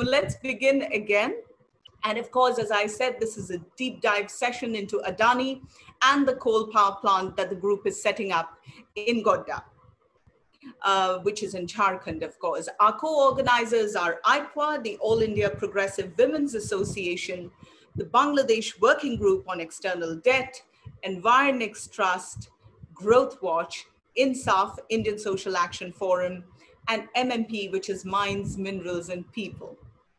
let's begin again. And of course, as I said, this is a deep dive session into Adani and the coal power plant that the group is setting up in Godda, which is in Jharkhand, of course. Our co-organizers are IPWA, the All India Progressive Women's Association, the Bangladesh Working Group on External Debt, Environix Trust, Growth Watch, INSAF, Indian Social Action Forum, and MMP, which is Mines, Minerals, and People.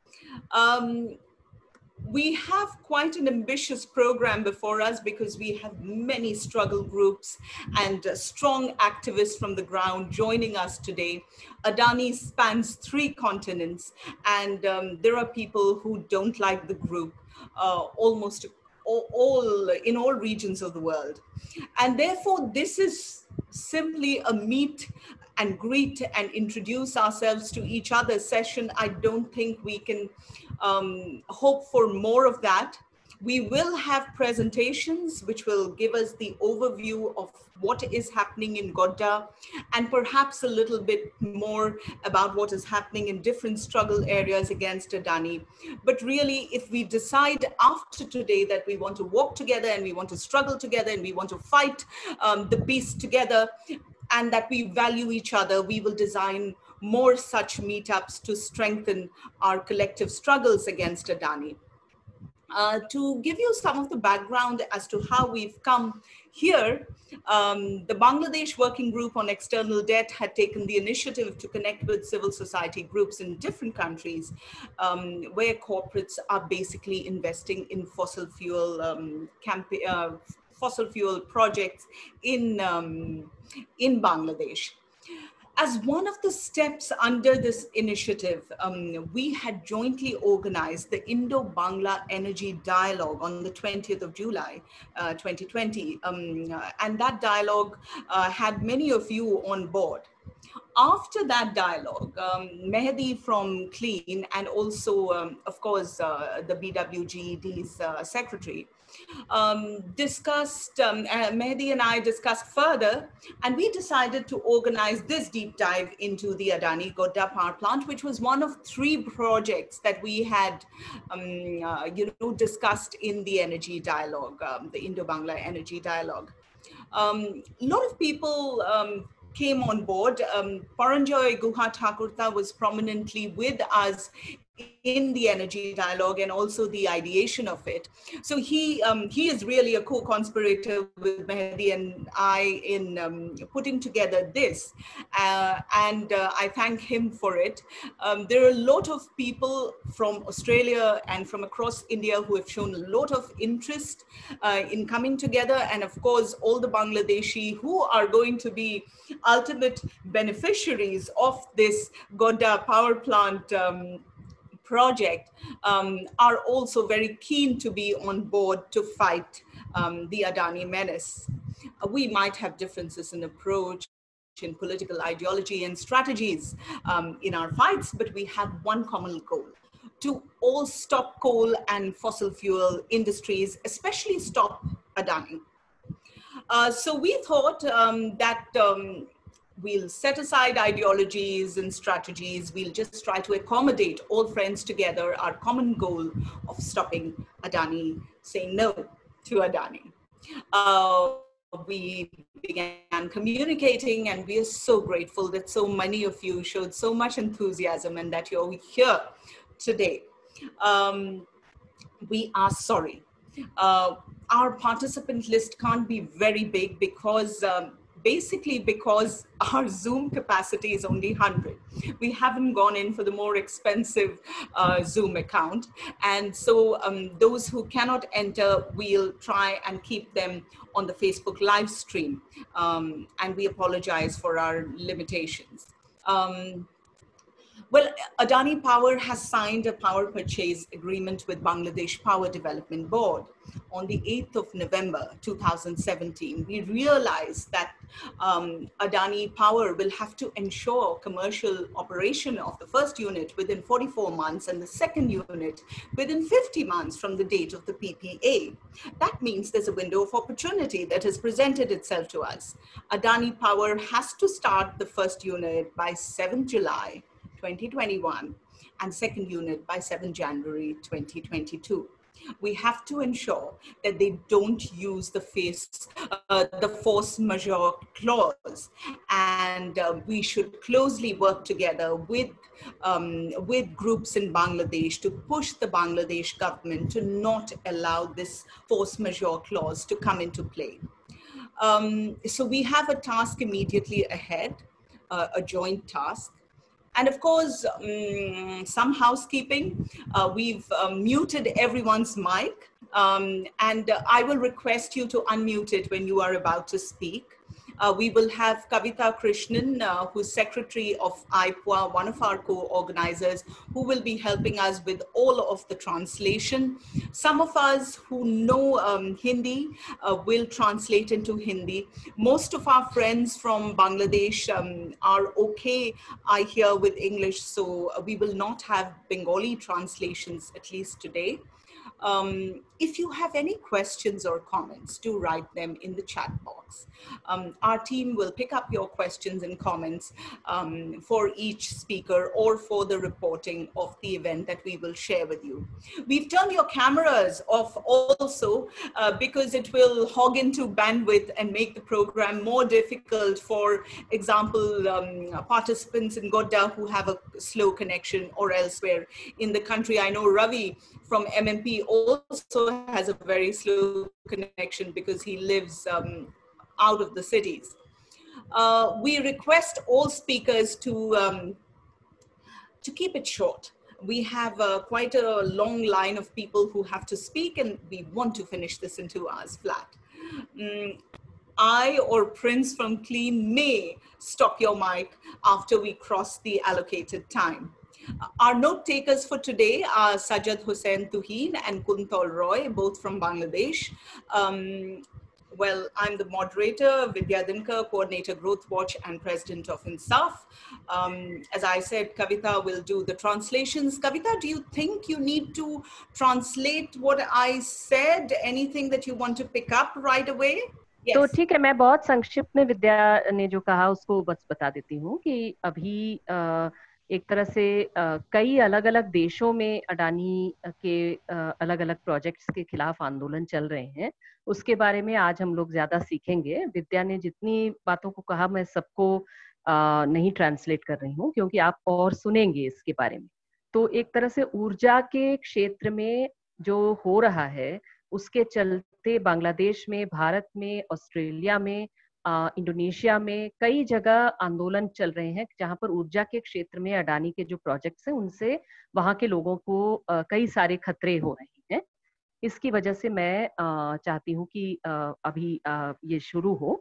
We have quite an ambitious program before us because we have many struggle groups and strong activists from the ground joining us today. Adani spans 3 continents, and there are people who don't like the group almost in all regions of the world. And therefore, this is simply a meet and greet and introduce ourselves to each other session. I don't think we can hope for more of that. We will have presentations which will give us the overview of what is happening in Godda and perhaps a little bit more about what is happening in different struggle areas against Adani. But really, if we decide after today that we want to walk together and we want to struggle together and we want to fight the beast together and that we value each other, we will design more such meetups to strengthen our collective struggles against Adani. To give you some of the background as to how we've come here, the Bangladesh Working Group on External Debt had taken the initiative to connect with civil society groups in different countries where corporates are basically investing in fossil fuel projects in Bangladesh. As one of the steps under this initiative, we had jointly organized the Indo-Bangla Energy Dialogue on the 20th of July, 2020. And that dialogue had many of you on board. After that dialogue, Mehdi from CLEAN and also, of course, the BWGED's secretary, Mehdi and I discussed further, and we decided to organize this deep dive into the Adani Godda power plant, which was one of 3 projects that we had discussed in the energy dialogue, the Indo-Bangla Energy Dialogue. A lot of people came on board. Paranjoy Guha Thakurta was prominently with us in the energy dialogue and also the ideation of it. So he is really a co-conspirator with Mehdi and I in putting together this, and I thank him for it. There are a lot of people from Australia and from across India who have shown a lot of interest in coming together, and of course all the Bangladeshi who are going to be ultimate beneficiaries of this Godda power plant project are also very keen to be on board to fight the Adani menace. We might have differences in approach, in political ideology and strategies in our fights, but we have one common goal: to all stop coal and fossil fuel industries, especially stop Adani. So we thought that we'll set aside ideologies and strategies. We'll just try to accommodate all friends together, our common goal of stopping Adani, saying no to Adani. We began communicating, and we are so grateful that so many of you showed so much enthusiasm and that you're here today. We are sorry. Our participant list can't be very big because basically because our Zoom capacity is only 100. We haven't gone in for the more expensive Zoom account. And so those who cannot enter, we'll try and keep them on the Facebook live stream. And we apologize for our limitations. Well, Adani Power has signed a power purchase agreement with Bangladesh Power Development Board on the 8th of November, 2017. We realized that Adani Power will have to ensure commercial operation of the first unit within 44 months and the second unit within 50 months from the date of the PPA. That means there's a window of opportunity that has presented itself to us. Adani Power has to start the first unit by 7th July, 2021, and second unit by 7 January 2022. We have to ensure that they don't use the force majeure clause, and we should closely work together with groups in Bangladesh to push the Bangladesh government to not allow this force majeure clause to come into play. So we have a task immediately ahead, a joint task. And of course, some housekeeping. We've muted everyone's mic, and I will request you to unmute it when you are about to speak. We will have Kavita Krishnan, who's secretary of IPWA, one of our co-organizers, who will be helping us with all of the translation. Some of us who know Hindi will translate into Hindi. Most of our friends from Bangladesh are okay, I hear, with English, so we will not have Bengali translations, at least today. If you have any questions or comments, do write them in the chat box. Our team will pick up your questions and comments for each speaker or for the reporting of the event that we will share with you. We've turned your cameras off also because it will hog into bandwidth and make the program more difficult. For example, participants in Godda who have a slow connection or elsewhere in the country. I know Ravi from MMP also has a very slow connection because he lives out of the cities. We request all speakers to keep it short. We have quite a long line of people who have to speak, and we want to finish this in 2 hours flat. I or Prince from Clean may stop your mic after we cross the allocated time. Our note takers for today are Sajjad Hussain Tuhin and Kuntal Roy, both from Bangladesh. Well, I'm the moderator, Vidya Dinkar, coordinator Growth Watch and president of INSAF. As I said, Kavita will do the translations. Kavita, do you think you need to translate what I said? Anything that you want to pick up right away? Yes. तो ठीक है, मैं बहुत संक्षिप्त में विद्या ने जो कहा उसको बस बता देती हूँ कि अभी एक तरह से कई अलग अलग देशों में अडानी के अलग अलग प्रोजेक्ट्स के खिलाफ आंदोलन चल रहे हैं. उसके बारे में आज हम लोग ज्यादा सीखेंगे. विद्या ने जितनी बातों को कहा मैं सबको नहीं ट्रांसलेट कर रही हूँ क्योंकि आप और सुनेंगे इसके बारे में. तो एक तरह से ऊर्जा के क्षेत्र में जो हो रहा है उसके चलते बांग्लादेश में, भारत में, ऑस्ट्रेलिया में, इंडोनेशिया में कई जगह आंदोलन चल रहे हैं जहां पर ऊर्जा के क्षेत्र में अडानी के जो प्रोजेक्ट्स हैं उनसे वहां के लोगों को कई सारे खतरे हो रहे हैं. इसकी वजह से मैं चाहती हूं कि अभी ये शुरू हो.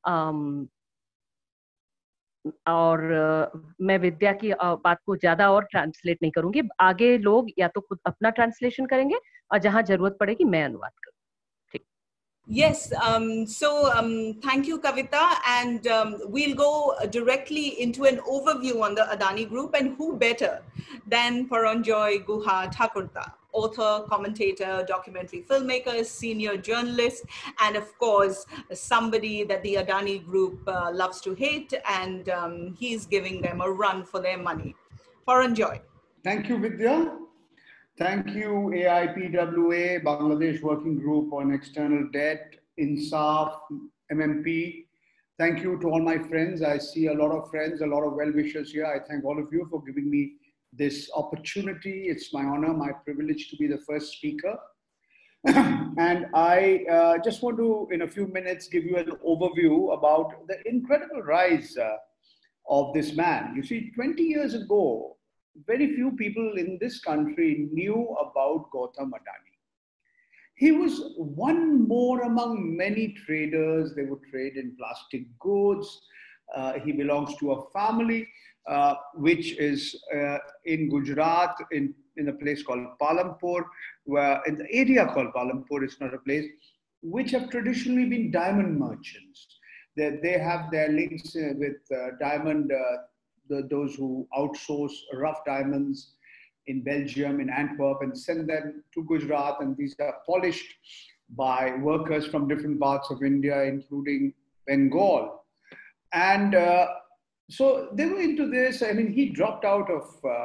और मैं विद्या की बात को ज्यादा और ट्रांसलेट नहीं करूंगी. आगे लोग या तो खुद अपना ट्रांसलेशन करेंगे और जहां जरूरत पड़ेगी मैं अनुवाद करूंगी. Yes, thank you, Kavita. And we'll go directly into an overview on the Adani Group, and who better than Paranjoy Guha Thakurta, author, commentator, documentary filmmaker, senior journalist, and of course, somebody that the Adani Group loves to hate, and he's giving them a run for their money. Paranjoy. Thank you, Vidya. Thank you, AIPWA, Bangladesh Working Group on External Debt, INSAF, MMP. Thank you to all my friends. I see a lot of friends, a lot of well-wishers here. I thank all of you for giving me this opportunity. It's my honor, my privilege to be the first speaker. And I just want to, in a few minutes, give you an overview about the incredible rise of this man. You see, 20 years ago, very few people in this country knew about Gautam Adani. He was one more among many traders. They would trade in plastic goods. He belongs to a family which is in Gujarat, in a place called Palampur, where in the area called Palampur, it's not a place, which have traditionally been diamond merchants. They have their links with diamond those who outsource rough diamonds in Belgium, in Antwerp, and send them to Gujarat. And these are polished by workers from different parts of India, including Bengal. And so they were into this. I mean, he dropped out of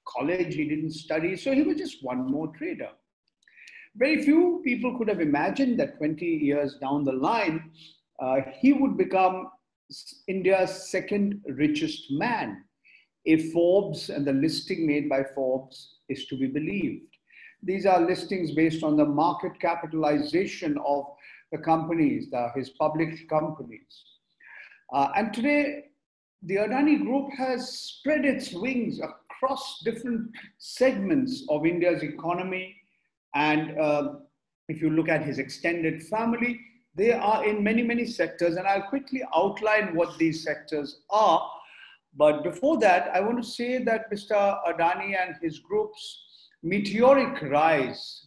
college, he didn't study, so he was just one more trader. Very few people could have imagined that 20 years down the line, he would become India's second richest man, if Forbes and the listing made by Forbes is to be believed. These are listings based on the market capitalization of the companies, his public companies. And today, the Adani Group has spread its wings across different segments of India's economy. And if you look at his extended family, they are in many, many sectors. And I'll quickly outline what these sectors are. But before that, I want to say that Mr. Adani and his group's meteoric rise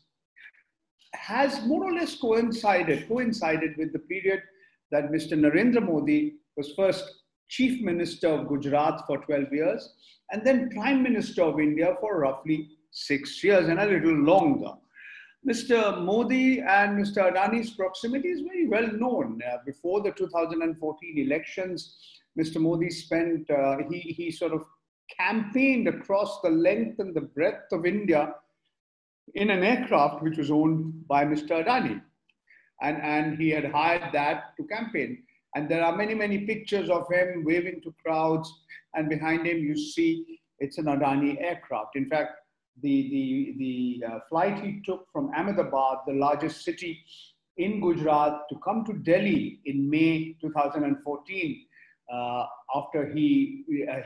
has more or less coincided with the period that Mr. Narendra Modi was first Chief Minister of Gujarat for 12 years and then Prime Minister of India for roughly 6 years and a little longer. Mr. Modi and Mr. Adani's proximity is very well known. Before the 2014 elections, Mr. Modi spent, he sort of campaigned across the length and the breadth of India in an aircraft which was owned by Mr. Adani. And he had hired that to campaign. And there are many, many pictures of him waving to crowds. And behind him, you see it's an Adani aircraft. In fact, the flight he took from Ahmedabad, the largest city in Gujarat, to come to Delhi in May 2014, after he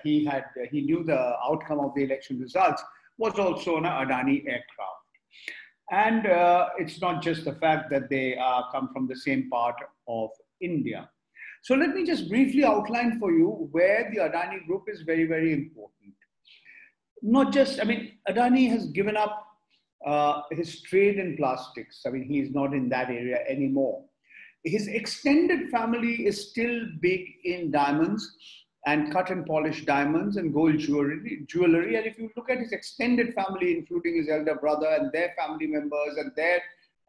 knew the outcome of the election results, was also an Adani aircraft. And it's not just the fact that they come from the same part of India. So let me just briefly outline for you where the Adani Group is very, very important. Not just, I mean, Adani has given up his trade in plastics. I mean, he's not in that area anymore. His extended family is still big in diamonds and cut and polished diamonds and gold jewelry. And if you look at his extended family, including his elder brother and their family members and their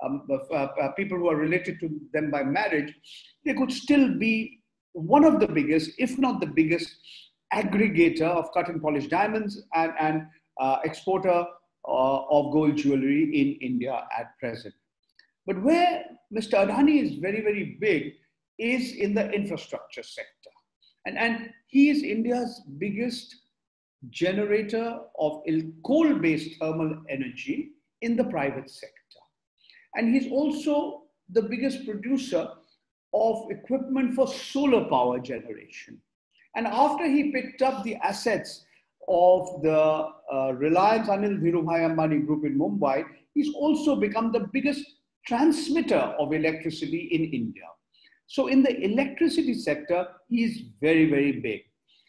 people who are related to them by marriage, they could still be one of the biggest, if not the biggest, aggregator of cut and polished diamonds and exporter of gold jewelry in India at present. But where Mr. Adani is very, very big is in the infrastructure sector. And he is India's biggest generator of coal-based thermal energy in the private sector. And he's also the biggest producer of equipment for solar power generation. And after he picked up the assets of the Reliance Anil Dhirubhai Ambani Group in Mumbai, he's also become the biggest transmitter of electricity in India. So in the electricity sector, he's very, very big.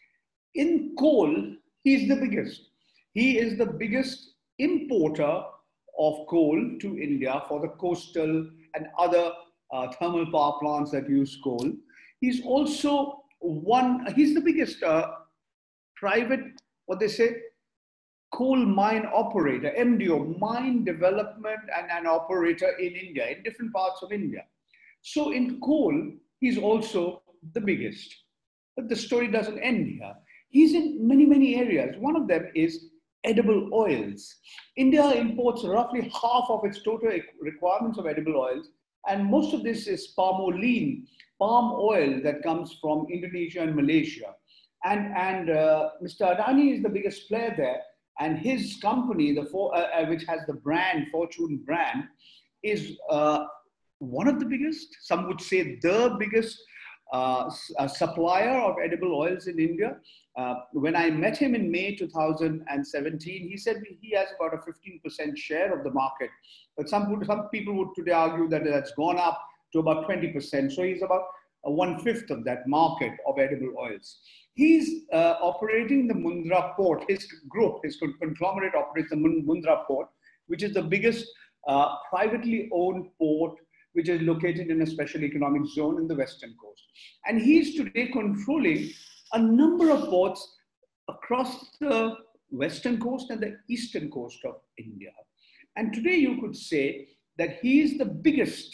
In coal, he's the biggest. He is the biggest importer of coal to India for the coastal and other thermal power plants that use coal. He's also he's the biggest private, what they say, coal mine operator, MDO, mine development and operator in India, in different parts of India. So in coal, he's also the biggest. But the story doesn't end here. He's in many, many areas. One of them is edible oils. India imports roughly half of its total requirements of edible oils. And most of this is palm oil that comes from Indonesia and Malaysia. And Mr. Adani is the biggest player there. And his company, which has the brand, Fortune brand, is one of the biggest, some would say the biggest supplier of edible oils in India. When I met him in May 2017, he said he has about a 15% share of the market. But some people would today argue that that's gone up to about 20%. So he's about 1/5 of that market of edible oils. He's operating the Mundra port. His group, his conglomerate operates the Mundra port, which is the biggest privately owned port which is located in a special economic zone in the western coast. And he's today controlling a number of ports across the western coast and the eastern coast of India. And today you could say that he is the biggest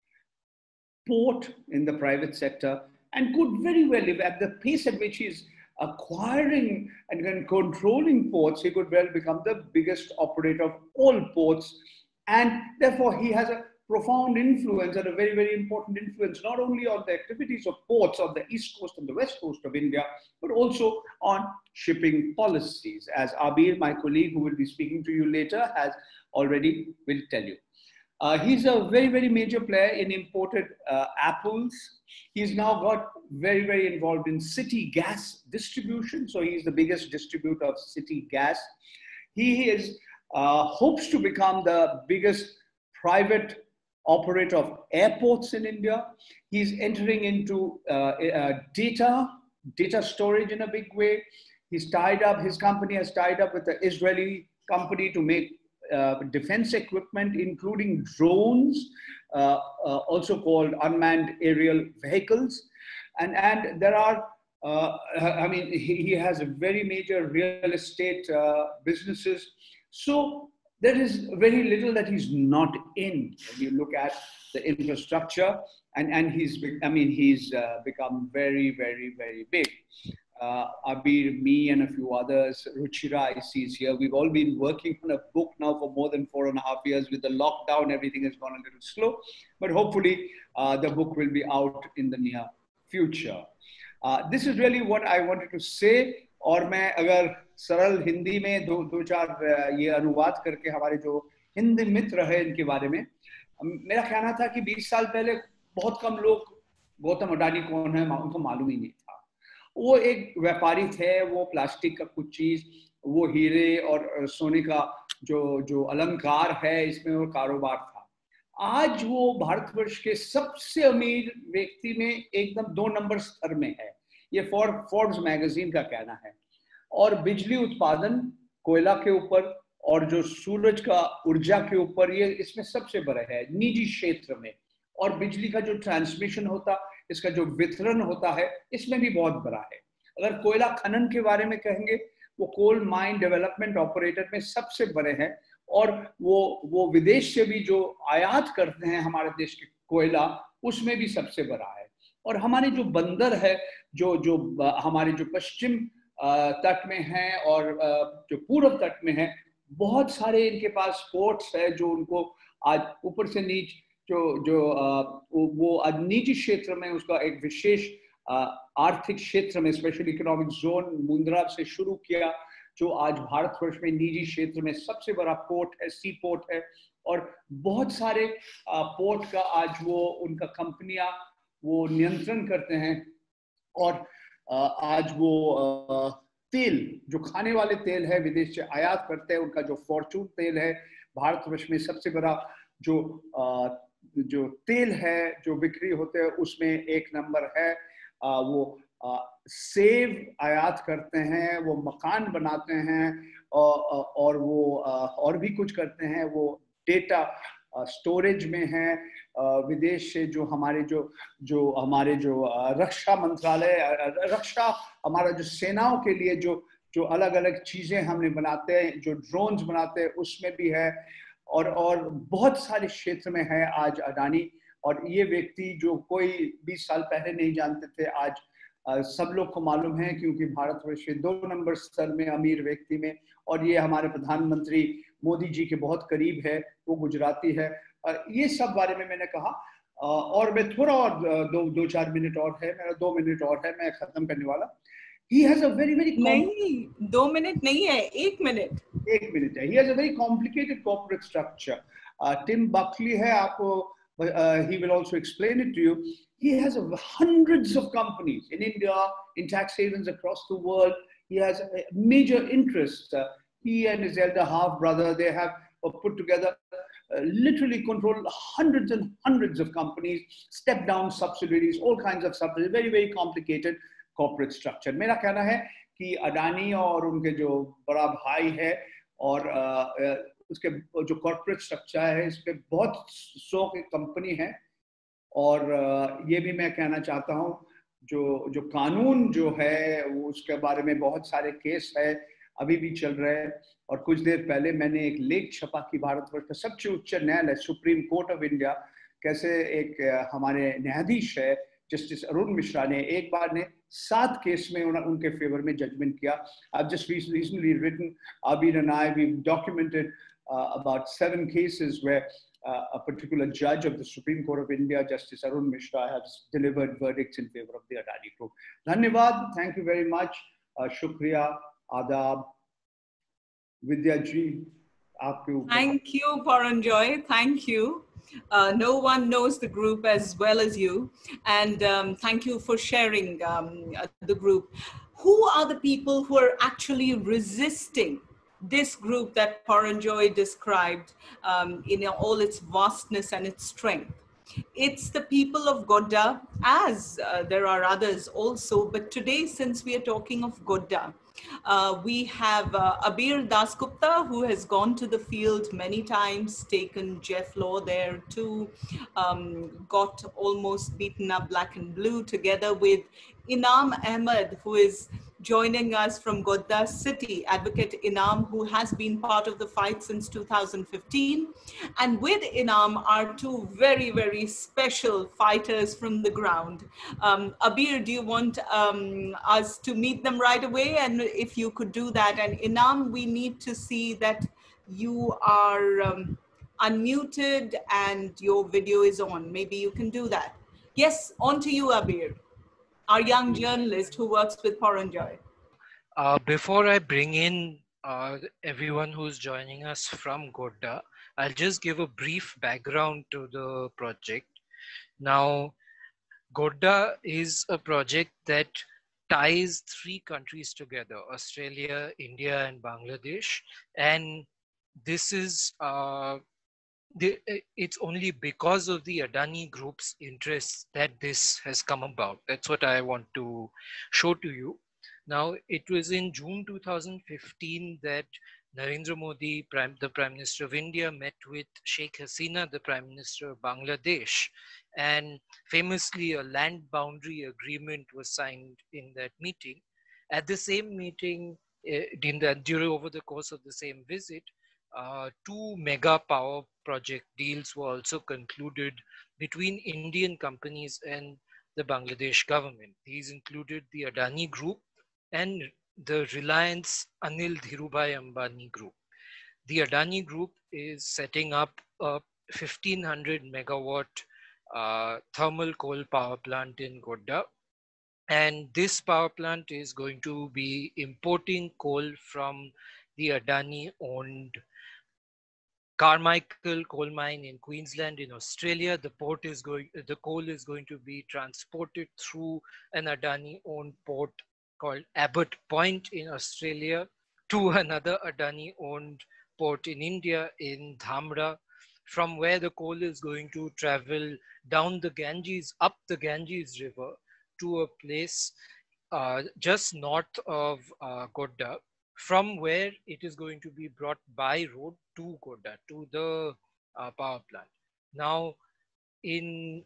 port in the private sector and could very well, if at the pace at which he's acquiring and controlling ports, he could well become the biggest operator of all ports. And therefore, he has a profound influence and a very, very important influence, not only on the activities of ports on the east coast and the west coast of India, but also on shipping policies, as Abir, my colleague who will be speaking to you later, has already will tell you. He's a very, very major player in imported apples. He's now got very, very involved in city gas distribution. So he's the biggest distributor of city gas. He is hopes to become the biggest private operator of airports in India. He's entering into data storage in a big way. His company has tied up with the Israeli company to make defense equipment, including drones, also called unmanned aerial vehicles. And there are, I mean, he has a very major real estate businesses. So there is very little that he's not in when you look at the infrastructure, and he's become very, very, very big. Abir, me, and a few others, Ruchira I see is here. We've all been working on a book now for more than 4.5 years. With the lockdown, everything has gone a little slow, but hopefully the book will be out in the near future. This is really what I wanted to say. और मैं अगर सरल हिंदी में दो चार ये अनुवाद करके हमारे जो हिंदी मित्र है इनके बारे में, मेरा कहना था कि 20 साल पहले बहुत कम लोग गौतम अडानी कौन है उनको मालूम ही नहीं था। वो एक व्यापारी थे, वो प्लास्टिक का कुछ चीज, वो हीरे और सोने का जो अलंकार है इसमें वो कारोबार था। आज वो भारतवर्ष के सबसे अमीर व्यक्ति में एकदम 2 नंबर स्तर में है, ये फोर्ब्स मैगजीन का कहना है। और बिजली उत्पादन कोयला के ऊपर और जो सूरज का ऊर्जा के ऊपर, ये इसमें सबसे बड़ा है निजी क्षेत्र में। और बिजली का जो ट्रांसमिशन होता, इसका जो वितरण होता है, इसमें भी बहुत बड़ा है। अगर कोयला खनन के बारे में कहेंगे, वो कोल माइन डेवलपमेंट ऑपरेटर में सबसे बड़े हैं। और वो विदेश से भी जो आयात करते हैं हमारे देश के कोयला, उसमें भी सबसे बड़ा है। और हमारे जो बंदर है, जो हमारे जो पश्चिम तट में है और जो पूर्व तट में है, बहुत सारे इनके पास पोर्ट्स है जो उनको आज ऊपर से नीच वो आज निजी क्षेत्र में उसका एक विशेष आर्थिक क्षेत्र में स्पेशल इकोनॉमिक जोन मुंद्रा से शुरू किया, जो आज भारतवर्ष में निजी क्षेत्र में सबसे बड़ा पोर्ट है, सी पोर्ट है। और बहुत सारे पोर्ट का आज वो उनका कंपनियां वो नियंत्रण करते हैं। और आज वो तेल, जो खाने वाले तेल है, विदेश से आयात करते हैं। उनका जो फॉर्चून तेल है, भारतवर्ष में सबसे बड़ा जो तेल है जो बिक्री होते हैं उसमें 1 नंबर है। वो सेब आयात करते हैं, वो मकान बनाते हैं, और वो और भी कुछ करते हैं। वो डेटा स्टोरेज में है। विदेश से जो हमारे रक्षा मंत्रालय, रक्षा हमारा जो सेनाओं के लिए जो अलग अलग चीजें हमने बनाते हैं, जो ड्रोन्स बनाते हैं, उसमें भी है। और बहुत सारे क्षेत्र में है आज अडानी। और ये व्यक्ति जो कोई 20 साल पहले नहीं जानते थे, आज सब लोग को मालूम है, क्योंकि भारतवर्ष के 2 नंबर स्तर में अमीर व्यक्ति में। और ये हमारे प्रधानमंत्री मोदी जी के बहुत करीब है, वो गुजराती है। ये सब बारे में मैंने कहा। और मैं थोड़ा और 2-4 मिनट और है, मेरा 2 मिनट और है, मैं खत्म करने वाला। He has a very नहीं, 2 मिनट नहीं है, 1 मिनट। 1 मिनट है। He has a very complicated corporate structure. Tim Buckley है, आपको he will also explain it to you. He has hundreds of companies in India, in tax havens across the world. He has a major interest. He and his elder half brother, they have put together, literally control hundreds and hundreds of companies, step down subsidiaries, all kinds of subsidiaries. Very, very complicated corporate structure. मेरा कहना है कि अडानी और उनके जो बड़ा भाई है और उसके जो कॉर्पोरेट स्ट्रक्चर है, इस पे बहुत 100 की कंपनी है। और ये भी मैं कहना चाहता हूँ, जो कानून जो है वो उसके बारे में बहुत सारे केस है, अभी भी चल रहे हैं। और कुछ देर पहले मैंने एक लेख छपा कि भारतवर्ष का सबसे उच्च न्यायालय सुप्रीम कोर्ट ऑफ इंडिया, कैसे एक हमारे न्यायाधीश है जस्टिस अरुण मिश्रा ने एक बार ने 7 केस में उनके फेवर में जजमेंट किया. I've just recently written, Abir and I, we've documented about 7 cases where a particular judge of the Supreme Court of India, Justice Arun Mishra, has delivered verdicts in favor of the Adani Group. Dhanyavad, thank you very much. Shukriya, Adab, Vidya ji. Thank you, Paranjoy. Thank you. No one knows the group as well as you. And thank you for sharing the group. Who are the people who are actually resisting this group that Paranjoy described in all its vastness and its strength? It's the people of Godda, as there are others also. But today, since we are talking of Godda, we have Abir Dasgupta, who has gone to the field many times, taken Jeff Law there too, got almost beaten up black and blue, together with Inam Ahmed, who is joining us from Godda city, Advocate Inam, who has been part of the fight since 2015. And with Inam are two very, very special fighters from the ground. Abir, do you want us to meet them right away? And if you could do that. And Inam, we need to see that you are unmuted and your video is on. Maybe you can do that. Yes, on to you, Abir, our young journalist who works with Paranjoy. Before I bring in everyone who's joining us from Godda, I'll just give a brief background to the project. Now, Godda is a project that ties 3 countries together, Australia, India, and Bangladesh. And this is it's only because of the Adani Group's interests that this has come about. That's what I want to show to you. Now, it was in June 2015 that Narendra Modi, the Prime Minister of India, met with Sheikh Hasina, the Prime Minister of Bangladesh. And famously, a land boundary agreement was signed in that meeting. At the same meeting, over the course of the same visit, 2 mega power project deals were also concluded between Indian companies and the Bangladesh government. These included the Adani Group and the Reliance Anil Dhirubhai Ambani Group. The Adani Group is setting up a 1500 megawatt thermal coal power plant in Godda. And this power plant is going to be importing coal from the Adani-owned Carmichael coal mine in Queensland in Australia. The coal is going to be transported through an Adani-owned port called Abbott Point in Australia to another Adani-owned port in India in Dhamra, from where the coal is going to travel down the Ganges, up the Ganges River to a place just north of Godda, from where it is going to be brought by road to Godda, to the power plant. Now, in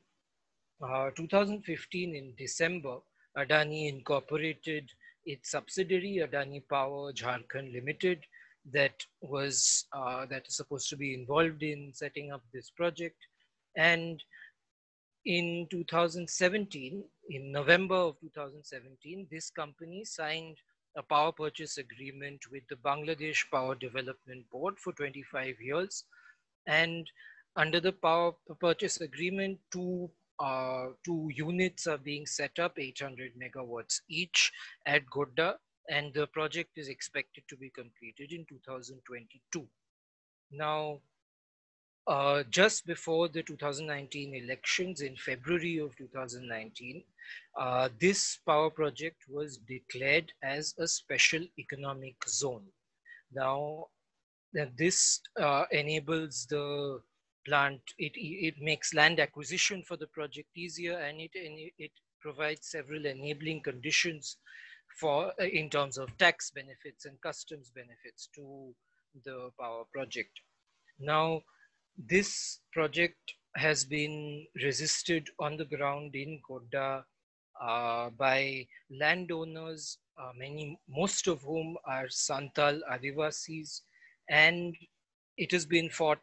2015, in December, Adani incorporated its subsidiary, Adani Power Jharkhand Limited, that is supposed to be involved in setting up this project. And in 2017, in November of 2017, this company signed a power purchase agreement with the Bangladesh Power Development Board for 25 years. And under the power purchase agreement, two units are being set up, 800 megawatts each at Godda, and the project is expected to be completed in 2022. Now, just before the 2019 elections in February of 2019, this power project was declared as a special economic zone. Now, this enables the plant, it makes land acquisition for the project easier, and it provides several enabling conditions for in terms of tax benefits and customs benefits to the power project. Now, this project has been resisted on the ground in Godda by landowners, most of whom are Santal Adivasis, and it has been fought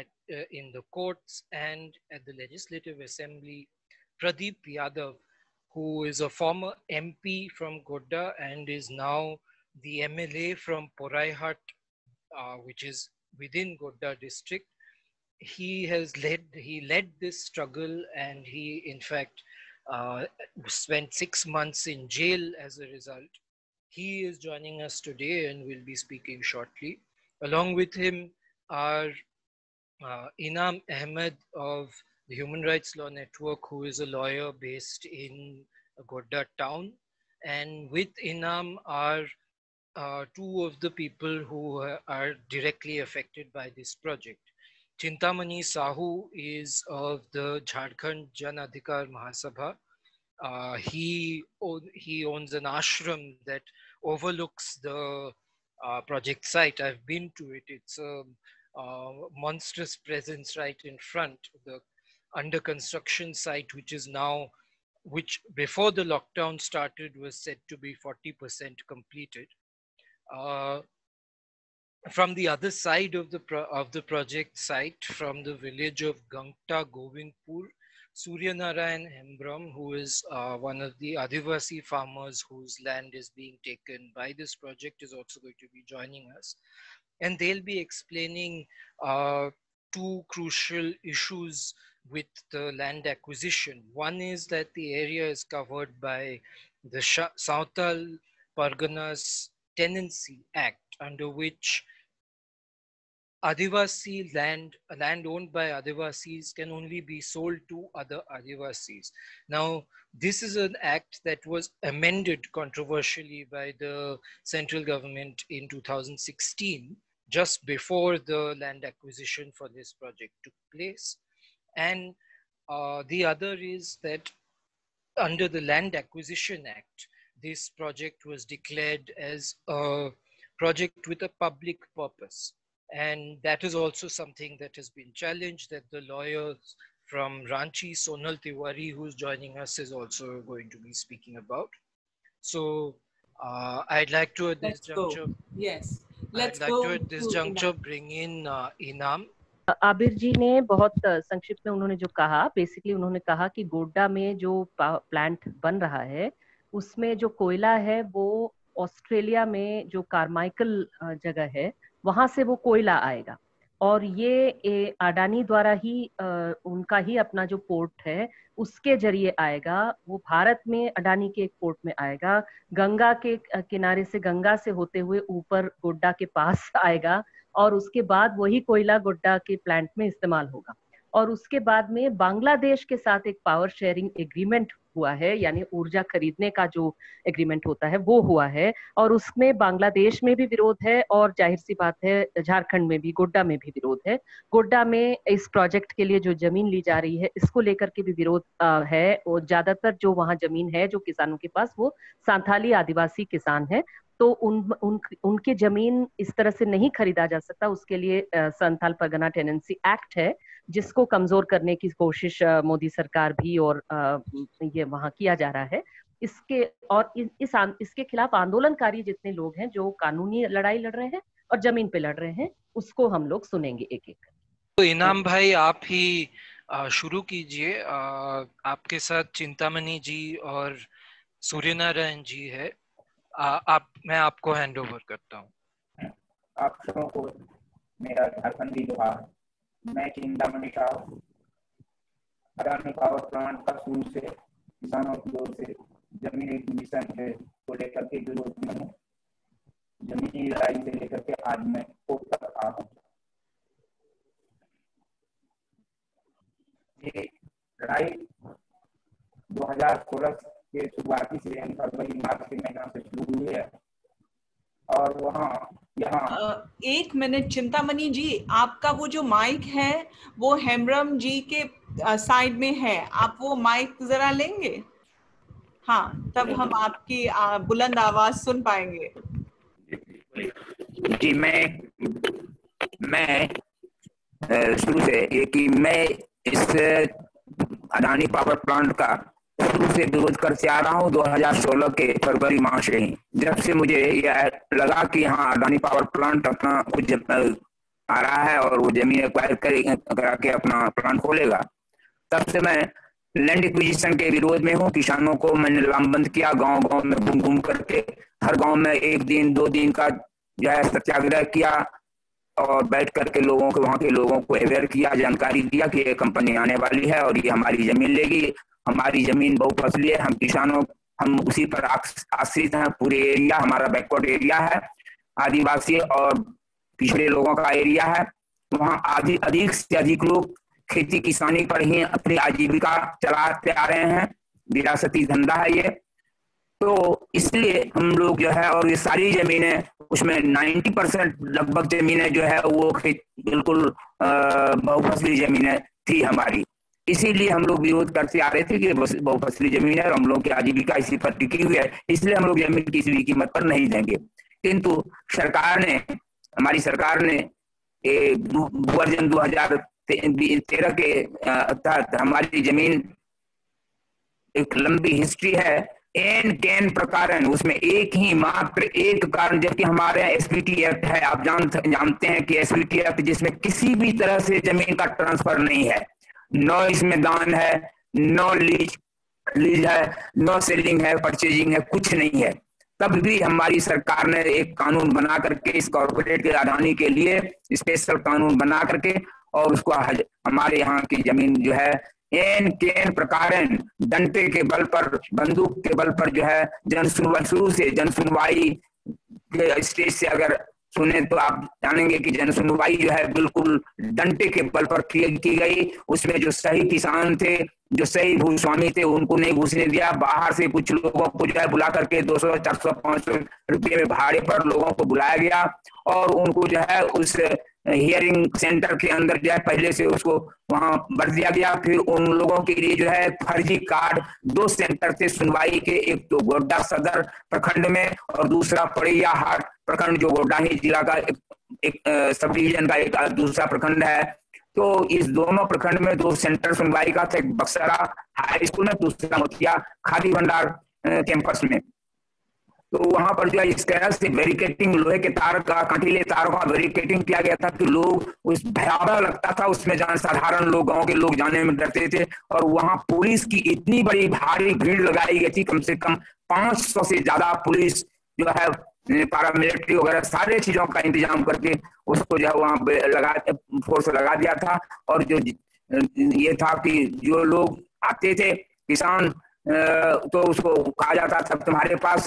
in the courts and at the Legislative Assembly. Pradeep Yadav, who is a former MP from Godda and is now the MLA from Poraihat, which is within Godda district. He led this struggle, and he in fact spent 6 months in jail as a result. He is joining us today and will be speaking shortly. Along with him are Inam Ahmed of the Human Rights Law Network, who is a lawyer based in Godda town. And with Inam are two of the people who are directly affected by this project. Chintamani Sahu is of the Jharkhand Jan Adhikar Mahasabha. He owns an ashram that overlooks the project site. I've been to it. It's a monstrous presence right in front. The under construction site, which before the lockdown started was said to be 40% completed. From the other side of the project site, from the village of Gangta Govindpur, Surya Narayan Hembram, who is one of the Adivasi farmers whose land is being taken by this project, is also going to be joining us. And they'll be explaining two crucial issues with the land acquisition. One is that the area is covered by the Santhal Parganas Tenancy Act, under which Adivasi land owned by Adivasis can only be sold to other Adivasis. Now, this is an act that was amended controversially by the central government in 2016, just before the land acquisition for this project took place. And the other is that under the Land Acquisition Act, this project was declared as a project with a public purpose. And that is also something that has been challenged, that the lawyers from Ranchi, Sonal Tiwari, who's joining us, is also going to be speaking about. So I'd like to at this juncture, bring in Inam. आबिर जी ने बहुत संक्षिप्त में उन्होंने जो कहा, basically उन्होंने कहा कि गोड्डा में जो प्लांट बन रहा है उसमें जो कोयला है वो ऑस्ट्रेलिया में जो कारमाइकल जगह है वहां से वो कोयला आएगा, और ये अडानी द्वारा ही उनका ही अपना जो पोर्ट है उसके जरिए आएगा। वो भारत में अडानी के एक पोर्ट में आएगा, गंगा के किनारे से, गंगा से होते हुए ऊपर गोड्डा के पास आएगा, और उसके बाद वही कोयला गोड्डा के प्लांट में इस्तेमाल होगा। और उसके बाद में बांग्लादेश के साथ एक पावर शेयरिंग एग्रीमेंट हुआ है, यानी ऊर्जा खरीदने का जो एग्रीमेंट होता है वो हुआ है, और उसमें बांग्लादेश में भी विरोध है और जाहिर सी बात है झारखंड में भी, गोड्डा में भी विरोध है। गोड्डा में इस प्रोजेक्ट के लिए जो जमीन ली जा रही है इसको लेकर के भी विरोध है, और ज्यादातर जो वहाँ जमीन है जो किसानों के पास वो सांथाली आदिवासी किसान है, तो उनकी जमीन इस तरह से नहीं खरीदा जा सकता। उसके लिए संथाल परगना टेनेंसी एक्ट है जिसको कमजोर करने की कोशिश मोदी सरकार भी और ये वहां किया जा रहा है। इसके खिलाफ आंदोलनकारी जितने लोग हैं जो कानूनी लड़ाई लड़ रहे हैं और जमीन पे लड़ रहे हैं, उसको हम लोग सुनेंगे एक एक। तो इनाम भाई आप ही शुरू कीजिए। आपके साथ चिंतामणि जी और सूर्यनारायण जी है। मैं आपको हैंड ओवर करता हूँ। आप सबों को मेरा झारखंडी जोहार। मैं चिंतामणि साहू अडानी पावर प्लांट का शुरू से किसानों की ओर से जमीन एक्विजिशन को लेकर के विरोध में हूँ। जमीनी लड़ाई से लेकर के आज मैं कोर्ट तक आ हूँ। ये लड़ाई 2016 के शुरुआती से फरवरी मार्च के महीना से शुरू हुई है, और यहाँ एक मिनट चिंतामणि जी, आपका वो जो माइक है वो हेम्ब्रम जी के साइड में है, आप वो माइक जरा लेंगे? हाँ, तब हम आपकी बुलंद आवाज सुन पाएंगे। जी, मैं शुरू से ये कि मैं इस अडानी पावर प्लांट का शुरू से विरोध करते आ रहा हूँ। 2016 के फरवरी माह से ही, जब से मुझे यह लगा कि हाँ अडानी पावर प्लांट अपना कुछ आ रहा है और वो जमीन एक्वायर करा के अपना प्लांट खोलेगा, तब से मैं लैंड एक्विजिशन के विरोध में हूँ। किसानों को मैंने लामबंद किया, गांव गांव में घूम घूम करके हर गांव में 1 दिन 2 दिन का जो है सत्याग्रह किया और बैठ करके लोगों को, वहां के लोगों को अवेयर किया, जानकारी दिया कि ये कंपनी आने वाली है और ये हमारी जमीन लेगी। हमारी जमीन बहुफसली है, हम किसानों, हम उसी पर आश्रित हैं। पूरे एरिया हमारा बैकवर्ड एरिया है, आदिवासी और पिछड़े लोगों का एरिया है। वहाँ अधिक से अधिक लोग खेती किसानी पर ही अपनी आजीविका चलाते आ रहे हैं, विरासती धंधा है ये। तो इसलिए हम लोग जो है, और ये सारी जमीनें, उसमें 90% लगभग जमीनें जो है वो बिल्कुल बहुफसली जमीनें थी हमारी। इसीलिए हम लोग विरोध करते आ रहे थे कि बहुफसली जमीन है और हम लोग की आजीविका इसी पर टिकी हुई है, इसलिए हम लोग जमीन किसी भी कीमत पर नहीं देंगे। किंतु सरकार ने, हमारी सरकार ने वर्जन 2013 के तहत हमारी जमीन, एक लंबी हिस्ट्री है, एन कैन प्रकारन, उसमें एक ही मात्र एक कारण, जबकि हमारे यहाँ एसपीटी एक्ट है, आप जानते हैं कि एसपीटी एक्ट जिसमें किसी भी तरह से जमीन का ट्रांसफर नहीं है, नो इसमें दान है, नो लीज है, नो सेलिंग है, परचेजिंग है, कुछ नहीं है। तब भी हमारी सरकार ने एक कानून बना करके इस कॉर्पोरेट के अडानी के लिए स्पेशल कानून बना करके और उसको हमारे यहाँ की जमीन जो है एन केन प्रकारन डंडे के बल पर, बंदूक के बल पर जो है जन सुनवाई, शुरू से जन सुनवाई के स्टेज से अगर सुने तो आप जानेंगे कि जन सुनवाई जो है बिल्कुल डंडे के बल पर की गई। उसमें जो सही किसान थे, जो सही भूस्वामी थे, उनको नहीं घुसने दिया। बाहर से कुछ लोगों को जो है बुला करके 200, 400, 500 रुपये में भाड़े पर लोगों को बुलाया गया और उनको जो है उस हियरिंग सेंटर के अंदर जो है पहले से उसको वहां भर दिया गया। फिर उन लोगों के लिए जो है फर्जी कार्ड 2 सेंटर से सुनवाई के, एक तो गोड्डा सदर प्रखंड में और दूसरा पड़ैया हाट प्रखंड जो गोड्डा ही जिला का एक सब डिवीजन का एक दूसरा प्रखंड है। तो इस दोनों प्रखंड में 2 सेंटर सुनवाई का था, एक बक्सरा हाई स्कूल में, दूसरा मोतिया खादी भंडार कैंपस में। तो वहां पर जो है इस तरह से बैरिकेटिंग, लोहे के तार का, कंटीले तारों का बैरिकेटिंग किया गया था कि लोग, उस भयावह लगता था उसमें जाने, साधारण लोग, गांव के लोग जाने में डरते थे। और वहां पुलिस की इतनी बड़ी भारी भीड़ लगाई गई थी, कम से कम 500 से ज्यादा पुलिस जो है, पैरामिलिट्री वगैरह सारे चीजों का इंतजाम करके उसको जो है वहां फोर्स लगा दिया था। और जो ये था कि जो लोग आते थे किसान, तो उसको कहा जाता था तुम्हारे पास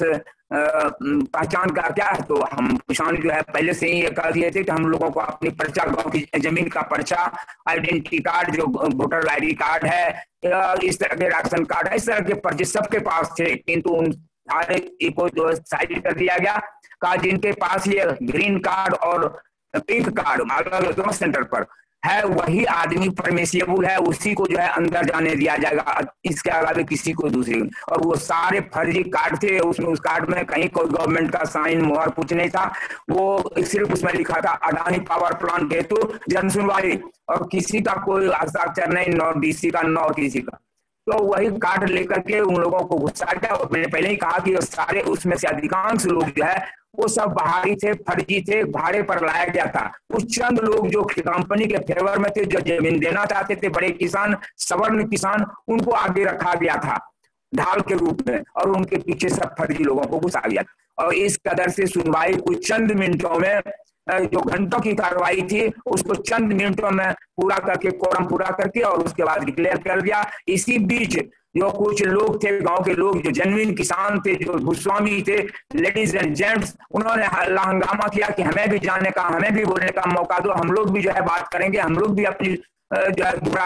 पहचान का क्या है, तो हम किसान जो है पहले से ही ये कह दिए थे कि हम लोगों को अपनी पर्चा, गांव की जमीन का पर्चा, आइडेंटिटी कार्ड, जो वोटर आईडी कार्ड है, इस तरह के राशन कार्ड है, इस तरह के पर्चे सबके पास थे। किंतु उन सारे को जो साइड कर दिया गया, कहा जिनके पास ये ग्रीन कार्ड और पिंक कार्ड अलग सेंटर पर है वही आदमी परमिसिबल है, उसी को जो है अंदर जाने दिया जाएगा, इसके अलावा किसी को दूसरे। और वो सारे फर्जी कार्ड थे, उसमें उस कार्ड में कहीं कोई गवर्नमेंट का साइन मोहर कुछ नहीं था, वो सिर्फ उसमें लिखा था अडानी पावर प्लांट हेतु जन सुनवाई, और किसी का कोई हस्ताक्षर नहीं, नौ डीसी का नौ किसी का। तो वही कार्ड लेकर के उन लोगों को गुस्सा गया। और मैंने पहले ही कहा कि सारे उसमें से अधिकांश लोग जो है वो सब बाहरी थे, फर्जी थे, भाड़े पर लाया गया था। कुछ चंद लोग जो कंपनी के फेवर में थे, जो जमीन देना चाहते थे, बड़े किसान, सवर्ण किसान, उनको आगे रखा गया था ढाल के रूप में, और उनके पीछे सब फर्जी लोगों को घुसा गया। और इस कदर से सुनवाई कुछ चंद मिनटों में, जो घंटों की कार्रवाई थी उसको चंद मिनटों में पूरा करके, कोरम पूरा करके और उसके बाद डिक्लेयर कर दिया। इसी बीच जो कुछ लोग थे, गांव के लोग, जो जेन्युइन किसान थे, जो भूस्वामी थे, लेडीज एंड जेंट्स, उन्होंने हंगामा किया कि हमें भी जाने का, हमें भी बोलने का मौका दो, हम लोग भी जो है बात करेंगे, हम लोग भी अपनी जो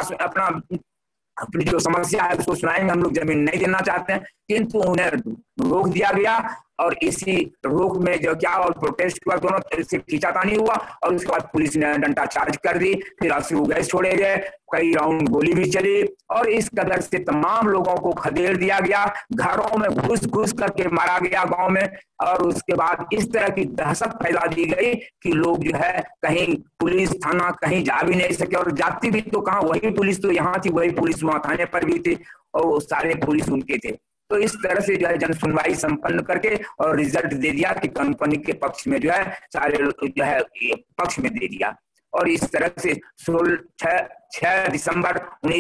है अपनी जो समस्या है उसको सुनाएंगे, हम लोग जमीन नहीं देना चाहते हैं। किंतु उन्हें रोक दिया गया और इसी रोक में जो क्या और प्रोटेस्ट हुआ, दोनों से खींचातानी हुआ और उसके बाद पुलिस ने डंडा चार्ज कर दी, फिर आंसू गैस छोड़े गए, कई राउंड गोली भी चली और इस कदर से तमाम लोगों को खदेड़ दिया गया, घरों में घुस घुस करके मारा गया गांव में। और उसके बाद इस तरह की दहशत फैला दी गई कि लोग जो है कहीं पुलिस थाना कहीं जा भी नहीं सके, और जाती भी तो कहाँ, वही पुलिस तो यहाँ थी, वही पुलिस वहां थाने पर भी थी और सारे पुलिस उनके थे। तो इस तरह से जो है जन सुनवाई संपन्न करके और रिजल्ट दे दिया कि कंपनी के पक्ष में जो है सारे जो है पक्ष में दे दिया। और इस तरह से 6 दिसंबर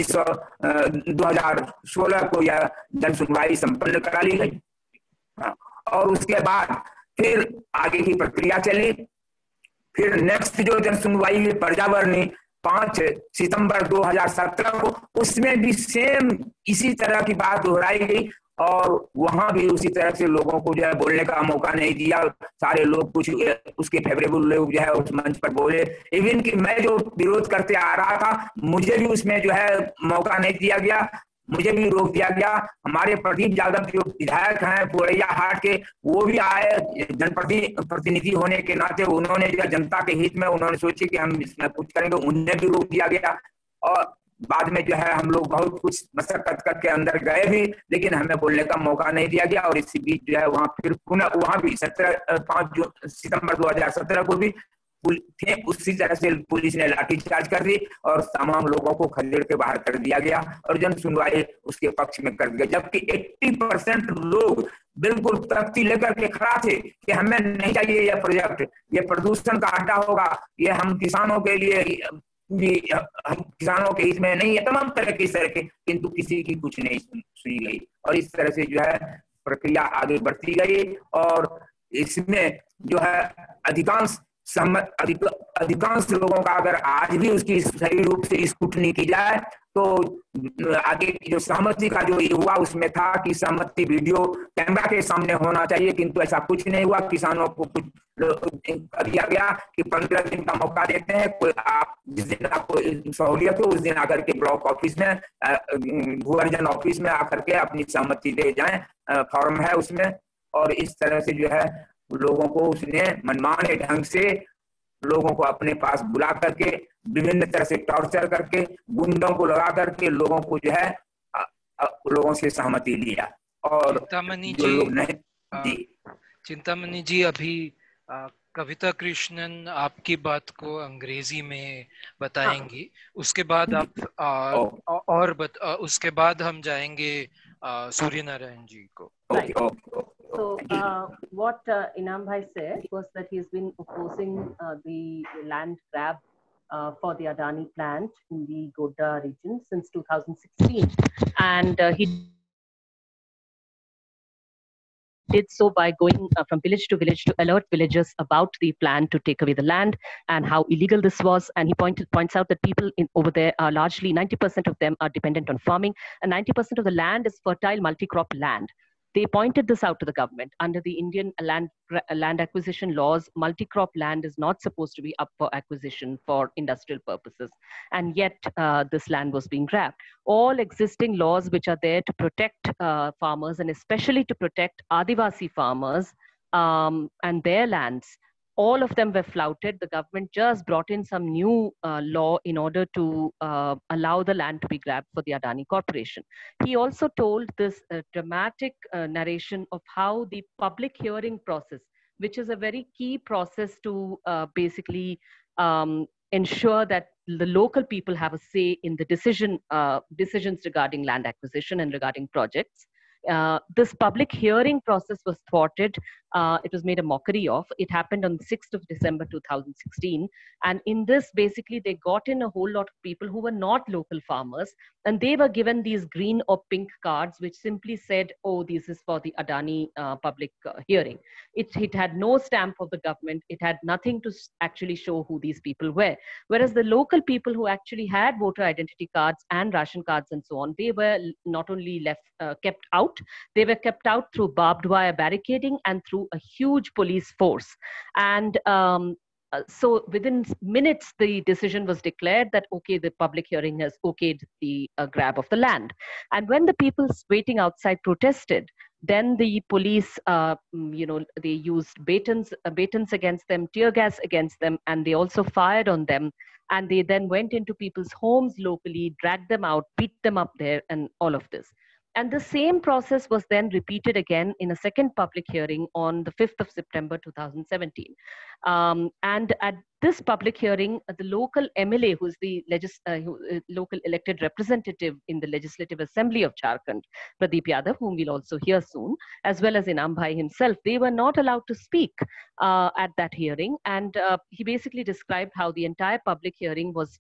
2016 को यह जन सुनवाई संपन्न करा ली गई। और उसके बाद फिर आगे की प्रक्रिया चली। फिर नेक्स्ट जो जन सुनवाई हुई पर्यावरणीय 5 सितंबर 2017 को, उसमें भी सेम इसी तरह की बात दोहराई गई और वहां भी उसी तरह से लोगों को जो है बोलने का मौका नहीं दिया। सारे लोग कुछ उसके फेवरेबल लोग जो है उस मंच पर बोले। इवन कि मैं जो विरोध करते आ रहा था, मुझे भी उसमें जो है मौका नहीं दिया गया, मुझे भी रोक दिया गया। हमारे प्रदीप यादव जो विधायक हैं पोरैया हाट के, वो भी आए जनप्रतिनिधि होने के नाते। उन्होंने जो जनता के हित में उन्होंने सोचे कि हम इसमें कुछ करेंगे, उन्हें भी रोक दिया गया। और बाद में जो है हम लोग बहुत कुछ मशक्कत करके अंदर गए भी, लेकिन हमें बोलने का मौका नहीं दिया गया। और इसी बीच जो है वहां फिर पुनः वहां भी 5 सितंबर 2017 को भी थे, उसी तरह से पुलिस ने लाठीचार्ज कर दी और तमाम लोगों को खदेड़ के बाहर कर दिया गया और जन सुनवाई उसके पक्ष में कर दिया। जबकि 80% लोग बिल्कुल तख्ती लेकर के खड़ा थे कि हमें नहीं चाहिए यह प्रोजेक्ट, ये प्रदूषण का अड्डा होगा, ये हम किसानों के लिए हम किसानों के हित में नहीं है, तमाम तरह की सड़कें, किंतु किसी की कुछ नहीं सुनी गई। और इस तरह से जो है प्रक्रिया आगे बढ़ती गई और इसमें जो है अधिकांश लोगों का अगर आज भी उसकी सही रूप से स्क्रूटनी की जाए तो आगे की जो सहमति का जो हुआ उसमें था कि सहमति वीडियो कैमरा के सामने होना चाहिए, किंतु ऐसा कुछ नहीं हुआ। किसानों को कुछ दिया गया कि 15 दिन का मौका देते हैं, कोई आप जिस दिन आपको सहूलियत हो उस दिन आकर के ब्लॉक ऑफिस में भूअर्जन ऑफिस में आकर के अपनी सहमति दे जाएं, फॉर्म है उसमें। और इस तरह से जो है लोगों को उसने मनमाने ढंग से लोगों को अपने पास बुला करके विभिन्न तरह से टॉर्चर करके गुंडों को लगा करके लोगों को जो है लोगों से सहमति लिया। और चिंतामणि जो लोग नहीं चिंतामणि जी, अभी कविता कृष्णन आपकी बात को अंग्रेजी में बताएंगी। उसके बाद आप उसके बाद हम जाएंगे सूर्य नारायण जी को। So what Inam Bhai said was that he's been opposing the land grab for the Adani plant in the Godda region since 2016, and he did so by going from village to village to alert villagers about the plan to take away the land and how illegal this was. And he points out that people over there are largely 90% of them are dependent on farming, and 90% of the land is fertile multi-crop land. They pointed this out to the government. Under the Indian land acquisition laws, multi-crop land is not supposed to be up for acquisition for industrial purposes. And yet this land was being grabbed. All existing laws which are there to protect farmers, and especially to protect Adivasi farmers and their lands, all of them were flouted. The government just brought in some new law in order to allow the land to be grabbed for the Adani Corporation. He also told this dramatic narration of how the public hearing process, which is a very key process to basically ensure that the local people have a say in the decisions regarding land acquisition and regarding projects. This public hearing process was thwarted. It was made a mockery of. It happened on 6th of December 2016. And in this, basically, they got in a whole lot of people who were not local farmers. And they were given these green or pink cards, which simply said, oh, this is for the Adani public hearing. It had no stamp of the government. It had nothing to actually show who these people were. Whereas the local people who actually had voter identity cards and ration cards and so on, they were not only kept out, they were kept out through barbed wire barricading and through a huge police force. And so within minutes, the decision was declared that, okay, the public hearing has okayed the grab of the land. And when the people waiting outside protested, then the police, they used batons against them, tear gas against them, and they also fired on them. And they then went into people's homes locally, dragged them out, beat them up there, and all of this. And the same process was then repeated again in a second public hearing on the 5th of September 2017. And at this public hearing, the local MLA, who's the local elected representative in the Legislative Assembly of Jharkhand, Pradeep Yadav, whom we'll also hear soon, as well as Inam Bhai himself, they were not allowed to speak at that hearing. And he basically described how the entire public hearing was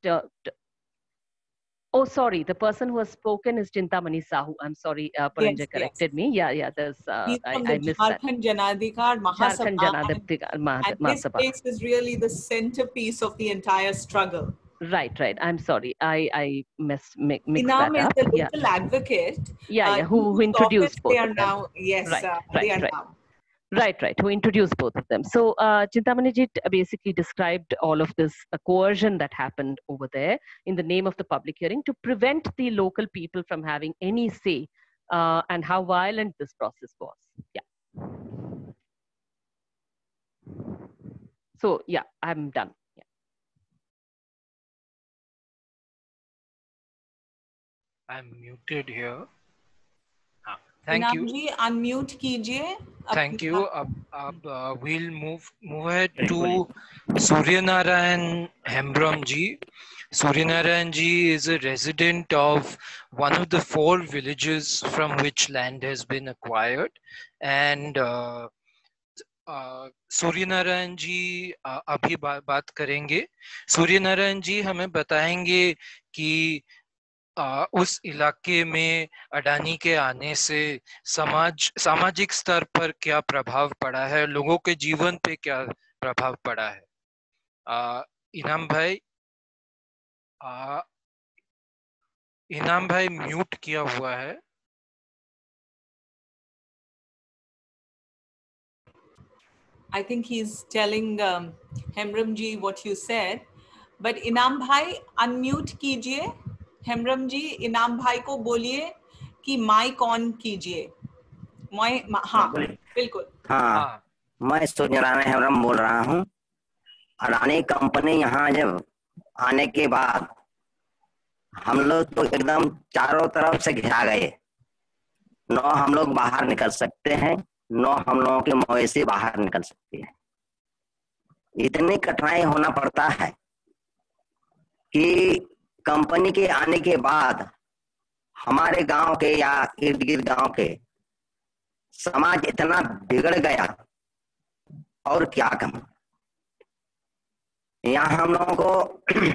oh, sorry. The person who has spoken is Chintamani Sahu. I'm sorry, Paranja corrected me. Yeah. There's I missed that. Jharkhand Janadhikar Mahasabha. And this place is really the centerpiece of the entire struggle. Right. I'm sorry. I mixed Inam that up. Is the local advocate. Who introduced both. They are now. Yes. They are now. Right, who introduced both of them. So Chintamani ji basically described all of this coercion that happened over there in the name of the public hearing to prevent the local people from having any say, and how violent this process was. Yeah. So yeah, I'm done. Yeah. I'm muted here. Thank you. Ji unmute कीजिए. Thank you. We'll move ahead to Suryanarayan Hembram ji. Suryanarayan ji is a resident of one of the 4 villages from which land has been acquired, and Suryanarayan जी अभी बात करेंगे. सूर्यनारायण जी हमें बताएंगे कि उस इलाके में अडानी के आने से सामाजिक स्तर पर क्या प्रभाव पड़ा है, लोगों के जीवन पे क्या प्रभाव पड़ा है. इनाम भाई म्यूट किया हुआ है. I think he's telling Hemram ji what you said, but Inam bhai unmute कीजिए. हेमरम जी इनाम भाई को बोलिए कि माइक ऑन कीजिए. हाँ बिल्कुल. हाँ, मैं सूर्यनारायण हेमरम बोल रहा हूँ. अडानी कंपनी यहाँ जब आने के बाद हम लोग तो एकदम चारों तरफ से घिरा गए. न हम लोग बाहर निकल सकते हैं, न हम लोगों के मवेशी बाहर निकल सकते हैं. इतनी कठिनाई होना पड़ता है कि कंपनी के आने के बाद हमारे गांव के या इर्द गिर्द गांव के समाज इतना बिगड़ गया और क्या कहूं. यहाँ हम लोगों को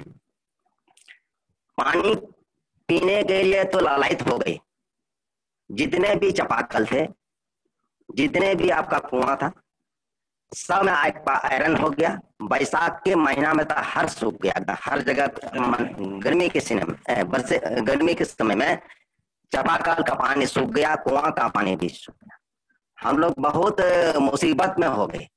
पानी पीने के लिए तो लालायित हो गए. जितने भी चापाकल थे, जितने भी आपका कुआं था, सब में आयरन हो गया. बैसाख के महीना में तो हर सूख गया. हर जगह गर्मी के समय में चापाकल का पानी सूख गया, कुआं का पानी भी सूख गया. हम लोग बहुत मुसीबत में हो गए.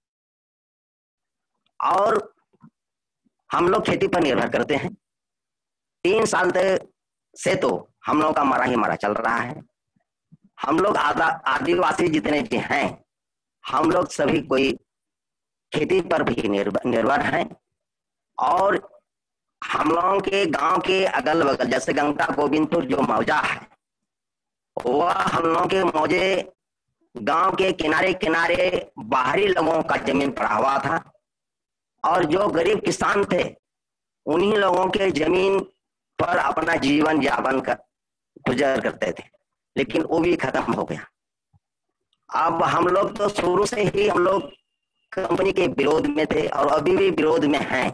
और हम लोग खेती पर निर्भर करते हैं. 3 साल से तो हम लोग का मरा ही मरा चल रहा है. हम लोग आदिवासी जितने भी हैं, हम लोग सभी कोई खेती पर भी निर्भर हैं. और हम लोगों के गांव के अगल बगल जैसे गंगा गोविंदपुर जो मौजा है, वह हम लोगों के मौजे गांव के किनारे किनारे बाहरी लोगों का जमीन पड़ा हुआ था. और जो गरीब किसान थे, उन्हीं लोगों के जमीन पर अपना जीवन यापन गुजर करते थे. लेकिन वो भी खत्म हो गया. अब हम लोग तो शुरू से ही हम लोग कंपनी के विरोध में थे और अभी भी विरोध में हैं.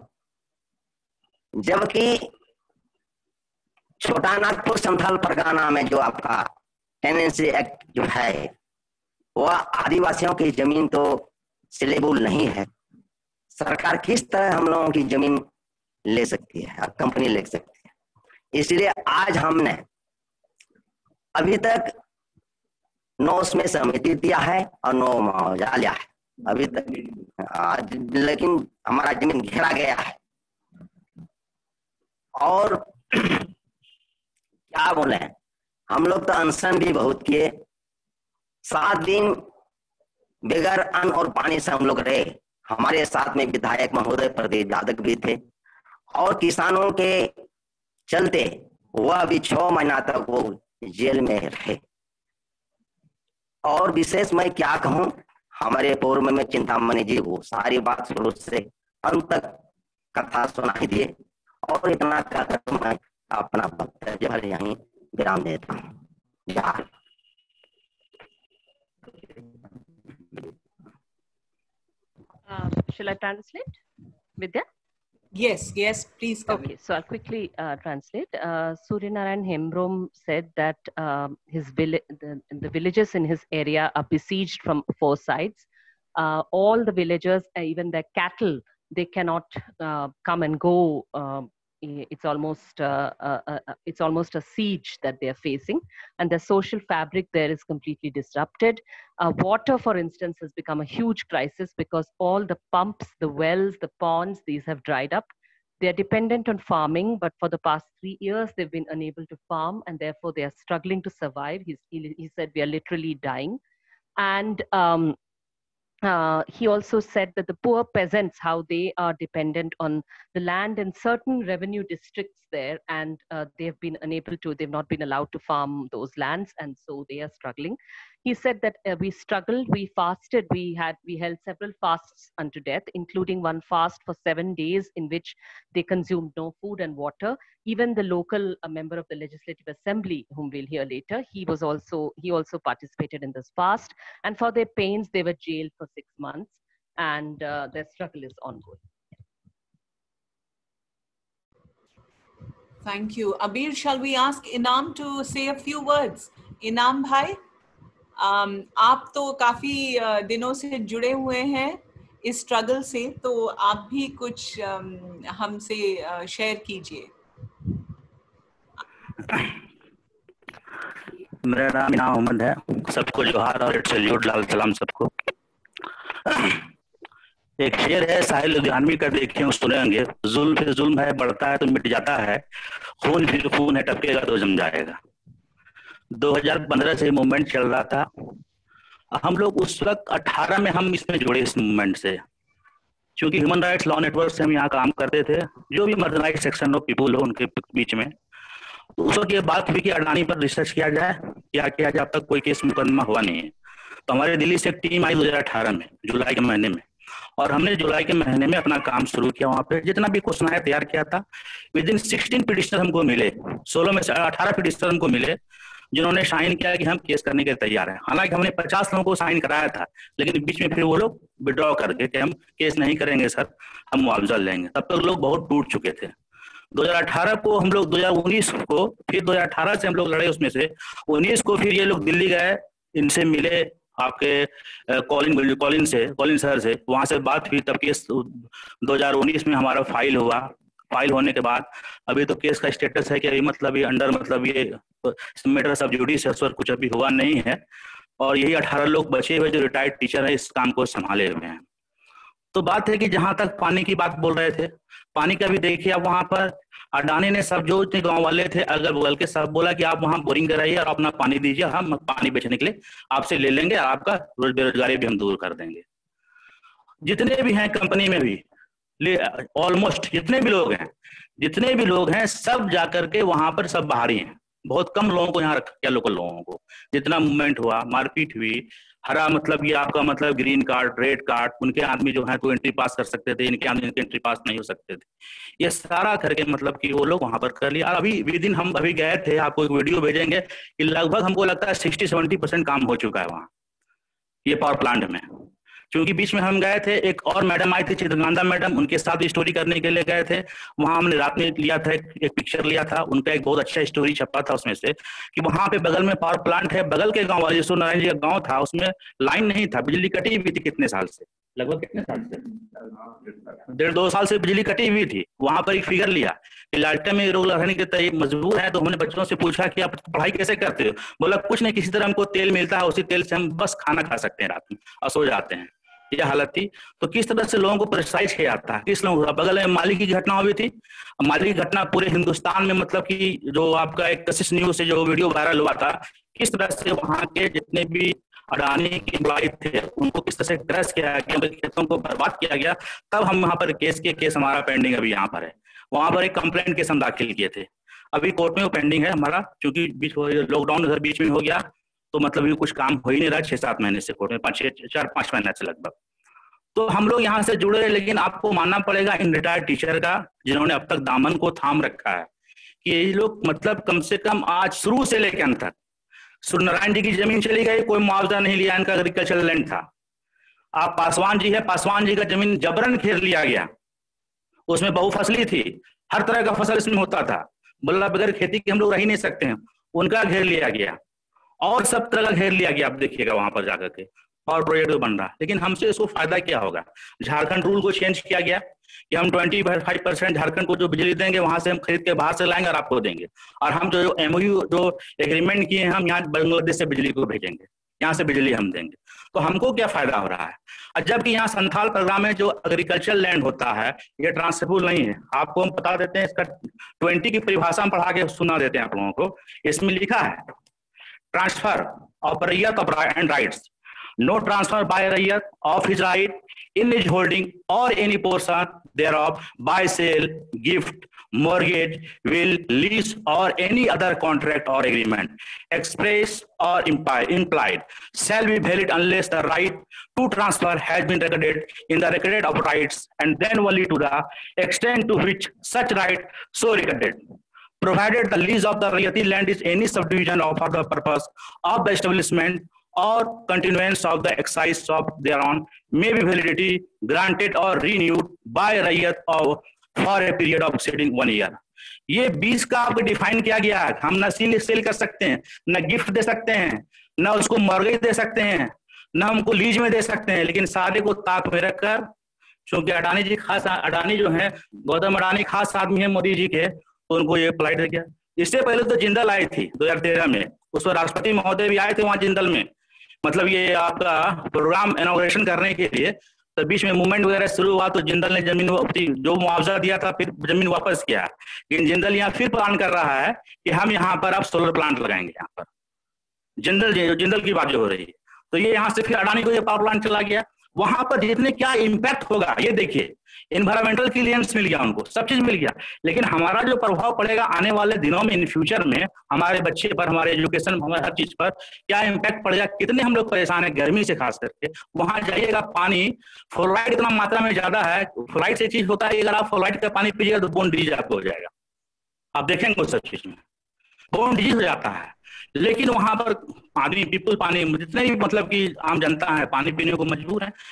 जबकि छोटा नागपुर संथाल परगना में जो आपका टेनेंसी एक्ट जो है, वह आदिवासियों की जमीन तो सिलेबल नहीं है. सरकार किस तरह हम लोगों की जमीन ले सकती है, कंपनी ले सकती है. इसलिए आज हमने अभी तक 9 उसमें समिति दिया है और 9 मुआवजा लिया है अभी तक. लेकिन हमारा जमीन घेरा गया है. और क्या बोले, हम लोग तो अनशन भी बहुत किए. 7 दिन बगैर अन्न और पानी से हम लोग रहे. हमारे साथ में विधायक महोदय प्रदीप यादव भी थे. और किसानों के चलते वह भी 6 महीना तक वो जेल में रहे। और विशेष मैं क्या कहूं, हमारे पूर्व में चिंतामणि जी को सारी बात शुरू से अंत तक कथा सुनाई दिए, और इतना कहकर मैं अपना वक्तव्य यहीं विराम देता हूँ। Shall I translate, Vidya? Yes, please. Okay, so I'll quickly translate. Suryanarayan Hembrom said that the villages in his area are besieged from 4 sides. All the villagers, even their cattle, they cannot come and go. It's almost a siege that they are facing, and the social fabric there is completely disrupted. Water, for instance, has become a huge crisis because all the pumps, the wells, the ponds, these have dried up. They are dependent on farming, but for the past 3 years, they've been unable to farm, and therefore they are struggling to survive. He said, we are literally dying. And he also said that the poor peasants, how they are dependent on the land in certain revenue districts there, and they've not been allowed to farm those lands, and so they are struggling. He said that we struggled, we fasted, we held several fasts unto death, including one fast for 7 days in which they consumed no food and water. Even the local member of the Legislative Assembly, whom we'll hear later, he also participated in this fast. And for their pains, they were jailed for 6 months, and their struggle is ongoing. Thank you. Abir, shall we ask Inam to say a few words? Inam bhai, आप तो काफी दिनों से जुड़े हुए हैं इस struggle से, तो आप भी कुछ हमसे शेयर कीजिए। मेरा नाम इनाम मोहम्मद है। सबको जोहार और सैल्यूट, लाल सलाम सबको। एक शेर है साहिल लुधियानवी का, देखिए सुनेंगे, जुल्म फिर जुल्म है, बढ़ता है तो मिट जाता है, खून फिर खून है, टपकेगा तो जम जाएगा। 2015 से मूवमेंट चल रहा था। हम लोग उस वक्त 18 में हम इसमें जुड़े इस मूवमेंट से, क्योंकि ह्यूमन राइट्स लॉ नेटवर्क से हम यहाँ काम करते थे, जो भी मार्जिनलाइज्ड सेक्शन ऑफ पीपल हो उनके बीच में। तो उस वक्त ये बात हुई कि अडानी पर रिसर्च किया जाए, क्या किया जाए, अब तक कोई केस मुकदमा हुआ नहीं है। तो हमारे दिल्ली से एक टीम आई 2018 में, जुलाई के महीने में, और हमने जुलाई के महीने में अपना काम शुरू किया। वहाँ पे जितना भी क्वेश्चन तैयार किया था, विद इन 16 पिटिशनर हमको मिले, 16 में से 18 पिटिशनर हमको मिले जिन्होंने साइन किया कि हम केस करने के तैयार हैं। हालांकि हमने 50 लोगों को साइन कराया था, लेकिन बीच में फिर वो लोग विड्रॉ करके कि हम केस नहीं करेंगे सर, हम मुआवजा लेंगे। तब तक लोग बहुत टूट चुके थे। 2018 को हम लोग 2019 को, फिर 2018 से हम लोग लड़े, उसमें से 19 को फिर ये लोग दिल्ली गए, इनसे मिले, आपके कॉलिन सर से, वहां से बात हुई, तब केस 2019 में हमारा फाइल हुआ। फाइल होने के बाद अभी तो केस का स्टेटस है कि अभी मतलब ये अंडर, मतलब ये मैटर सब जुडिस है, कुछ अभी हुआ नहीं है। और यही 18 लोग बचे हुए जो रिटायर्ड टीचर है इस काम को संभाले हुए हैं। तो बात है कि जहां तक पानी की बात बोल रहे थे, पानी का भी देखिए आप, वहां पर अडानी ने सब जो गांव वाले थे अगल बगल के सब बोला कि आप वहां बोरिंग कराइए और अपना पानी दीजिए, हम पानी बेचने के लिए आपसे ले लेंगे, आपका बेरोजगारी भी हम दूर कर देंगे। जितने भी हैं कंपनी में भी, ऑलमोस्ट जितने भी लोग हैं सब जाकर के वहां पर सब बाहरी हैं। बहुत कम लोगों को यहाँ रखा गया, लोकल लोगों को। जितना मूवमेंट हुआ, मारपीट हुई, हरा मतलब ये आपका मतलब ग्रीन कार्ड, रेड कार्ड, उनके आदमी जो है तो एंट्री पास कर सकते थे, इनके आदमी एंट्री पास नहीं हो सकते थे। ये सारा करके मतलब कि वो लोग वहां पर कर लिया। अभी विदिन हम अभी गए थे, आपको एक वीडियो भेजेंगे कि लगभग हमको लगता है 60-70% काम हो चुका है वहाँ, ये पावर प्लांट में। क्योंकि बीच में हम गए थे, एक और मैडम आई थी चित्रकांता मैडम, उनके साथ स्टोरी करने के लिए गए थे। वहां हमने रात में लिया था, एक पिक्चर लिया था, उनका एक बहुत अच्छा स्टोरी छपा था उसमें से कि वहां पे बगल में पावर प्लांट है, बगल के गांव वाले सूर्यनारायण जी का गांव था, उसमें लाइन नहीं था, बिजली कटी हुई थी। कितने साल से, लगभग कितने साल से, 1.5-2 साल से बिजली कटी हुई थी। वहां पर एक फिगर लिया कि लाइट में रोग लगाने के तय मजबूर है। तो हमने बच्चों से पूछा कि आप पढ़ाई कैसे करते हो? बोला कुछ नहीं, किसी तरह हमको तेल मिलता है, उसी तेल से हम बस खाना खा सकते हैं रात में और सो जाते हैं। यह हालत थी। तो किस तरह से लोगों को प्रेशराइज किया जाता है, किस लोगों को। बगल में माली की घटना हुई थी, माली की घटना पूरे हिंदुस्तान में मतलब कि जो आपका एक कशिश न्यूज से जो वीडियो वायरल हुआ था, किस तरह से वहां के जितने भी अडानी के एम्प्लॉय थे उनको किस तरह से क्रश किया गया, खेतों को बर्बाद किया गया। तब हम वहां पर केस हमारा पेंडिंग अभी यहाँ पर है। वहां पर एक कंप्लेंट केस हम दाखिल किए थे। अभी कोर्ट में वो पेंडिंग है हमारा, क्योंकि लॉकडाउन उधर बीच में हो गया, तो मतलब ये कुछ काम हो ही नहीं रहा 6-7 महीने से कोर्ट में, 4-5 महीने से लगभग। तो हम लोग यहाँ से जुड़े, लेकिन आपको मानना पड़ेगा इन रिटायर्ड टीचर का, जिन्होंने अब तक दामन को थाम रखा है, कि ये लोग मतलब कम से कम आज शुरू से लेकर अंत तक, सूर्यनारायण जी की जमीन चली गई, कोई मुआवजा नहीं लिया, इनका एग्रीकल्चर लैंड था। आप पासवान जी है, पासवान जी का जमीन जबरन घेर लिया गया, उसमें बहुफसली थी, हर तरह का फसल इसमें होता था, बोला बगैर खेती के हम लोग रह ही नहीं सकते हैं, उनका घेर लिया गया, और सब तरह का घेर लिया गया। आप देखिएगा वहां पर जाकर के, और प्रोजेक्ट बन रहा है, लेकिन हमसे इसको फायदा क्या होगा? झारखंड रूल को चेंज किया गया कि हम 25% झारखंड को जो बिजली देंगे वहां से हम खरीद के बाहर से लाएंगे और आपको देंगे, और हम जो MOU जो एग्रीमेंट किए हैं, हम यहाँ बांग्लादेश से बिजली को भेजेंगे, यहाँ से बिजली हम देंगे। तो हमको क्या फायदा हो रहा है? और जबकि यहाँ संथाल प्रोग्राम में जो एग्रीकल्चर लैंड होता है ये ट्रांसफरेबल नहीं है। आपको हम बता देते हैं, इसका 20 की परिभाषा में पढ़ा के सुना देते हैं आप लोगों को। इसमें लिखा है ट्रांसफर ऑफ रैयत of and rights, no transfer by Rayyat of his right in his holding or any portion thereof by sale, gift, mortgage, will, lease or any other contract or agreement, express or implied, shall be valid unless the right to transfer has been recorded in the record of rights, and then only to the extent to which such right so recorded, provided the lease of the Rayyati land is any subdivision of for the purpose of the establishment or continuance of the exercise of thereon, may be validity granted or renewed by Rayyat of for a period of exceeding 1 year. ये 20 का आपको define किया गया है। हम न cell कर सकते हैं, न गिफ्ट दे सकते हैं, न उसको मॉर्गेज दे सकते हैं, न हमको लीज में दे सकते हैं, लेकिन सारे को ताक में रखकर, क्योंकि अडानी जी खास, अडानी जो है गौतम अडानी खास आदमी है मोदी जी के, तो उनको ये अप्लाई कर गया। इससे पहले तो जिंदल आई थी 2013 में, उस पर राष्ट्रपति महोदय भी आए थे वहां जिंदल में, मतलब ये आपका प्रोग्राम इनॉग्रेशन करने के लिए। तो बीच में मूवमेंट वगैरह शुरू हुआ तो जिंदल ने जमीन जो मुआवजा दिया था फिर जमीन वापस किया, लेकिन जिंदल यहाँ फिर प्लान कर रहा है कि हम यहाँ पर अब सोलर प्लांट लगाएंगे। यहाँ पर जिंदल की बात जो हो रही है, तो ये यहाँ से फिर अडानी को ये पावर प्लांट चला गया। वहां पर जितने क्या इम्पैक्ट होगा ये देखिए, इन्वायरमेंटल क्लियरेंस मिल गया उनको, सब चीज मिल गया, लेकिन हमारा जो प्रभाव पड़ेगा आने वाले दिनों में, इन फ्यूचर में, हमारे बच्चे पर, हमारे एजुकेशन, हमारे हर चीज पर क्या इम्पैक्ट पड़ेगा, कितने हम लोग परेशान है गर्मी से खास करके। वहां जाइएगा, पानी फ्लोराइड इतना मात्रा में ज्यादा है, फ्लोराइड से चीज होता है, अगर आप फ्लोराइड का पानी पीजिएगा तो बोन डिजीज आपको हो जाएगा, आप देखेंगे उस सब चीज में बोन डिजीज हो जाता है। लेकिन वहां पर आदमी पीपल पानी, जितने भी मतलब कि आम जनता है पानी पीने को मजबूर है।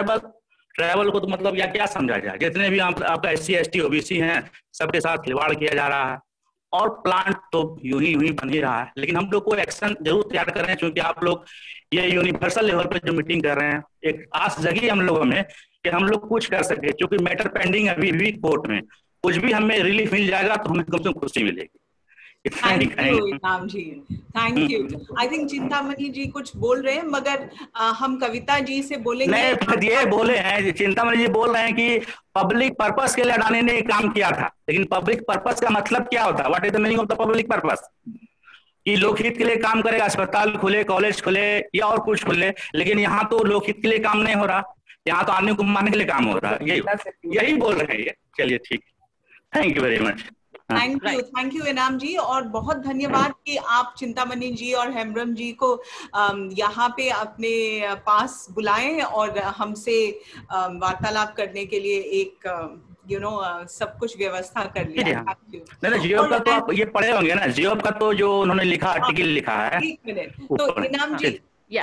ट्रैवल को तो मतलब या क्या समझा जाए, जितने भी आपका SC ST OBC हैं सबके साथ खिलवाड़ किया जा रहा है, और प्लांट तो यूं ही बन ही रहा है। लेकिन हम लोग को एक्शन जरूर तैयार कर रहे हैं, क्योंकि आप लोग ये यूनिवर्सल लेवल पे जो मीटिंग कर रहे हैं, एक आस जगी हम लोगों में कि हम लोग कुछ कर सके, क्योंकि मैटर पेंडिंग अभी भी कोर्ट में, कुछ भी हमें रिलीफ मिल जाएगा तो हमें कम से कम खुशी मिलेगी। Thank you Inam ji, thank you. I think Chintamani ji कुछ बोल रहे हैं, मगर हम कविता जी से बोलेंगे। नहीं, ये बोले हैं, चिंतामणि जी बोल रहे हैं कि पब्लिक पर्पस के लिए अडानी ने काम किया था, लेकिन पब्लिक पर्पस का मतलब क्या होता है? What is the meaning of the public purpose? कि लोकहित के लिए काम करेगा, अस्पताल खुले, कॉलेज खुले या और कुछ खुले, लेकिन यहाँ तो लोकहित के लिए काम नहीं हो रहा, यहाँ तो आदमी को मारने के लिए काम हो रहा है। यही बोल रहे हैं। चलिए ठीक, thank you very much. Thank you Inam ji, और बहुत धन्यवाद कि आप चिंतामणि जी और हेमब्रम जी को यहाँ पे अपने पास बुलाएं और हमसे वार्तालाप करने के लिए एक सब कुछ व्यवस्था कर लिया। नहीं, जियोब का तो आप ये पढ़े होंगे ना, जियोब का तो जो उन्होंने लिखा आर्टिकल लिखा है। एक मिनट, तो इनाम जी,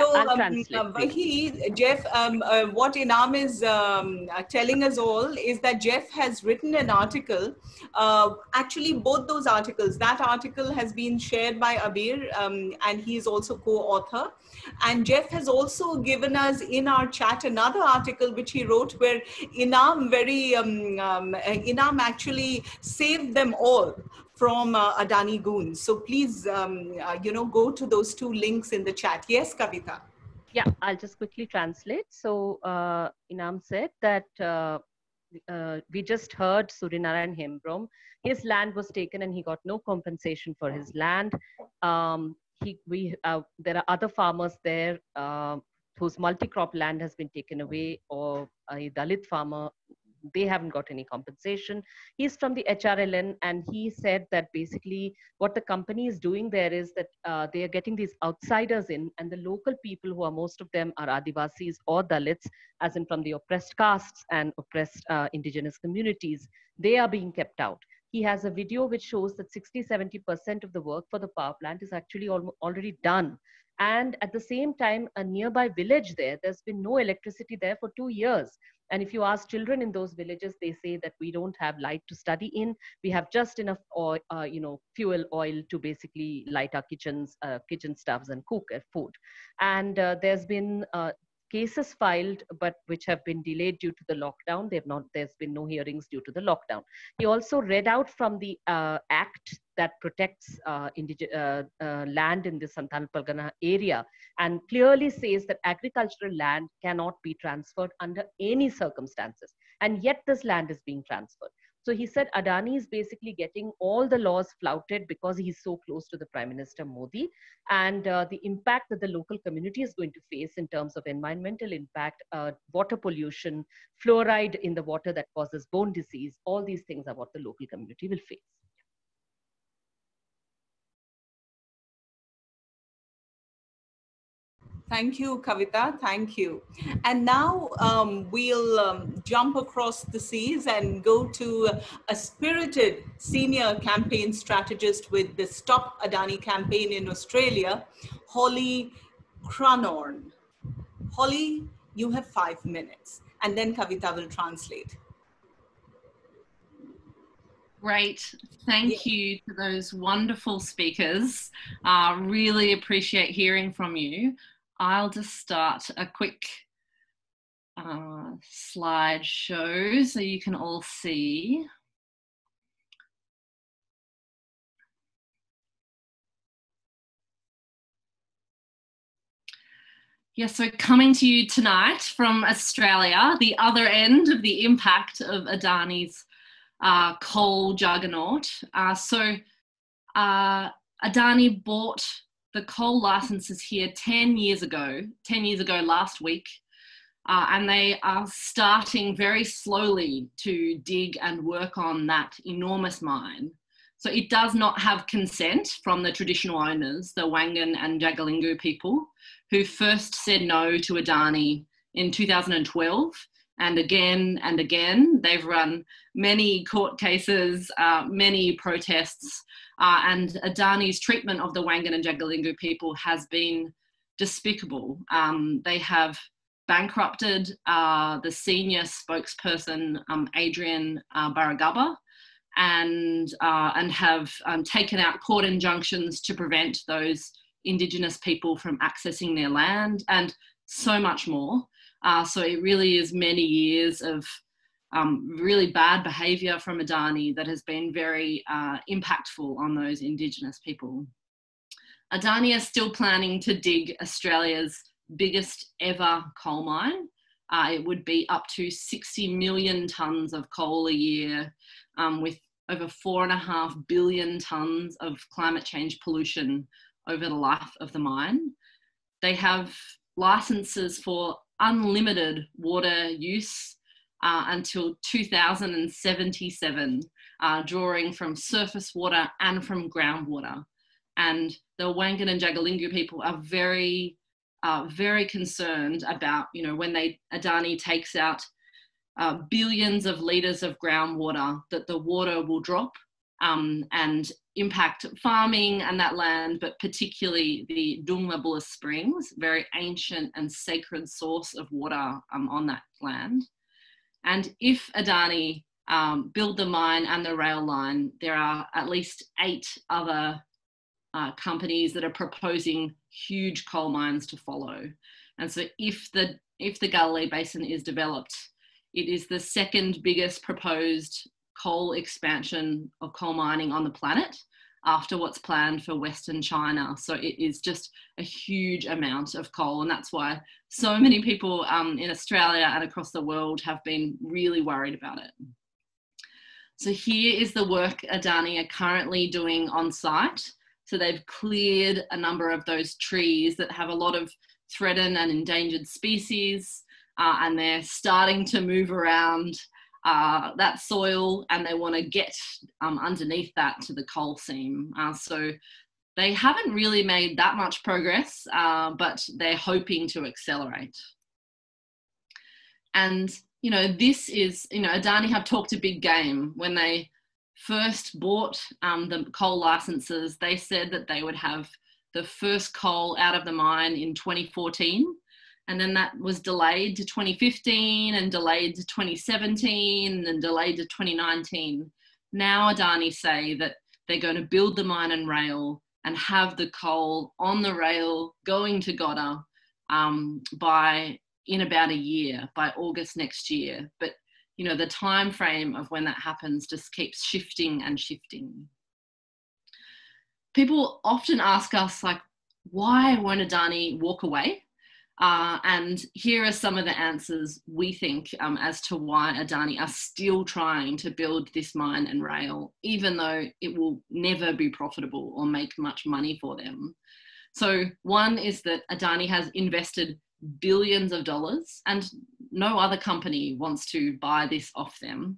Jeff, what Inam is telling us all is that Jeff has written an article. Actually, both those articles, that article has been shared by Abir, and he is also co-author. And Jeff has also given us in our chat another article which he wrote, where Inam Inam actually saved them all from Adani goons. So please, go to those two links in the chat. Yes, Kavita. Yeah, I'll just quickly translate. So Inam said that we just heard Suryanarayan Hembrom. His land was taken and he got no compensation for his land. There are other farmers there whose multi-crop land has been taken away, or a Dalit farmer they haven't got any compensation. He's from the HRLN, and he said that basically what the company is doing there is that they are getting these outsiders in, and the local people, who are most of them are Adivasis or Dalits, as in from the oppressed castes and oppressed indigenous communities, they are being kept out. He has a video which shows that 60-70% of the work for the power plant is actually already done. And at the same time, a nearby village there's been no electricity there for 2 years. And if you ask children in those villages, they say that we don't have light to study in. We have just enough oil, fuel oil to basically light our kitchen stoves and cook food. And there's been cases filed, but which have been delayed due to the lockdown. There's been no hearings due to the lockdown. He also read out from the act that protects land in the Santhal Pargana area, and clearly says that agricultural land cannot be transferred under any circumstances. And yet this land is being transferred. So he said Adani is basically getting all the laws flouted because he's so close to the Prime Minister Modi, and the impact that the local community is going to face in terms of environmental impact, water pollution, fluoride in the water that causes bone disease, all these things are what the local community will face. Thank you, Kavita. Thank you. And now we'll jump across the seas and go to a spirited senior campaign strategist with the Stop Adani campaign in Australia, Holly Cranborne. Holly, you have 5 minutes, and then Kavita will translate. Great. Thank you to those wonderful speakers. Really appreciate hearing from you. I'll just start a quick slideshow so you can all see. Yeah, so coming to you tonight from Australia, the other end of the impact of Adani's coal juggernaut. Adani bought the coal licenses here 10 years ago last week, and they are starting very slowly to dig and work on that enormous mine. So it does not have consent from the traditional owners, the Wangan and Jagalingou people, who first said no to Adani in 2012. And again, they've run many court cases, many protests, and Adani's treatment of the Wangan and Jagalingou people has been despicable. They have bankrupted the senior spokesperson, Adrian Baragaba, and have taken out court injunctions to prevent those Indigenous people from accessing their land, and so much more. So it really is many years of really bad behaviour from Adani that has been very impactful on those Indigenous people. Adani is still planning to dig Australia's biggest ever coal mine. It would be up to 60 million tonnes of coal a year, with over 4.5 billion tonnes of climate change pollution over the life of the mine. They have licenses for unlimited water use until 2077, drawing from surface water and from groundwater. And the Wangan and Jagalingou people are very, very concerned about, when Adani takes out billions of litres of groundwater, that the water will drop and impact farming and that land, but particularly the Dunglabulla Springs, very ancient and sacred source of water on that land. And if Adani build the mine and the rail line, there are at least 8 other companies that are proposing huge coal mines to follow. And so if the Galilee Basin is developed, it is the second biggest proposed coal expansion of coal mining on the planet after what's planned for Western China. So it is just a huge amount of coal, and that's why so many people in Australia and across the world have been really worried about it. So here is the work Adani are currently doing on site. So they've cleared a number of those trees that have a lot of threatened and endangered species, and they're starting to move around that soil, and they want to get underneath that to the coal seam. So they haven't really made that much progress, but they're hoping to accelerate. And, you know, this is, you know, Adani have talked a big game. When they first bought the coal licenses, they said that they would have the first coal out of the mine in 2014. And then that was delayed to 2015 and delayed to 2017 and then delayed to 2019. Now Adani say that they're going to build the mine and rail and have the coal on the rail going to Godda in about a year, by August next year. But, you know, the time frame of when that happens just keeps shifting and shifting. People often ask us, like, why won't Adani walk away? And here are some of the answers we think as to why Adani are still trying to build this mine and rail, even though it will never be profitable or make much money for them. So one is that Adani has invested billions of dollars and no other company wants to buy this off them.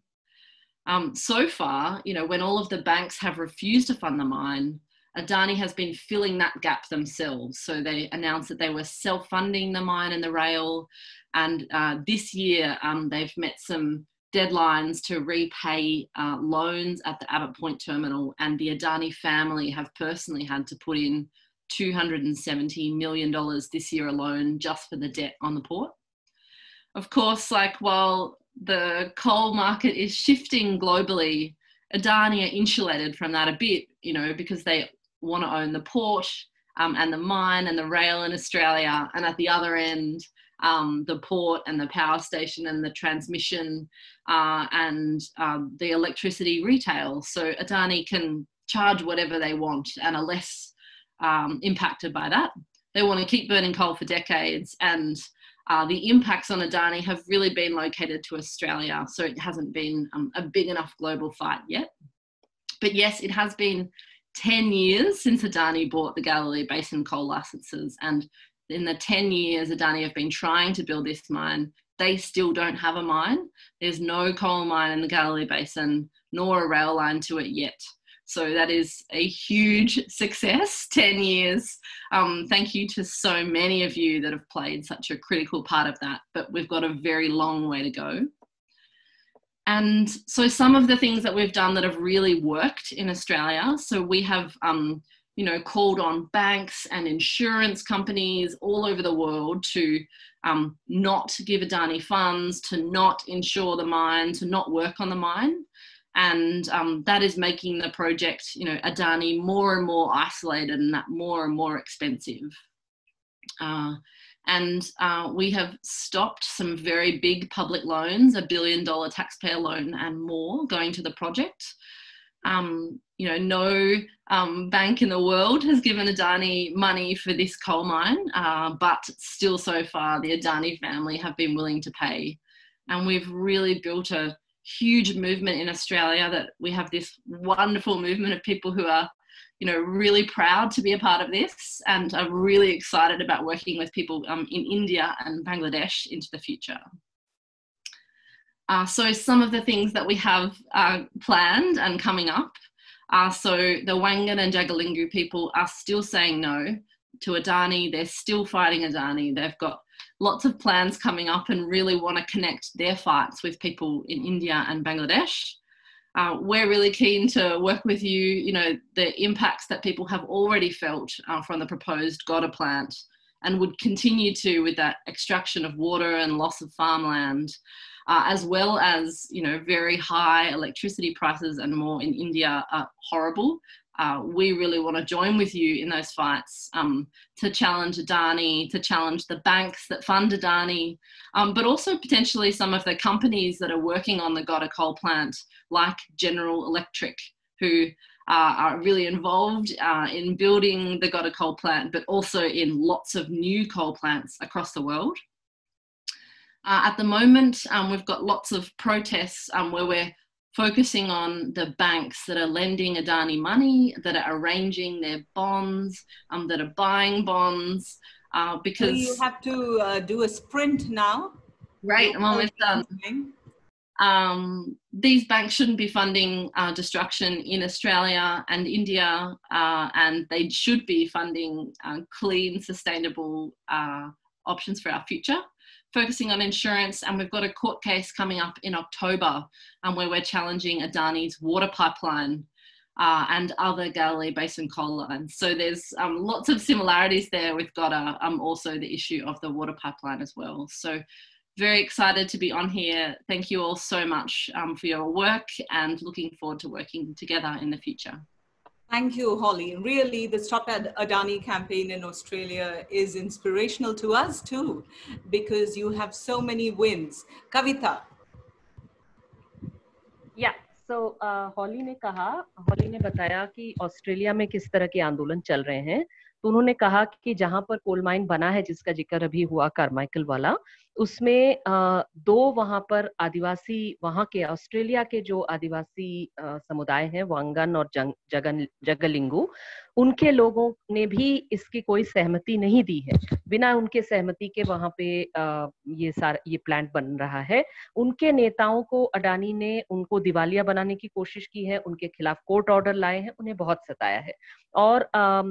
So far, you know, when all of the banks have refused to fund the mine, Adani has been filling that gap themselves. So they announced that they were self-funding the mine and the rail. And this year, they've met some deadlines to repay loans at the Abbott Point terminal. And the Adani family have personally had to put in $270 million this year alone just for the debt on the port. Of course, like, while the coal market is shifting globally, Adani are insulated from that a bit, you know, because they want to own the port and the mine and the rail in Australia, and at the other end, the port and the power station and the transmission and the electricity retail. So Adani can charge whatever they want and are less impacted by that. They want to keep burning coal for decades, and the impacts on Adani have really been located to Australia, so it hasn't been a big enough global fight yet. But yes, it has been 10 years since Adani bought the Galilee Basin coal licenses, and in the 10 years Adani have been trying to build this mine, they still don't have a mine. There's no coal mine in the Galilee Basin, nor a rail line to it yet. So that is a huge success, 10 years. Thank you to so many of you that have played such a critical part of that, but we've got a very long way to go. And so some of the things that we've done that have really worked in Australia, so we have, you know, called on banks and insurance companies all over the world to not give Adani funds, to not insure the mine, to not work on the mine. And that is making the project, you know, Adani more and more isolated and that more and more expensive. And we have stopped some very big public loans, $1 billion taxpayer loan and more, going to the project. You know, no bank in the world has given Adani money for this coal mine, but still so far the Adani family have been willing to pay. And we've really built a huge movement in Australia, that we have this wonderful movement of people who are, you know, really proud to be a part of this, and are really excited about working with people in India and Bangladesh into the future. So some of the things that we have planned and coming up. So the Wangan and Jagalingou people are still saying no to Adani. They're still fighting Adani. They've got lots of plans coming up and really want to connect their fights with people in India and Bangladesh. We're really keen to work with you, you know, the impacts that people have already felt from the proposed Godda plant, and would continue to with that extraction of water and loss of farmland, as well as, you know, very high electricity prices and more in India are horrible. We really want to join with you in those fights to challenge Adani, to challenge the banks that fund Adani, but also potentially some of the companies that are working on the Godda coal plant, like General Electric, who are really involved in building the Godda coal plant, but also in lots of new coal plants across the world. At the moment, we've got lots of protests where we're focusing on the banks that are lending Adani money, that are arranging their bonds, that are buying bonds, because... So you have to do a sprint now. Right, I'm almost done. These banks shouldn't be funding destruction in Australia and India, and they should be funding clean, sustainable options for our future, focusing on insurance. And we've got a court case coming up in October where we're challenging Adani's water pipeline and other Galilee Basin coal lines. So there's lots of similarities there with Godda, also the issue of the water pipeline as well. So very excited to be on here. Thank you all so much for your work, and looking forward to working together in the future. Thank you, Holly. Really, the Stop Adani campaign in Australia is inspirational to us too, because you have so many wins. Kavita. Yeah. So, हॉली ने बताया कि Australia में किस तरह के आंदोलन चल रहे हैं। तो उन्होंने कहा कि जहां पर कोल माइन बना है, जिसका जिक्र अभी हुआ कार्माइकल वाला, उसमें 2 वहां पर आदिवासी, वहां के ऑस्ट्रेलिया के जो आदिवासी समुदाय हैं, वांगन और जगलिंगू, उनके लोगों ने भी इसकी कोई सहमति नहीं दी है। बिना उनके सहमति के वहां पे ये प्लांट बन रहा है। उनके नेताओं को अडानी ने उनको दिवालिया बनाने की कोशिश की है, उनके खिलाफ कोर्ट ऑर्डर लाए हैं, उन्हें बहुत सताया है। और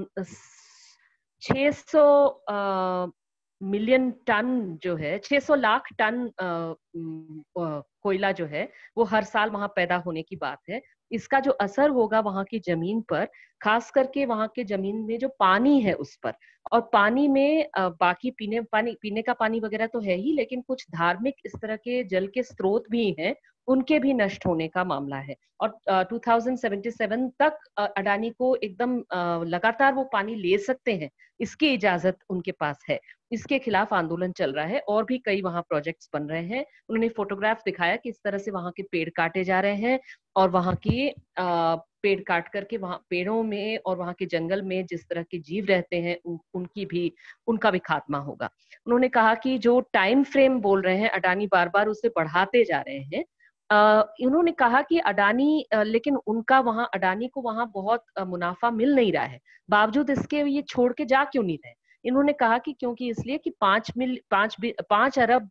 600 मिलियन टन जो है, 600 लाख टन कोयला जो है वो हर साल वहां पैदा होने की बात है। इसका जो असर होगा वहां की जमीन पर, खास करके वहां के जमीन में जो पानी है उस पर, और पानी में बाकी पीने का पानी वगैरह तो है ही, लेकिन कुछ धार्मिक इस तरह के जल के स्रोत भी हैं, उनके भी नष्ट होने का मामला है। और 2077 तक अडानी को एकदम लगातार वो पानी ले सकते हैं, इसकी इजाजत उनके पास है। इसके खिलाफ आंदोलन चल रहा है और भी कई वहां प्रोजेक्ट्स बन रहे हैं। उन्होंने फोटोग्राफ दिखाया कि इस तरह से वहां के पेड़ काटे जा रहे हैं और वहां की पेड़ काट करके वहां पेड़ों में और वहां के जंगल में जिस तरह के जीव रहते हैं उनका भी खात्मा होगा। उन्होंने कहा कि जो टाइम फ्रेम बोल रहे हैं अडानी बार बार उसे बढ़ाते जा रहे हैं। इन्होंने कहा कि अडानी, लेकिन उनका वहां अडानी को वहां बहुत मुनाफा मिल नहीं रहा है, बावजूद इसके ये छोड़ के जा क्यों नहीं रहे। इन्होंने कहा कि क्योंकि इसलिए कि 5 अरब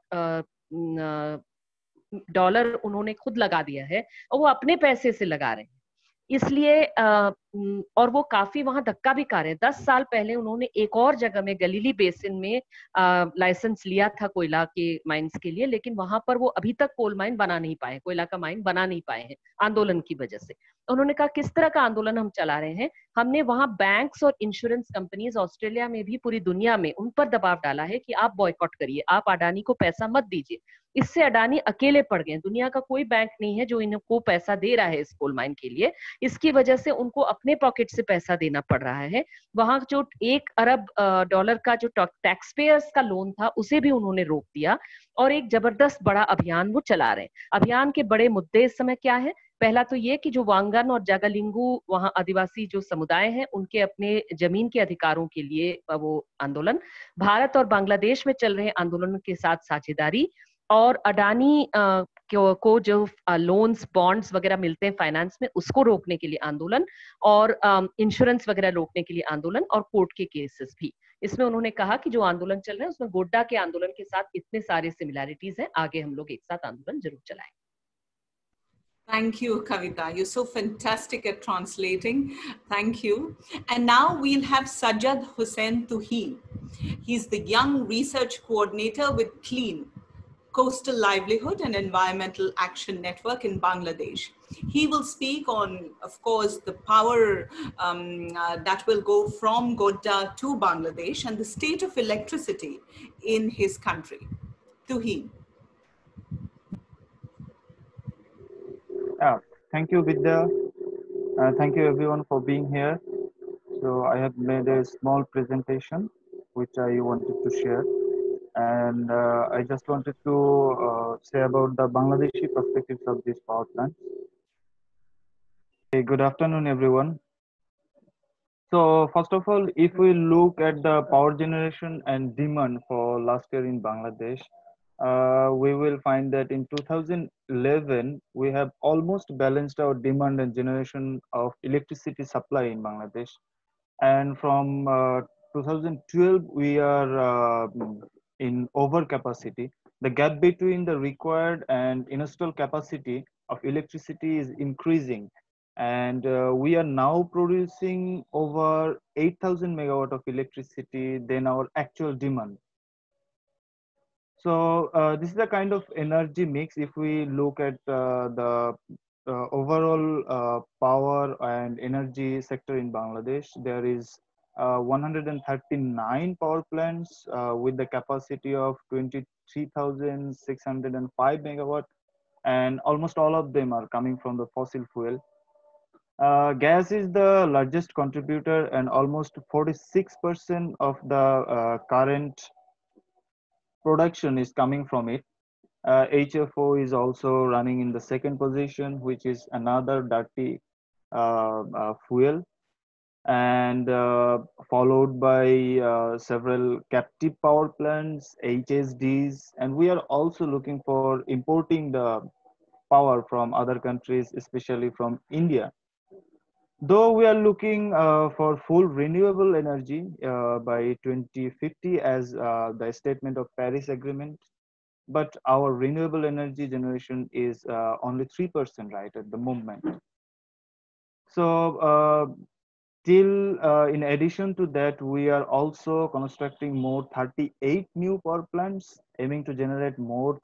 डॉलर उन्होंने खुद लगा दिया है और वो अपने पैसे से लगा रहे हैं, इसलिए और वो काफी वहां धक्का भी खा रहे हैं। 10 साल पहले उन्होंने एक और जगह में गलीली बेसिन में लाइसेंस लिया था कोयला के माइंस के लिए, लेकिन वहां पर वो अभी तक कोल माइन बना नहीं पाए, कोयला का माइन बना नहीं पाए हैं आंदोलन की वजह से। उन्होंने कहा किस तरह का आंदोलन हम चला रहे हैं। हमने वहां बैंक्स और इंश्योरेंस कंपनीज ऑस्ट्रेलिया में भी, पूरी दुनिया में उन पर दबाव डाला है कि आप बॉयकॉट करिए, आप अडानी को पैसा मत दीजिए। इससे अडानी अकेले पड़ गए, दुनिया का कोई बैंक नहीं है जो इनको पैसा दे रहा है इस कोल माइन के लिए। इसकी वजह से उनको अपने पॉकेट से पैसा देना पड़ रहा है। वहां जो 1 अरब डॉलर का जो टैक्स पेयर्स का लोन था उसे भी उन्होंने रोक दिया और एक जबरदस्त बड़ा अभियान वो चला रहे हैं। अभियान के बड़े मुद्दे इस समय क्या है? पहला तो ये कि जो वांगन और जागालिंगू वहां आदिवासी जो समुदाय हैं उनके अपने जमीन के अधिकारों के लिए वो आंदोलन, भारत और बांग्लादेश में चल रहे आंदोलन के साथ साझेदारी, और अडानी को जो लोन्स बॉन्ड्स वगैरह मिलते हैं फाइनेंस में उसको रोकने के लिए आंदोलन, और इंश्योरेंस वगैरह रोकने के लिए आंदोलन, और कोर्ट के केसेस भी। इसमें उन्होंने कहा कि जो आंदोलन चल रहे हैं उसमें गोड्डा के आंदोलन के साथ इतने सारे सिमिलैरिटीज हैं, आगे हम लोग एक साथ आंदोलन जरूर चलाएं। Thank you, Kavita. You're so fantastic at translating. Thank you. And now we'll have Sajjad Hussain Tuhin. He's the Young Research Coordinator with CLEAN, Coastal Livelihood and Environmental Action Network in Bangladesh. He will speak on, of course, the power that will go from Godda to Bangladesh and the state of electricity in his country. Tuhin. Thank you, Vidya. Thank you everyone for being here. So I have made a small presentation which I wanted to share, and I just wanted to say about the Bangladeshi perspectives of this power plant. Okay, good afternoon everyone. So first of all, if we look at the power generation and demand for last year in Bangladesh, we will find that in 2011 we have almost balanced our demand and generation of electricity supply in Bangladesh, and from 2012 we are in overcapacity, The gap between the required and installed capacity of electricity is increasing, and we are now producing over 8,000 megawatt of electricity than our actual demand. So this is the kind of energy mix. If we look at the overall power and energy sector in Bangladesh, there is 139 power plants with the capacity of 23,605 megawatt, and almost all of them are coming from the fossil fuel. Gas is the largest contributor, and almost 46% of the current production is coming from it. HFO is also running in the second position, which is another dirty fuel, and followed by several captive power plants, HSDs, and we are also looking for importing the power from other countries, especially from India. Though we are looking for full renewable energy by 2050 as the statement of Paris Agreement, but our renewable energy generation is only 3% right at the moment. So in addition to that, we are also constructing more 38 new power plants, aiming to generate more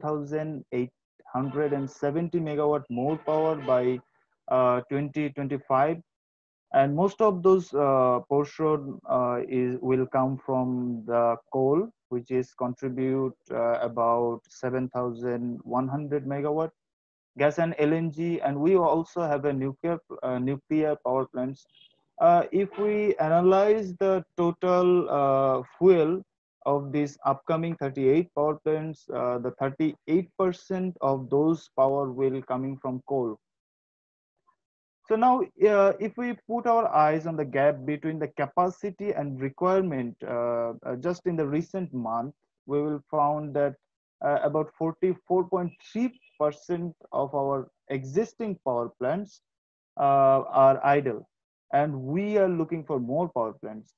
13,870 megawatt more power by 2025. And most of those portion will come from the coal, which is contribute about 7,100 megawatt, gas and LNG, and we also have a nuclear power plants. If we analyze the total fuel of this upcoming 38 power plants, the 38% of those power will coming from coal. So now, if we put our eyes on the gap between the capacity and requirement, just in the recent month, we will found that about 44.3% of our existing power plants are idle, and we are looking for more power plants.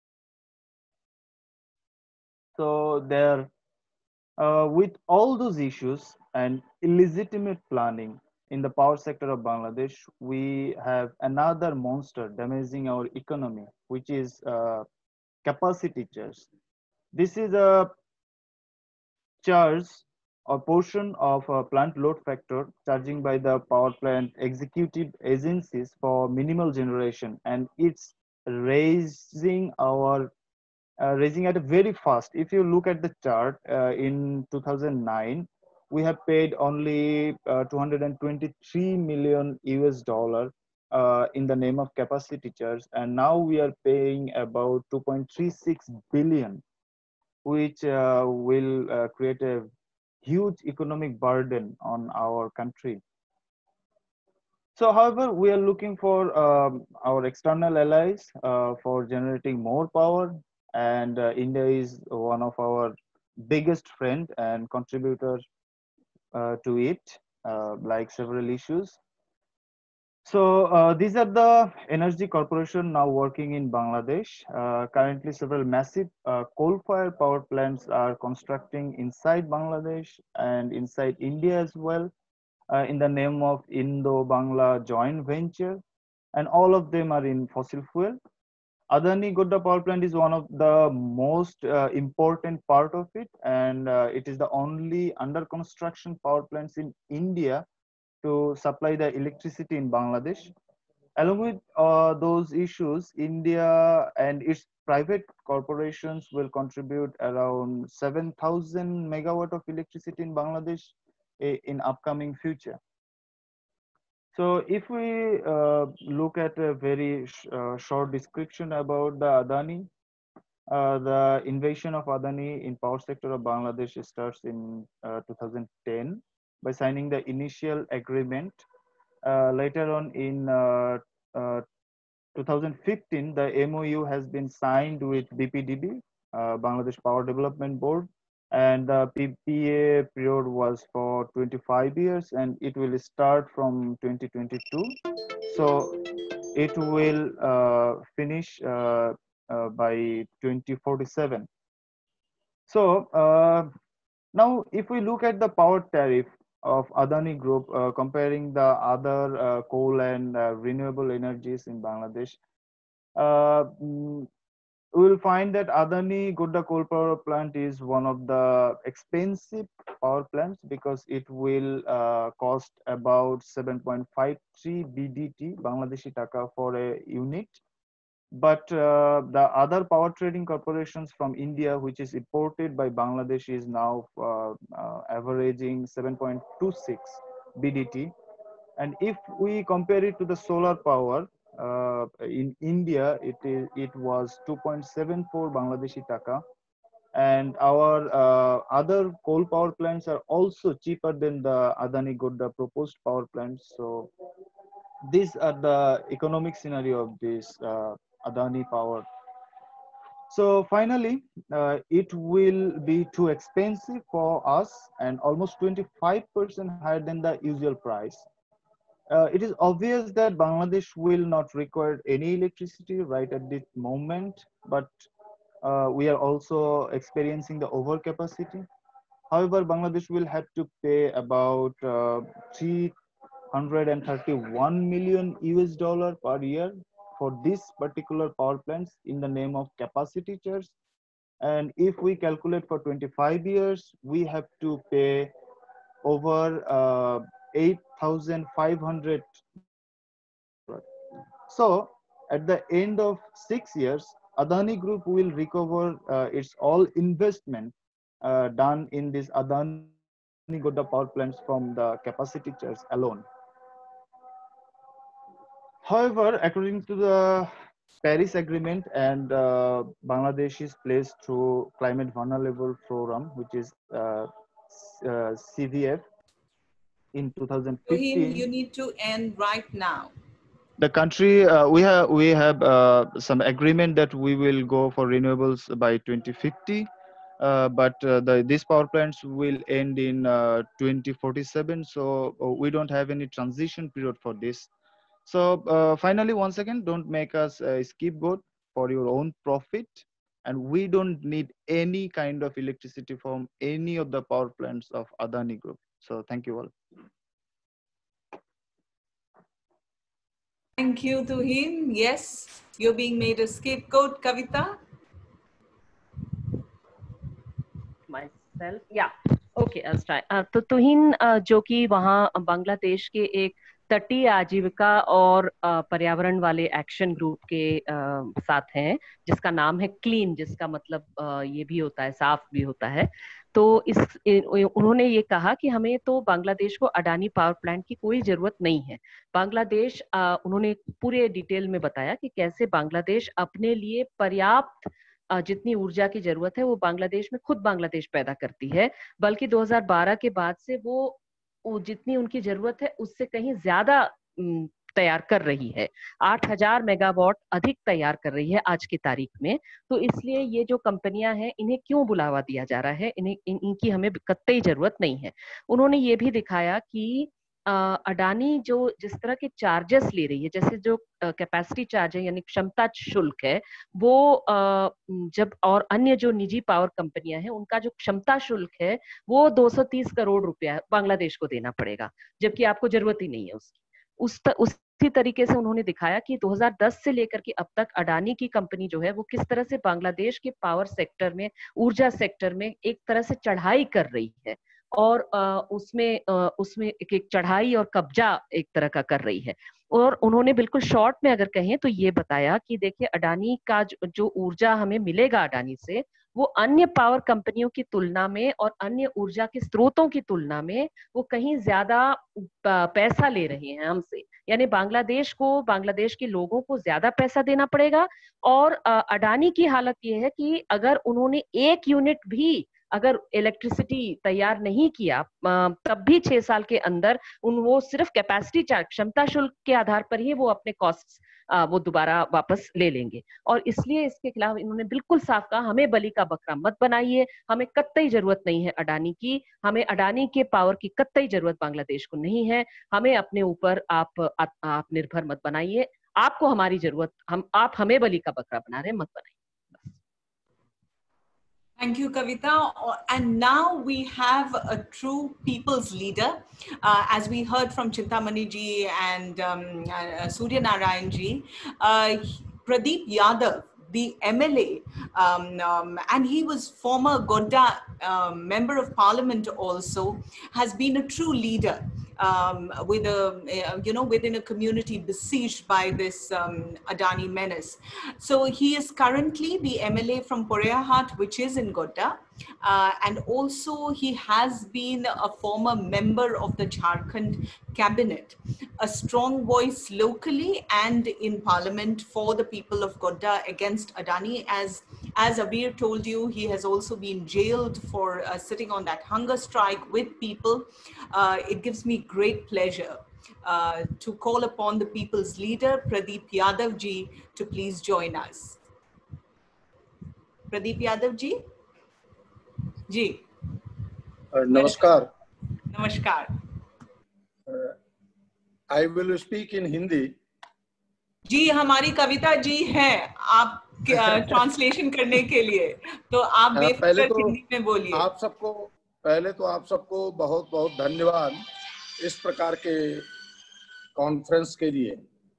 So there, with all those issues and illegitimate planning in the power sector of Bangladesh, we have another monster damaging our economy, which is capacity charge. This is a charge or portion of a plant load factor charging by the power plant executive agencies for minimal generation, and it's raising at a very fast. If you look at the chart in 2009, we have paid only 223 million US dollar in the name of capacity charge, and now we are paying about 2.36 billion, which will create a huge economic burden on our country. So, however, we are looking for our external allies for generating more power, and India is one of our biggest friend and contributor to it, like several issues. So these are the energy corporation now working in Bangladesh. Currently, several massive coal-fired power plants are constructing inside Bangladesh and inside India as well, in the name of Indo-Bangla joint venture, and all of them are in fossil fuel. Adani Godda power plant is one of the most important part of it, and it is the only under construction power plants in India to supply the electricity in Bangladesh. Along with those issues, India and its private corporations will contribute around 7,000 megawatt of electricity in Bangladesh in upcoming future. So if we look at a very short description about the Adani, the invasion of Adani in power sector of Bangladesh starts in 2010 by signing the initial agreement. Later on in 2015, the MOU has been signed with BPDB, Bangladesh Power Development Board, and the PPA period was for 25 years, and it will start from 2022. So it will finish by 2047. So Now, if we look at the power tariff of Adani Group, comparing the other coal and renewable energies in Bangladesh, we will find that Adani Godda coal power plant is one of the expensive power plants because it will cost about 7.53 BDT Bangladeshi Taka for a unit. But the other power trading corporations from India, which is imported by Bangladesh, is now averaging 7.26 BDT. And if we compare it to the solar power, in India, it was 2.74 Bangladeshi Taka. And our other coal power plants are also cheaper than the Adani Godda proposed power plants. So these are the economic scenario of this Adani power. So finally, it will be too expensive for us and almost 25% higher than the usual price. It is obvious that Bangladesh will not require any electricity right at this moment, but we are also experiencing the overcapacity. However, Bangladesh will have to pay about 331 million US dollar per year for this particular power plants in the name of capacity charge. And if we calculate for 25 years, we have to pay over 8,500. So at the end of 6 years, Adani Group will recover its all investment done in this Adani Godda power plants from the capacity charge alone. However, according to the Paris Agreement and Bangladesh's place through Climate Vulnerable Forum, which is CVF, in 2015, you need to end right now. The country we have some agreement that we will go for renewables by 2050, but these power plants will end in 2047. So we don't have any transition period for this. So finally, once again, don't make us a scapegoat for your own profit. And we don't need any kind of electricity from any of the power plants of Adani Group. So thank you all. Thank you, Tuhin. Yes, you're being made a scapegoat, Kavita. Myself, yeah. Okay, I'll try. तो तुहिन जो कि वहाँ बांग्लादेश के एक तटीय आजीविका और पर्यावरण वाले एक्शन ग्रुप के साथ हैं, जिसका नाम है क्लीन, जिसका मतलब ये भी होता है, साफ भी होता है। तो उन्होंने ये कहा कि हमें तो बांग्लादेश को अडानी पावर प्लांट की कोई जरूरत नहीं है। बांग्लादेश, उन्होंने पूरे डिटेल में बताया कि कैसे बांग्लादेश अपने लिए पर्याप्त जितनी ऊर्जा की जरूरत है वो बांग्लादेश में खुद बांग्लादेश पैदा करती है, बल्कि 2012 के बाद से वो जितनी उनकी जरूरत है उससे कहीं ज्यादा तैयार कर रही है। 8000 मेगावाट अधिक तैयार कर रही है आज की तारीख में। तो इसलिए ये जो कंपनियां हैं, इन्हें क्यों बुलावा दिया जा रहा है, इनकी हमें कतई जरूरत नहीं है। उन्होंने ये भी दिखाया कि अडानी जो जिस तरह के चार्जेस ले रही है, जैसे जो कैपेसिटी चार्ज है यानी क्षमता शुल्क है, वो जब और अन्य जो निजी पावर कंपनियां हैं उनका जो क्षमता शुल्क है वो 230 करोड़ रुपया बांग्लादेश को देना पड़ेगा, जबकि आपको जरूरत ही नहीं है उसकी। उसी तरीके से उन्होंने दिखाया कि 2010 से लेकर के अब तक अडानी की कंपनी जो है वो किस तरह से बांग्लादेश के पावर सेक्टर में, ऊर्जा सेक्टर में एक तरह से चढ़ाई कर रही है और उसमें एक चढ़ाई और कब्जा एक तरह का कर रही है। और उन्होंने बिल्कुल शॉर्ट में अगर कहें तो ये बताया कि देखिए अडानी का जो ऊर्जा हमें मिलेगा अडानी से, वो अन्य पावर कंपनियों की तुलना में और अन्य ऊर्जा के स्रोतों की तुलना में वो कहीं ज्यादा पैसा ले रहे हैं हमसे। यानी बांग्लादेश के लोगों को ज्यादा पैसा देना पड़ेगा। और अडानी की हालत ये है कि अगर उन्होंने एक यूनिट भी अगर इलेक्ट्रिसिटी तैयार नहीं किया तब भी 6 साल के अंदर वो सिर्फ कैपेसिटी चार्ज, क्षमता शुल्क के आधार पर ही वो अपने कॉस्ट वो दोबारा वापस ले लेंगे। और इसलिए इसके खिलाफ इन्होंने बिल्कुल साफ कहा, हमें बलि का बकरा मत बनाइए, हमें कतई जरूरत नहीं है अडानी की, हमें अडानी के पावर की कतई जरूरत बांग्लादेश को नहीं है, हमें अपने ऊपर आप निर्भर मत बनाइए, आपको हमारी जरूरत, आप हमें बलि का बकरा बना रहे, मत बनाइए। Thank you, Kavita. And now we have a true people's leader. As we heard from Chintamani ji and Surya Narayan ji, Pradeep Yadav, the MLA, and he was former Godda member of parliament also, has been a true leader with a, within a community besieged by this Adani menace. So he is currently the MLA from Porayahat, which is in Godda. And also he has been a former member of the Jharkhand cabinet, a strong voice locally and in parliament for the people of Godda against Adani. As Abir told you, he has also been jailed for sitting on that hunger strike with people. It gives me great pleasure to call upon the people's leader, Pradeep Yadav ji, to please join us. Pradeep Yadav ji? जी नमस्कार. नमस्कार. I will speak in Hindi. जी हमारी कविता जी हैं आप translation करने के लिए, तो आप बेफिक्र हिंदी में बोलिए. पहले तो आप सबको बहुत बहुत धन्यवाद इस प्रकार के कॉन्फ्रेंस के लिए.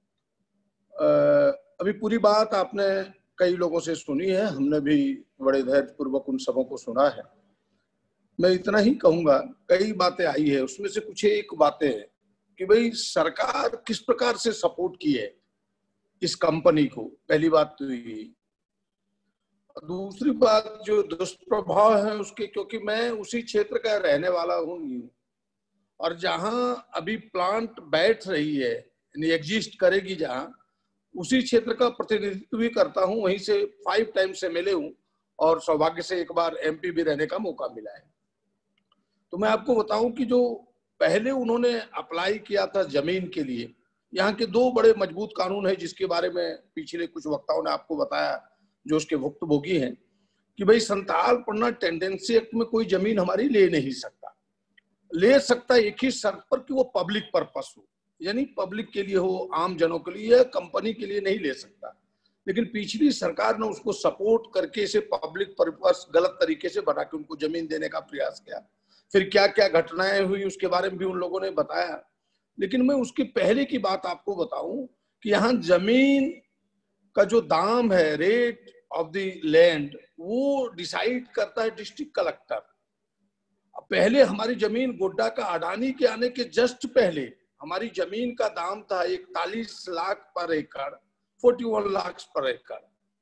अभी पूरी बात आपने कई लोगों से सुनी है, हमने भी बड़े धैर्यपूर्वक उन सबों को सुना है. मैं इतना ही कहूंगा, कई बातें आई है, उसमें से कुछ एक बातें हैं कि भाई सरकार किस प्रकार से सपोर्ट की है इस कंपनी को. पहली बात तो ये. दूसरी बात जो दुष्प्रभाव है उसके, क्योंकि मैं उसी क्षेत्र का रहने वाला हूँ और जहां अभी प्लांट बैठ रही है, यानी एग्जिस्ट करेगी, जहां उसी क्षेत्र का प्रतिनिधित्व भी करता हूं. वहीं से 5 टाइम्स MLA हूं और सौभाग्य से एक बार MP भी रहने का मौका मिला है. तो मैं आपको बताऊं कि जो पहले उन्होंने अप्लाई किया था जमीन के लिए, यहाँ के 2 बड़े मजबूत कानून है जिसके बारे में पिछले कुछ वक्ताओं ने आपको बताया जो उसके भुक्तभोगी हैं, कि भाई संताल पन्ना टेंडेंसी एक्ट में कोई जमीन हमारी ले नहीं सकता. ले सकता एक ही शर्त पर कि वो पब्लिक पर्पस हो, यानी पब्लिक के लिए हो, आम जनों के लिए, कंपनी के लिए नहीं ले सकता. लेकिन पिछली सरकार ने उसको सपोर्ट करके इसे पब्लिक पर्पस गलत तरीके से बना के उनको जमीन देने का प्रयास किया. फिर क्या क्या घटनाएं हुई उसके बारे में भी उन लोगों ने बताया. लेकिन मैं उसके पहले की बात आपको बताऊं कि यहाँ जमीन का जो दाम है, रेट ऑफ द लैंड, वो डिसाइड करता है डिस्ट्रिक्ट कलेक्टर. पहले हमारी जमीन गोड्डा का अडानी के आने के जस्ट पहले हमारी जमीन का दाम था 41 लाख पर एकड़, 41 लाख पर एकड़.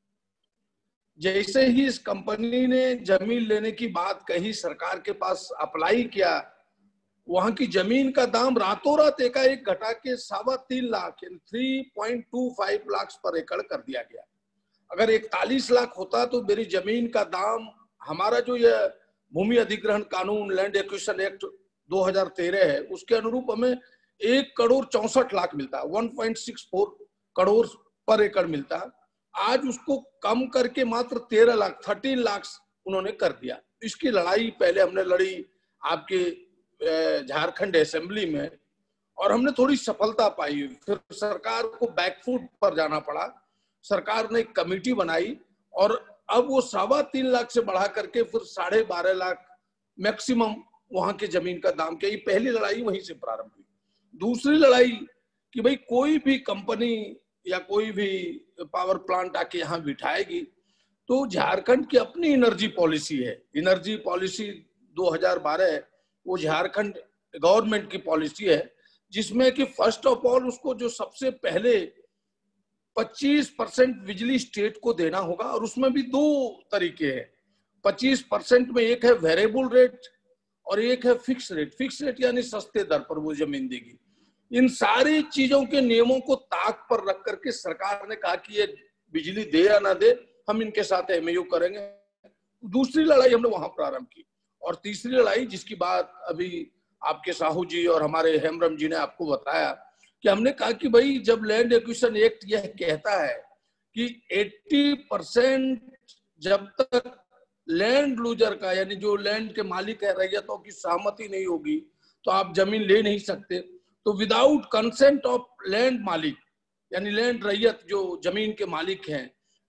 जैसे ही इस कंपनी ने जमीन लेने की बात कही, सरकार के पास अप्लाई किया, वहां की जमीन का दाम रातों रात एकाएक घटा के 3.25 लाख 3.25 लाख पर एकड़ कर दिया गया. अगर 41 लाख होता तो मेरी जमीन का दाम, हमारा जो ये भूमि अधिग्रहण कानून लैंड एक्विजिशन एक्ट 2013 है, उसके अनुरूप हमें 1,64,00,000 मिलता, 1.64 करोड़ पर एकड़ मिलता. आज उसको कम करके मात्र 13 लाख 13 लाख उन्होंने कर दिया. इसकी लड़ाई पहले हमने लड़ी आपके झारखंड असेंबली में और हमने थोड़ी सफलता पाई. फिर सरकार को बैकफुट पर जाना पड़ा. सरकार ने एक कमेटी बनाई और अब वो 3.25 लाख से बढ़ा करके फिर 12.5 लाख मैक्सिमम वहां के जमीन का दाम किया. ये पहली लड़ाई वहीं से प्रारंभ हुई. दूसरी लड़ाई कि भाई कोई भी कंपनी या कोई भी पावर प्लांट आके यहाँ बिठाएगी तो झारखंड की अपनी एनर्जी पॉलिसी है. एनर्जी पॉलिसी 2012 वो झारखंड गवर्नमेंट की पॉलिसी है, जिसमें कि फर्स्ट ऑफ ऑल उसको जो सबसे पहले 25% बिजली स्टेट को देना होगा. और उसमें भी 2 तरीके हैं. 25% में एक है वेरिएबल रेट और एक है फिक्स रेट. फिक्स रेट यानी सस्ते दर पर वो जमीन देगी. इन सारी चीजों के नियमों को ताक पर रख करके सरकार ने कहा कि ये बिजली दे या ना दे, हम इनके साथ MOU करेंगे. दूसरी लड़ाई हमने वहां प्रारंभ की. और तीसरी लड़ाई जिसकी बात अभी आपके साहू जी और हमारे हेमरम जी ने आपको बताया, कि हमने कहा कि भाई जब लैंड एक्विजिशन एक्ट यह कहता है कि 80% जब तक लैंड लूजर का, यानी जो लैंड के मालिक है, रैयतों की सहमति नहीं होगी तो आप जमीन ले नहीं सकते. तो विदाउट कंसेंट ऑफ लैंड मालिक, यानी लैंड रैयत जो जमीन के मालिक हैं,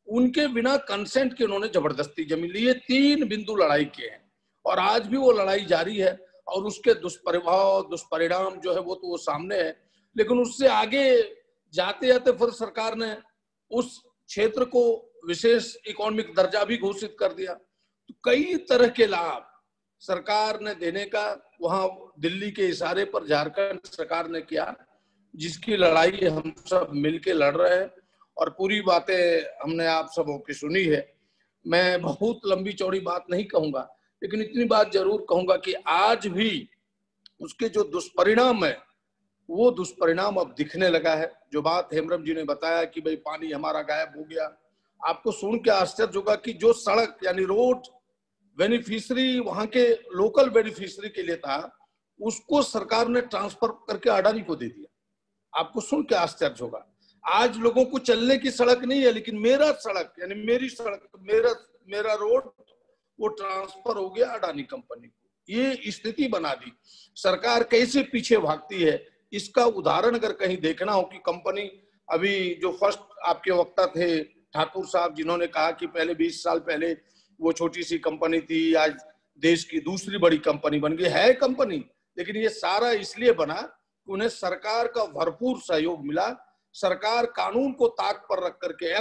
उनके बिना कंसेंट के उन्होंने जबरदस्ती जमीन ली। ये 3 बिंदु लड़ाई के हैं और आज भी वो लड़ाई जारी है और उसके दुष्प्रभाव दुष्परिणाम जो है वो तो वो सामने है। लेकिन उससे आगे जाते जाते फिर सरकार ने उस क्षेत्र को विशेष इकोनॉमिक दर्जा भी घोषित कर दिया। तो कई तरह के लाभ सरकार ने देने का वहां दिल्ली के इशारे पर झारखंड सरकार ने किया, जिसकी लड़ाई हम सब मिलके लड़ रहे हैं और पूरी बातें हमने आप सबों की सुनी है। मैं बहुत लंबी चौड़ी बात नहीं कहूंगा, लेकिन इतनी बात जरूर कहूंगा कि आज भी उसके जो दुष्परिणाम है वो दुष्परिणाम अब दिखने लगा है। जो बात हेमरम जी ने बताया कि भाई पानी हमारा गायब हो गया, आपको सुन के आश्चर्य होगा कि जो सड़क यानी रोड बेनिफिशियरी वहां के लोकल बेनिफिशियरी के लिए था, उसको सरकार ने ट्रांसफर करके अडानी को दे दिया। आपको सुन के आश्चर्य होगा, आज लोगों को चलने की सड़क नहीं है, लेकिन मेरा सड़क यानी मेरी सड़क मेरा रोड वो ट्रांसफर हो गया अडानी कंपनी को। ये स्थिति बना दी। सरकार कैसे पीछे भागती है इसका उदाहरण अगर कहीं देखना हो कि कंपनी अभी जो फर्स्ट आपके वक्ता थे ठाकुर साहब, जिन्होंने कहा कि पहले 20 साल पहले वो छोटी सी कंपनी थी, आज देश की दूसरी बड़ी कंपनी बन गई है कंपनी। लेकिन ये सारा इसलिए बना कि उन्हें सरकार का भरपूर सहयोग मिला। सरकार कानून को ताक पर रख करके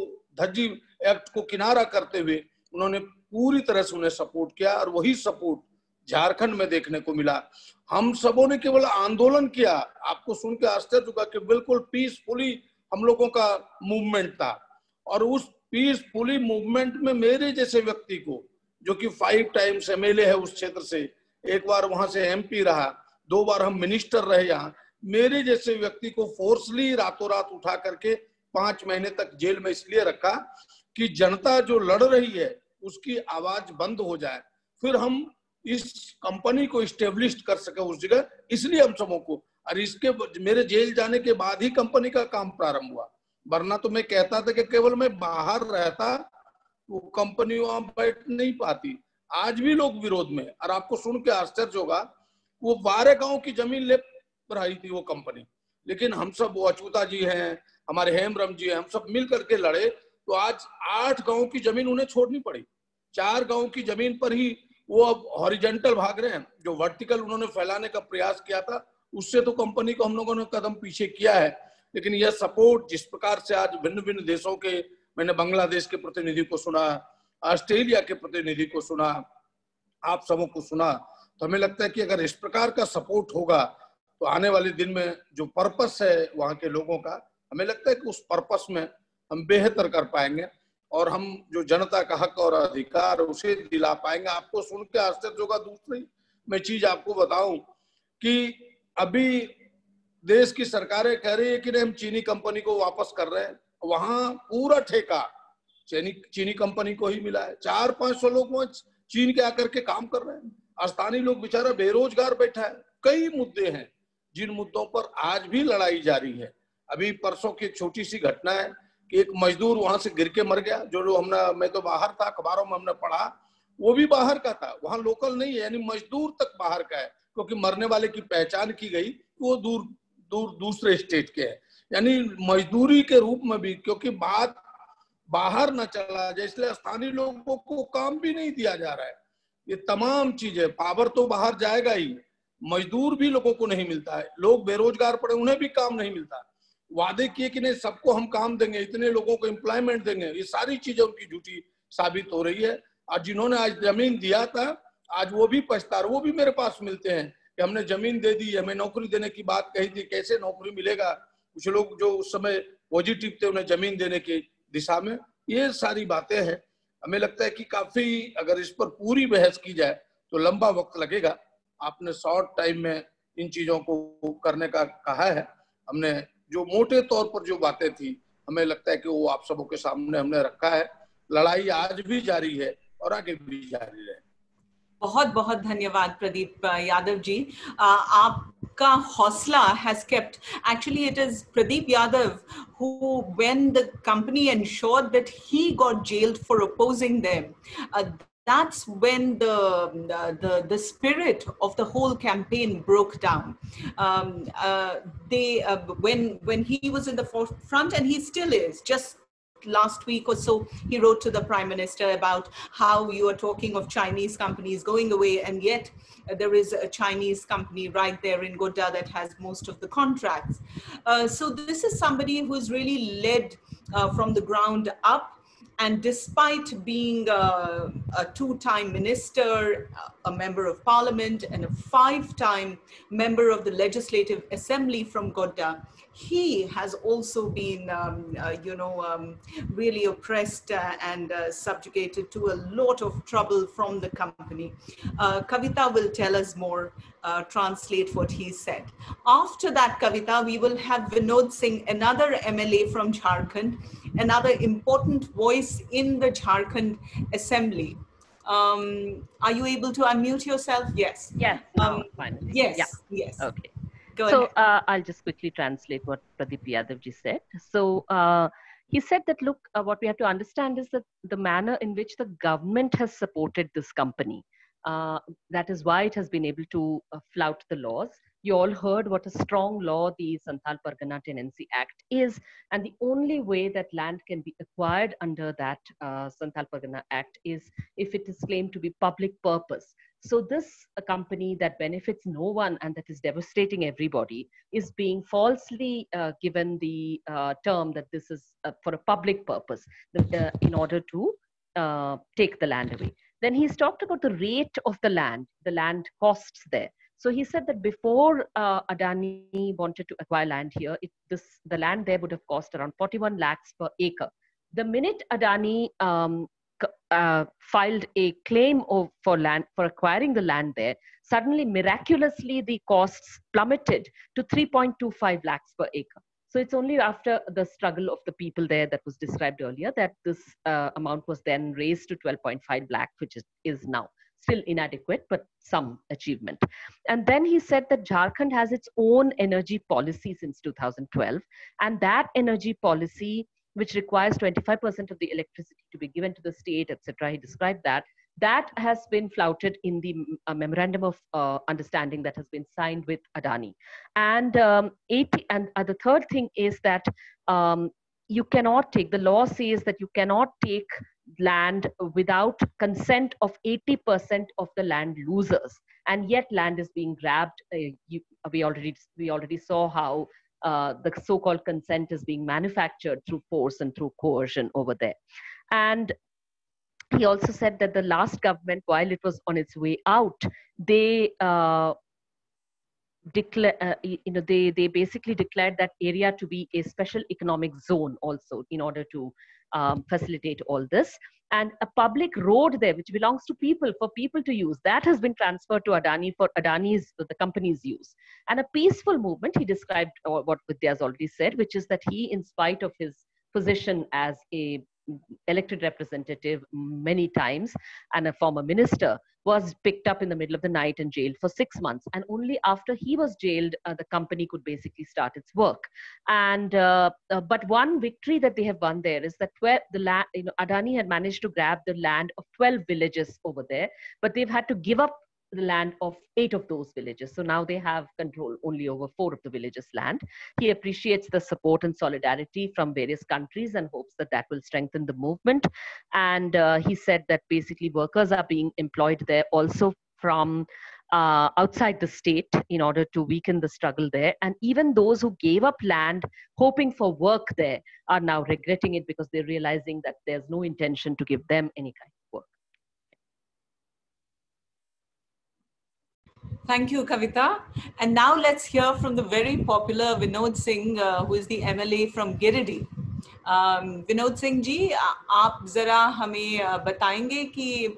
एक्ट को किनारा करते हुए उन्होंने पूरी तरह से उन्हें सपोर्ट किया और वही सपोर्ट झारखंड में देखने को मिला। हम सबों ने केवल आंदोलन किया, आपको सुन के आश्चर्य होगा कि बिल्कुल पीसफुली हम लोगों का मूवमेंट था और उस पीसफुली मूवमेंट में मेरे जैसे व्यक्ति को, जो कि 5 टाइम्स MLA है उस क्षेत्र से, एक बार वहां से MP रहा, 2 बार हम मिनिस्टर रहे यहाँ, मेरे जैसे व्यक्ति को फोर्सली रातों रात उठा करके 5 महीने तक जेल में इसलिए रखा कि जनता जो लड़ रही है उसकी आवाज बंद हो जाए, फिर हम इस कंपनी को इस्टेब्लिश कर सके उस जगह। इसलिए हम सबों को, और इसके मेरे जेल जाने के बाद ही कंपनी का काम प्रारंभ हुआ, वरना तो मैं कहता था कि केवल मैं बाहर रहता वो कंपनी वहां बैठ नहीं पाती। आज भी लोग विरोध में, और आपको सुन के आश्चर्य होगा वो 12 गांव की जमीन ले रही थी वो कंपनी, लेकिन हम सब, वो अच्युता जी हैं, हमारे हेमरम जी हैं, हम सब मिल करके लड़े तो आज 8 गांव की जमीन उन्हें छोड़नी पड़ी। 4 गांव की जमीन पर ही वो अब हॉरिजेंटल भाग रहे हैं। जो वर्टिकल उन्होंने फैलाने का प्रयास किया था उससे तो कंपनी को हम लोगों ने कदम पीछे किया है। लेकिन यह सपोर्ट जिस प्रकार से आज भिन्न भिन्न देशों के, मैंने बांग्लादेश के प्रतिनिधि को सुना, ऑस्ट्रेलिया के प्रतिनिधि को सुना, आप सबों को सुना, तो हमें लगता है कि अगर इस प्रकार का सपोर्ट होगा तो आने वाले दिन में जो पर्पस है वहां के लोगों का, हमें लगता है कि उस पर्पस में हम बेहतर कर पाएंगे और हम जो जनता का हक और अधिकार उसे दिला पाएंगे। आपको सुन के आश्चर्य होगा, दूसरी मैं चीज आपको बताऊं कि अभी देश की सरकारें कह रही है कि नहीं हम चीनी कंपनी को वापस कर रहे हैं, वहां पूरा ठेका चीनी कंपनी को ही मिला है। 400-500 लोग वहां चीन के आकर के काम कर रहे हैं। स्थानीय लोग बेचारा बेरोजगार बैठा है। कई मुद्दे हैं जिन मुद्दों पर आज भी लड़ाई जारी है। अभी परसों की एक छोटी सी घटना है कि एक मजदूर वहां से गिर के मर गया, जो मैं तो बाहर था, अखबारों में हमने पढ़ा, वो भी बाहर का था, वहां लोकल नहीं है, यानी मजदूर तक बाहर का है, क्योंकि मरने वाले की पहचान की गई वो दूसरे स्टेट के हैं। यानी मजदूरी के रूप में भी, क्योंकि बात बाहर न चला जाए इसलिए स्थानीय लोगों को काम भी नहीं दिया जा रहा है। ये तमाम चीजें, पावर तो बाहर जाएगा ही, मजदूर भी लोगों को नहीं मिलता है, लोग बेरोजगार पड़े उन्हें भी काम नहीं मिलता। वादे किए कि नहीं सबको हम काम देंगे, इतने लोगों को एम्प्लॉयमेंट देंगे, ये सारी चीजें उनकी झूठी साबित हो रही है। और जिन्होंने आज जमीन दिया था आज वो भी पछता रहे, वो भी मेरे पास मिलते हैं कि हमने जमीन दे दी, हमें नौकरी देने की बात कही थी, कैसे नौकरी मिलेगा। कुछ लोग जो उस समय पॉजिटिव थे उन्हें जमीन देने की दिशा में, ये सारी बातें हैं। हमें लगता है कि काफी अगर इस पर पूरी बहस की जाए तो लंबा वक्त लगेगा। आपने शॉर्ट टाइम में इन चीजों को करने का कहा है। हमने जो मोटे तौर पर जो बातें थी हमें लगता है कि वो आप सबों के सामने हमने रखा है। लड़ाई आज भी जारी है और आगे भी जारी रहे। बहुत बहुत धन्यवाद प्रदीप यादव जी। आपका हौसला has kept, actually it is Pradeep Yadav who, when the company ensured that he got jailed for opposing them, that's when the spirit of the whole campaign broke down. When he was in the forefront, and he still is, just last week or so, he wrote to the Prime Minister about how you are talking of Chinese companies going away, and yet there is a Chinese company right there in Godda that has most of the contracts. So this is somebody who's really led from the ground up. And despite being a two-time minister, a member of parliament, and a five-time member of the Legislative Assembly from Godda, he has also been, really oppressed and subjugated to a lot of trouble from the company. Kavita will tell us more, translate what he said. After that, Kavita, we will have Vinod Singh, another MLA from Jharkhand, another important voice in the Jharkhand Assembly. Are you able to unmute yourself? Yes. Yes. Fine. Yes. Yeah. Yes. Okay. So I'll just quickly translate what Pradeep Yadav ji said. So he said that, look, what we have to understand is that the manner in which the government has supported this company, that is why it has been able to flout the laws. You all heard what a strong law the Santhal Pargana Tenancy Act is, and the only way that land can be acquired under that Santhal Pargana Act is if it is claimed to be public purpose. So this company that benefits no one and that is devastating everybody is being falsely given the term that this is for a public purpose in order to take the land away. Then he's talked about the rate of the land costs there. So he said that before Adani wanted to acquire land here, the land there would have cost around 41 lakhs per acre. The minute Adani filed a claim for acquiring the land there, suddenly, miraculously, the costs plummeted to 3.25 lakhs per acre. So it's only after the struggle of the people there that was described earlier that this amount was then raised to 12.5 lakh, which is now still inadequate, but some achievement. And then he said that Jharkhand has its own energy policy since 2012, and that energy policy, which requires 25% of the electricity to be given to the state, etc. He described that has been flouted in the memorandum of understanding that has been signed with Adani. And the third thing is that you cannot take, the law says that you cannot take land without consent of 80% of the land losers, and yet land is being grabbed. We already saw how the so-called consent is being manufactured through force and through coercion over there. And he also said that the last government, while it was on its way out, they they basically declared that area to be a special economic zone also in order to facilitate all this. And a public road there, which belongs to people, for people to use, that has been transferred to Adani for the company's use. And a peaceful movement, he described what Vidya has already said, which is that he, in spite of his position as a elected representative many times and a former minister, was picked up in the middle of the night and jailed for 6 months. And only after he was jailed, the company could basically start its work. And but one victory that they have won there is that Adani had managed to grab the land of 12 villages over there, but they've had to give up the land of 8 of those villages. So now they have control only over 4 of the villages' land. He appreciates the support and solidarity from various countries and hopes that that will strengthen the movement. And he said that basically workers are being employed there also from outside the state in order to weaken the struggle there. And even those who gave up land hoping for work there are now regretting it because they're realizing that there's no intention to give them any kind of work. Thank you, Kavita. And now let's hear from the very popular Vinod Singh, who is the MLA from Giridih. Vinod Singh ji, आप जरा हमें बताएंगे कि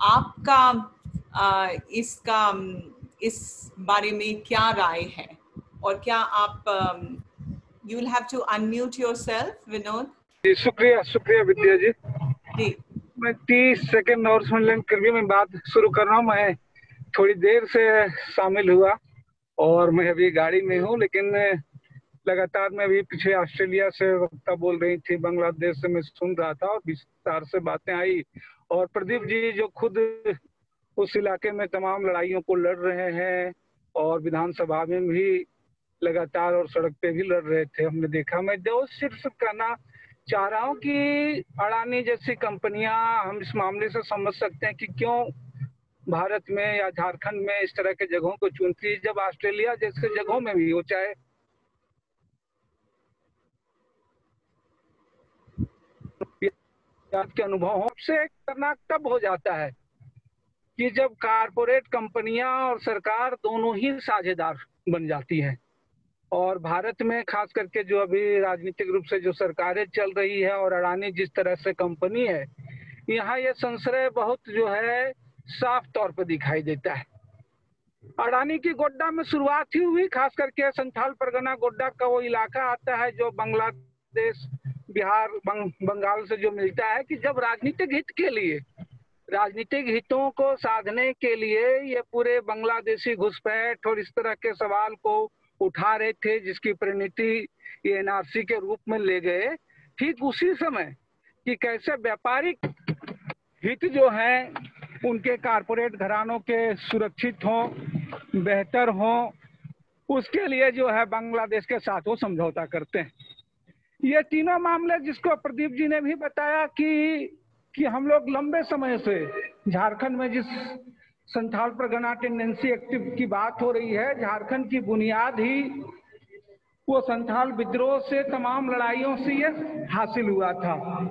आपका इस बारे में क्या राय है और क्या आप you will have to unmute yourself, Vinod. शुक्रिया विद्या जी। मैं 30 सेकंड और सुन लें, फिर भी मैं बात शुरू कर रहा हूँ। मैं थोड़ी देर से शामिल हुआ और मैं अभी गाड़ी में हूँ, लेकिन लगातार मैं अभी पीछे ऑस्ट्रेलिया से वक्ता बोल रही थी, बांग्लादेश से मैं सुन रहा था और विस्तार से बातें आई। और प्रदीप जी जो खुद उस इलाके में तमाम लड़ाइयों को लड़ रहे हैं और विधानसभा में भी लगातार और सड़क पे भी लड़ रहे थे, हमने देखा। मैं जो सिर्फ कहना चाह रहा हूँ कि अडानी जैसी कंपनियां, हम इस मामले से समझ सकते हैं कि क्यों भारत में या झारखंड में इस तरह के जगहों को चुनती है, जब ऑस्ट्रेलिया जैसे जगहों में भी हो, चाहे के अनुभव हो, से खतरनाक तब हो जाता है कि जब कारपोरेट कंपनियां और सरकार दोनों ही साझेदार बन जाती हैं। और भारत में खास करके जो अभी राजनीतिक रूप से जो सरकारें चल रही है और अडानी जिस तरह से कंपनी है, यहाँ ये संशय बहुत जो है साफ तौर पर दिखाई देता है। अडानी की गोड्डा में शुरुआत ही हुई, खास करके संथाल परगना गोड्डा का वो इलाका आता है जो बांग्लादेश, बिहार, बंगाल से जो मिलता है, कि जब राजनीतिक हित के लिए, राजनीतिक हितों को साधने के लिए ये पूरे बांग्लादेशी घुसपैठ और इस तरह के सवाल को उठा रहे थे, जिसकी परिणति ये एनआरसी के रूप में ले गए, ठीक उसी समय कि कैसे व्यापारिक हित जो हैं उनके कारपोरेट घरानों के सुरक्षित हों, बेहतर हों, उसके लिए जो है बांग्लादेश के साथ वो समझौता करते हैं। ये तीनों मामले जिसको प्रदीप जी ने भी बताया कि हम लोग लंबे समय से झारखंड में जिस संथाल परगना टेंडेंसी एक्टिव की बात हो रही है, झारखंड की बुनियाद ही वो संथाल विद्रोह से, तमाम लड़ाइयों से ये हासिल हुआ था।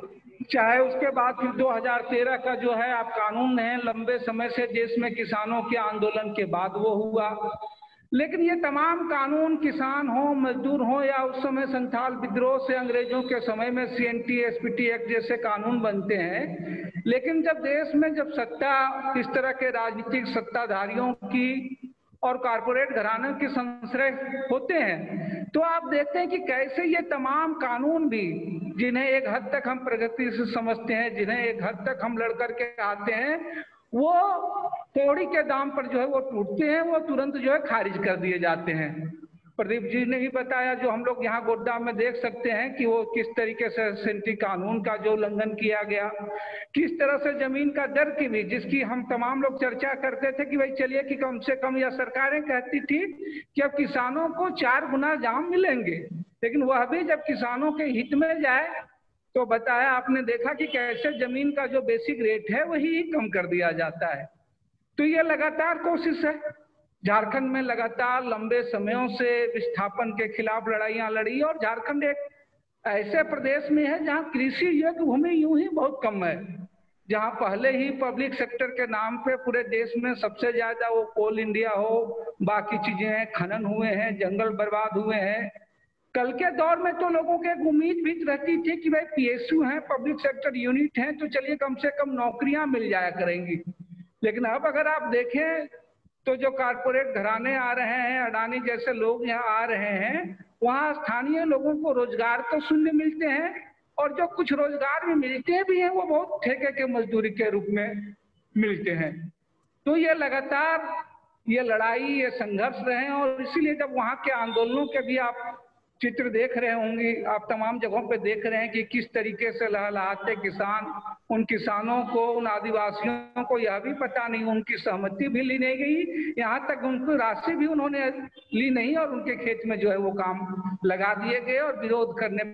चाहे उसके बाद फिर 2013 का जो है आप कानून है, लंबे समय से देश में किसानों के आंदोलन के बाद वो हुआ, लेकिन ये तमाम कानून किसान हो, मजदूर हो, या उस समय संथाल विद्रोह से अंग्रेजों के समय में CNT SPT एक्ट जैसे कानून बनते हैं, लेकिन जब देश में जब सत्ता इस तरह के राजनीतिक सत्ताधारियों की और कारपोरेट घरानों के संश्रय होते हैं, तो आप देखते हैं कि कैसे ये तमाम कानून भी, जिन्हें एक हद तक हम प्रगति से समझते हैं, जिन्हें एक हद तक हम लड़ करके आते हैं, वो कौड़ी के दाम पर जो है वो टूटते हैं, वो तुरंत जो है खारिज कर दिए जाते हैं। प्रदीप जी ने भी बताया, जो हम लोग यहाँ गोड्डा में देख सकते हैं कि वो किस तरीके से सेंट्री कानून का जो उल्लंघन किया गया, किस तरह से जमीन का दर की भी, जिसकी हम तमाम लोग चर्चा करते थे कि भाई चलिए कि कम से कम, या सरकारें कहती थी कि अब किसानों को 4 गुना दाम मिलेंगे, लेकिन वह भी जब किसानों के हित में जाए तो बताया, आपने देखा कि कैसे जमीन का जो बेसिक रेट है वही कम कर दिया जाता है। तो ये लगातार कोशिश है, झारखंड में लगातार लंबे समयों से विस्थापन के खिलाफ लड़ाइयां लड़ी, और झारखंड एक ऐसे प्रदेश में है जहां कृषि योग्य भूमि यूं ही बहुत कम है, जहां पहले ही पब्लिक सेक्टर के नाम पे पूरे देश में सबसे ज्यादा वो कोल इंडिया हो, बाकी चीजें हैं, खनन हुए हैं, जंगल बर्बाद हुए हैं। कल के दौर में तो लोगों के एक उम्मीद भी रहती थी कि भाई PSU हैं, पब्लिक सेक्टर यूनिट हैं, तो चलिए कम से कम नौकरियां मिल जाया करेंगी। लेकिन अब अगर आप देखें तो जो कारपोरेट घराने आ रहे हैं, अडानी जैसे लोग यहाँ आ रहे हैं, वहाँ स्थानीय लोगों को रोजगार तो शून्य मिलते हैं, और जो कुछ रोजगार भी मिलते भी हैं वो बहुत ठेके के मजदूरी के रूप में मिलते हैं। तो ये लगातार ये लड़ाई, ये संघर्ष रहे, और इसीलिए जब वहाँ के आंदोलनों के भी आप चित्र देख रहे होंगे, आप तमाम जगहों पे देख रहे हैं कि किस तरीके से लहलहाते किसान, उन किसानों को, उन आदिवासियों को यह भी पता नहीं, उनकी सहमति भी ली नहीं गई, यहाँ तक उनको राशि भी उन्होंने ली नहीं, और उनके खेत में जो है वो काम लगा दिए गए और विरोध करने।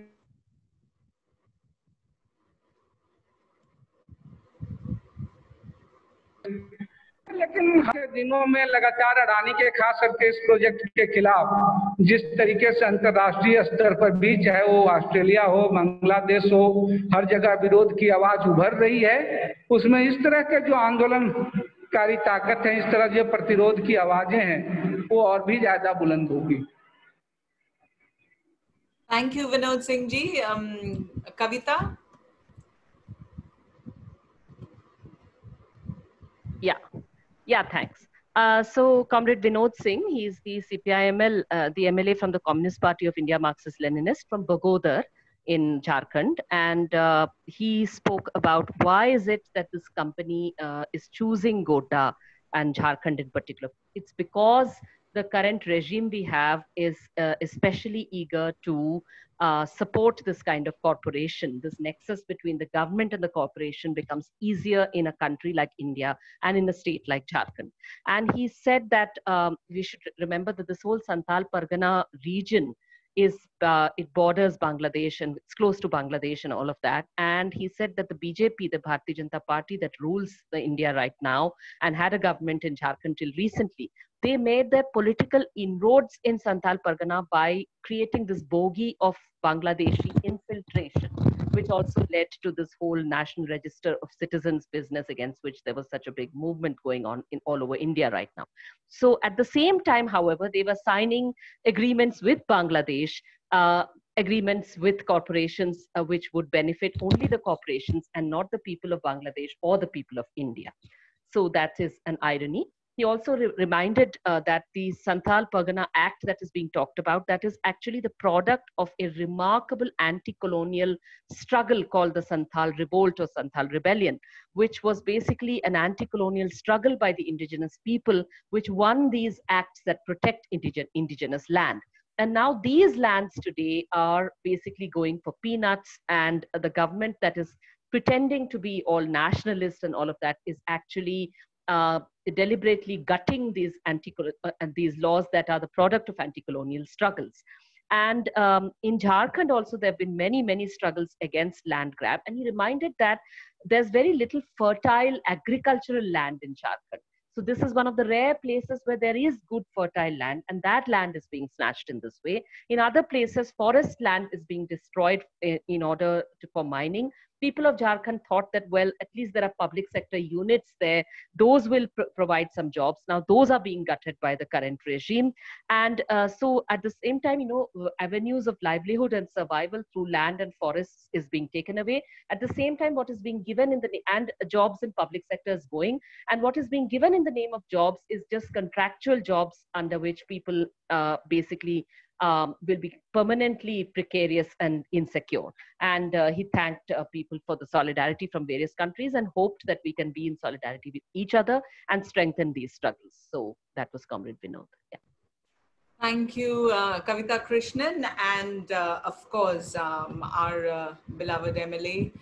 लेकिन के दिनों में लगातार अडानी के, खास करके इस प्रोजेक्ट के खिलाफ जिस तरीके से अंतर्राष्ट्रीय स्तर पर भी, चाहे वो ऑस्ट्रेलिया हो, बांग्लादेश हो, हर जगह विरोध की आवाज उभर रही है, उसमें इस तरह के जो आंदोलनकारी ताकत है, इस तरह जो प्रतिरोध की आवाजें हैं, वो और भी ज्यादा बुलंद होगी। Thank you Vinod Singh ji. Kavita? Yeah, thanks. So Comrade Vinod Singh, he's the CPI-ML, the MLA from the Communist Party of India, Marxist-Leninist from Bagodar in Jharkhand. And he spoke about why is it that this company is choosing Godda and Jharkhand in particular. It's because the current regime we have is especially eager to support this kind of corporation. This nexus between the government and the corporation becomes easier in a country like India and in a state like Jharkhand. And he said that we should remember that this whole Santhal Pargana region is it borders Bangladesh and it's close to Bangladesh and all of that. And he said that the BJP, the Bharatiya Janata Party that rules the India right now and had a government in Jharkhand till recently, they made their political inroads in Santhal Pargana by creating this bogey of Bangladeshi infiltration, which also led to this whole National Register of Citizens business against which there was such a big movement going on in all over India right now. So at the same time, however, they were signing agreements with Bangladesh, agreements with corporations which would benefit only the corporations and not the people of Bangladesh or the people of India. So that is an irony. He also reminded that the Santhal Pargana Act that is being talked about, that is actually the product of a remarkable anti-colonial struggle called the Santhal Revolt or Santhal Rebellion, which was basically an anti-colonial struggle by the indigenous people, which won these acts that protect indigenous land. And now these lands today are basically going for peanuts, and the government that is pretending to be all nationalist and all of that is actually deliberately gutting these these laws that are the product of anti-colonial struggles. And in Jharkhand also, there have been many, many struggles against land grab. And he reminded that there's very little fertile agricultural land in Jharkhand. So this is one of the rare places where there is good fertile land, and that land is being snatched in this way. In other places, forest land is being destroyed in order for mining. People of Jharkhand thought that, well, at least there are public sector units there. Those will provide some jobs. Now, those are being gutted by the current regime. And so at the same time, you know, avenues of livelihood and survival through land and forests is being taken away. At the same time, what is being given in the, and jobs in public sector is going. And what is being given in the name of jobs is just contractual jobs under which people basically will be permanently precarious and insecure. And he thanked people for the solidarity from various countries and hoped that we can be in solidarity with each other and strengthen these struggles. So that was Comrade Vinod. Yeah. Thank you, Kavita Krishnan, and of course, our beloved MLA.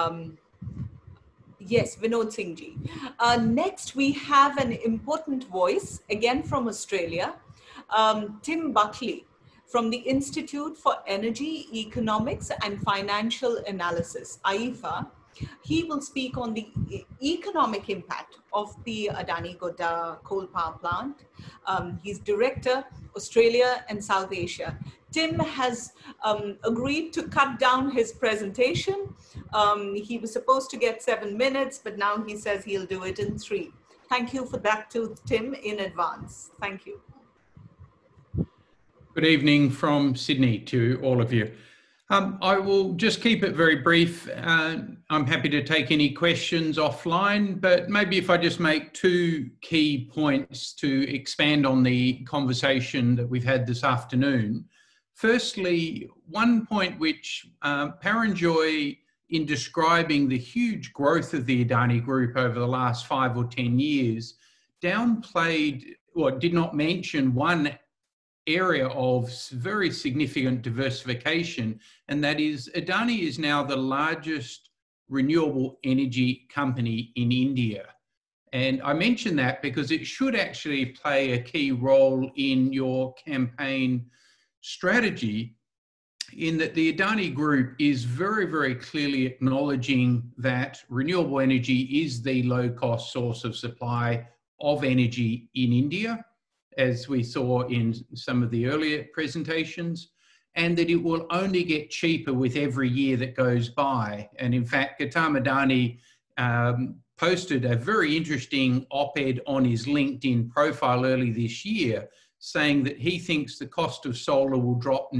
Yes, Vinod Singh ji. Next, we have an important voice, again from Australia, Tim Buckley, from the Institute for Energy, Economics and Financial Analysis, AIFA. He will speak on the economic impact of the Adani Godda coal power plant. He's Director, Australia and South Asia. Tim has agreed to cut down his presentation. He was supposed to get 7 minutes, but now he says he'll do it in 3. Thank you for that to Tim in advance. Thank you. Good evening from Sydney to all of you. I will just keep it very brief. I'm happy to take any questions offline, but maybe if I just make 2 key points to expand on the conversation that we've had this afternoon. Firstly, one point which Paranjoy, in describing the huge growth of the Adani Group over the last 5 or 10 years, downplayed or did not mention one area of very significant diversification, and that is Adani is now the largest renewable energy company in India. And I mention that because it should actually play a key role in your campaign strategy, in that the Adani Group is very, very clearly acknowledging that renewable energy is the low-cost source of supply of energy in India, as we saw in some of the earlier presentations, and that it will only get cheaper with every year that goes by. And in fact, Gautam Adani posted a very interesting op-ed on his LinkedIn profile early this year, saying that he thinks the cost of solar will drop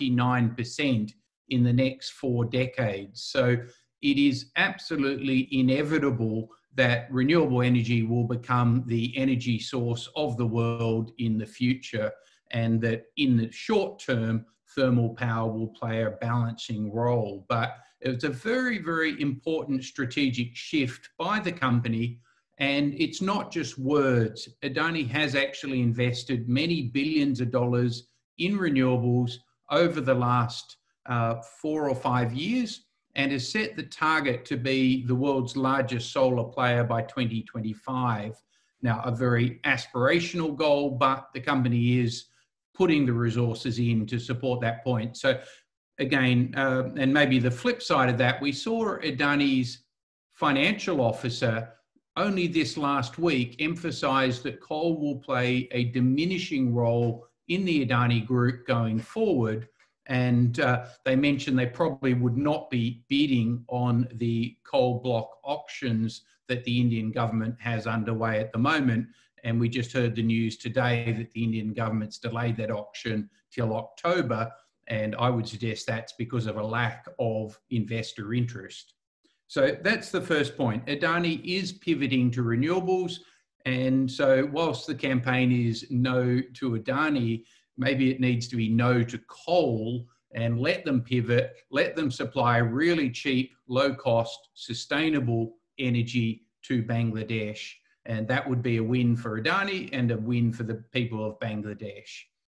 99% in the next 4 decades. So it is absolutely inevitable that renewable energy will become the energy source of the world in the future, and that in the short term, thermal power will play a balancing role. But it's a very, very important strategic shift by the company, and it's not just words. Adani has actually invested many billions of dollars in renewables over the last 4 or 5 years, and has set the target to be the world's largest solar player by 2025. Now, a very aspirational goal, but the company is putting the resources in to support that point. So again, and maybe the flip side of that, we saw Adani's financial officer only this last week emphasize that coal will play a diminishing role in the Adani Group going forward. And they mentioned they probably would not be bidding on the coal block auctions that the Indian government has underway at the moment. And we just heard the news today that the Indian government's delayed that auction till October. And I would suggest that's because of a lack of investor interest. So that's the first point. Adani is pivoting to renewables. And so whilst the campaign is no to Adani, maybe it needs to be no to coal, and let them pivot, let them supply really cheap, low cost, sustainable energy to Bangladesh. And that would be a win for Adani and a win for the people of Bangladesh.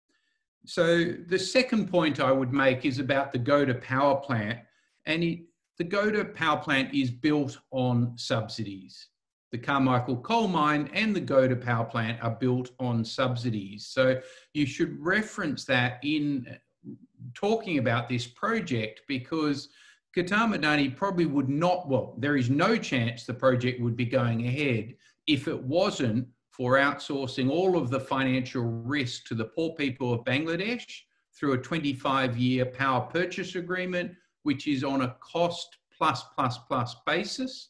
So the second point I would make is about the Godda power plant. And the Godda power plant is built on subsidies. The Carmichael coal mine and the Godda power plant are built on subsidies. So you should reference that in talking about this project, because Gautam Adani probably would not, well, there is no chance the project would be going ahead if it wasn't for outsourcing all of the financial risk to the poor people of Bangladesh through a 25-year power purchase agreement, which is on a cost plus basis,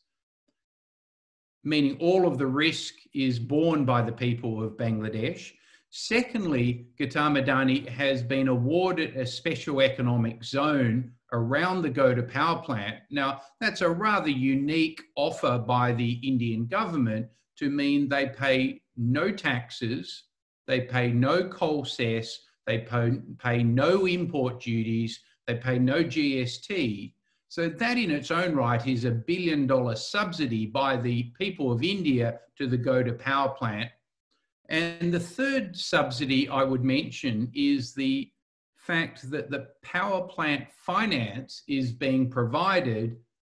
meaning all of the risk is borne by the people of Bangladesh. Secondly, Gautam Adani has been awarded a special economic zone around the Godda power plant. Now, that's a rather unique offer by the Indian government to mean they pay no taxes, they pay no coal cess, they pay no import duties, they pay no GST. So that in its own right is $1 billion subsidy by the people of India to the Godda power plant. And the third subsidy I would mention is the fact that the power plant finance is being provided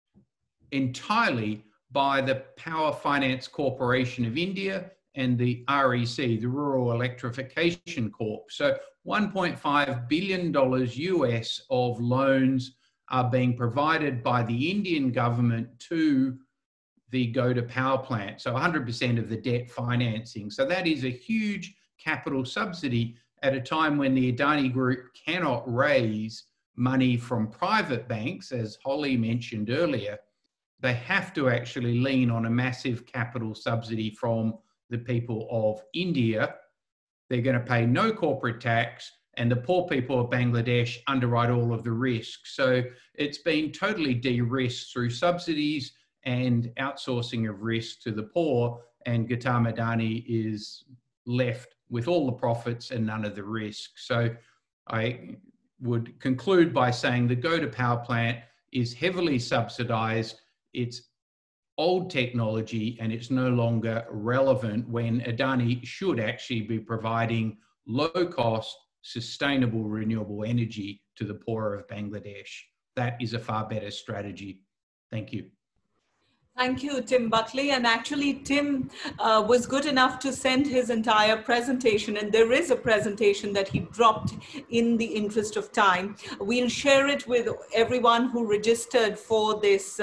entirely by the Power Finance Corporation of India and the REC, the Rural Electrification Corp. So $1.5 billion US of loans are being provided by the Indian government to the Godda power plant. So 100% of the debt financing. So that is a huge capital subsidy at a time when the Adani Group cannot raise money from private banks, as Holly mentioned earlier. They have to actually lean on a massive capital subsidy from the people of India. They're going to pay no corporate tax, and the poor people of Bangladesh underwrite all of the risk. So it's been totally de-risked through subsidies and outsourcing of risk to the poor, and Gautam Adani is left with all the profits and none of the risk. So I would conclude by saying the Godda power plant is heavily subsidized. It's old technology and it's no longer relevant when Adani should actually be providing low-cost, sustainable, renewable energy to the poor of Bangladesh. That is a far better strategy. Thank you. Thank you, Tim Buckley. And actually, Tim was good enough to send his entire presentation, and there is a presentation that he dropped in the interest of time. We'll share it with everyone who registered for this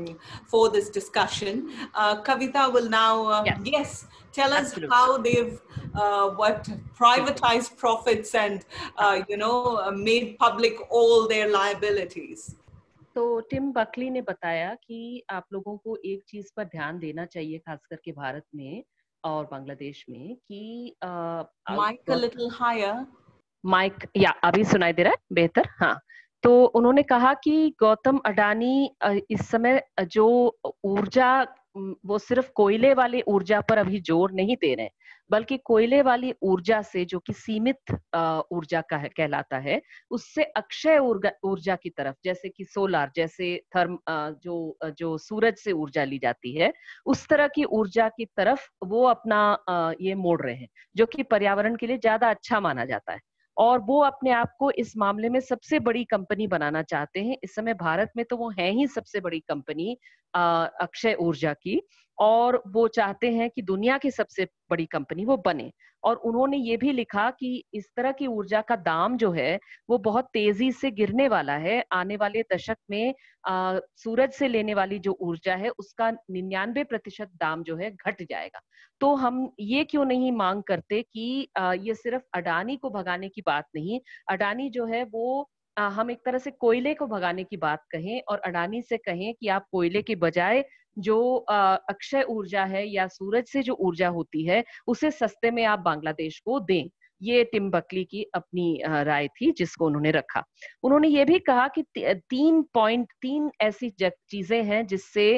discussion. Kavita will now, yes, tell us how they've privatized profits and made public all their liabilities. तो Tim Buckley ने बताया कि आप लोगों को एक चीज पर ध्यान देना चाहिए, खास करके भारत में और बांग्लादेश में, कि mic a little higher. Mic, या अभी सुनाई दे रहा है बेहतर? हाँ. तो उन्होंने कहा कि गौतम अडानी इस समय जो ऊर्जा, वो सिर्फ कोयले वाली ऊर्जा पर अभी जोर नहीं दे रहे, बल्कि कोयले वाली ऊर्जा से, जो कि सीमित ऊर्जा का कहलाता है, उससे अक्षय ऊर्जा की तरफ, जैसे कि सोलार, जैसे थर्म, जो सूरज से ऊर्जा ली जाती है, उस तरह की ऊर्जा की तरफ वो अपना ये मोड़ रहे हैं, जो कि पर्यावरण के लिए ज्यादा अच्छा माना जाता है। और वो अपने आप को इस मामले में सबसे बड़ी कंपनी बनाना चाहते हैं। इस समय भारत में तो वो है ही सबसे बड़ी कंपनी अक्षय ऊर्जा की, और वो चाहते हैं कि दुनिया की सबसे बड़ी कंपनी वो बने। और उन्होंने ये भी लिखा कि इस तरह की ऊर्जा का दाम जो है वो बहुत तेजी से गिरने वाला है। आने वाले दशक में सूरज से लेने वाली जो ऊर्जा है उसका 99% दाम जो है घट जाएगा। तो हम ये क्यों नहीं मांग करते कि ये सिर्फ अडानी को भगाने की बात नहीं, अडानी जो है वो हम एक तरह से कोयले को भगाने की बात कहें और अडानी से कहें कि आप कोयले के बजाय जो अक्षय ऊर्जा है या सूरज से जो ऊर्जा होती है उसे सस्ते में आप बांग्लादेश को दें। ये टिम बकली की अपनी राय थी जिसको उन्होंने रखा। उन्होंने ये भी कहा कि 3.3 ऐसी चीजें हैं जिससे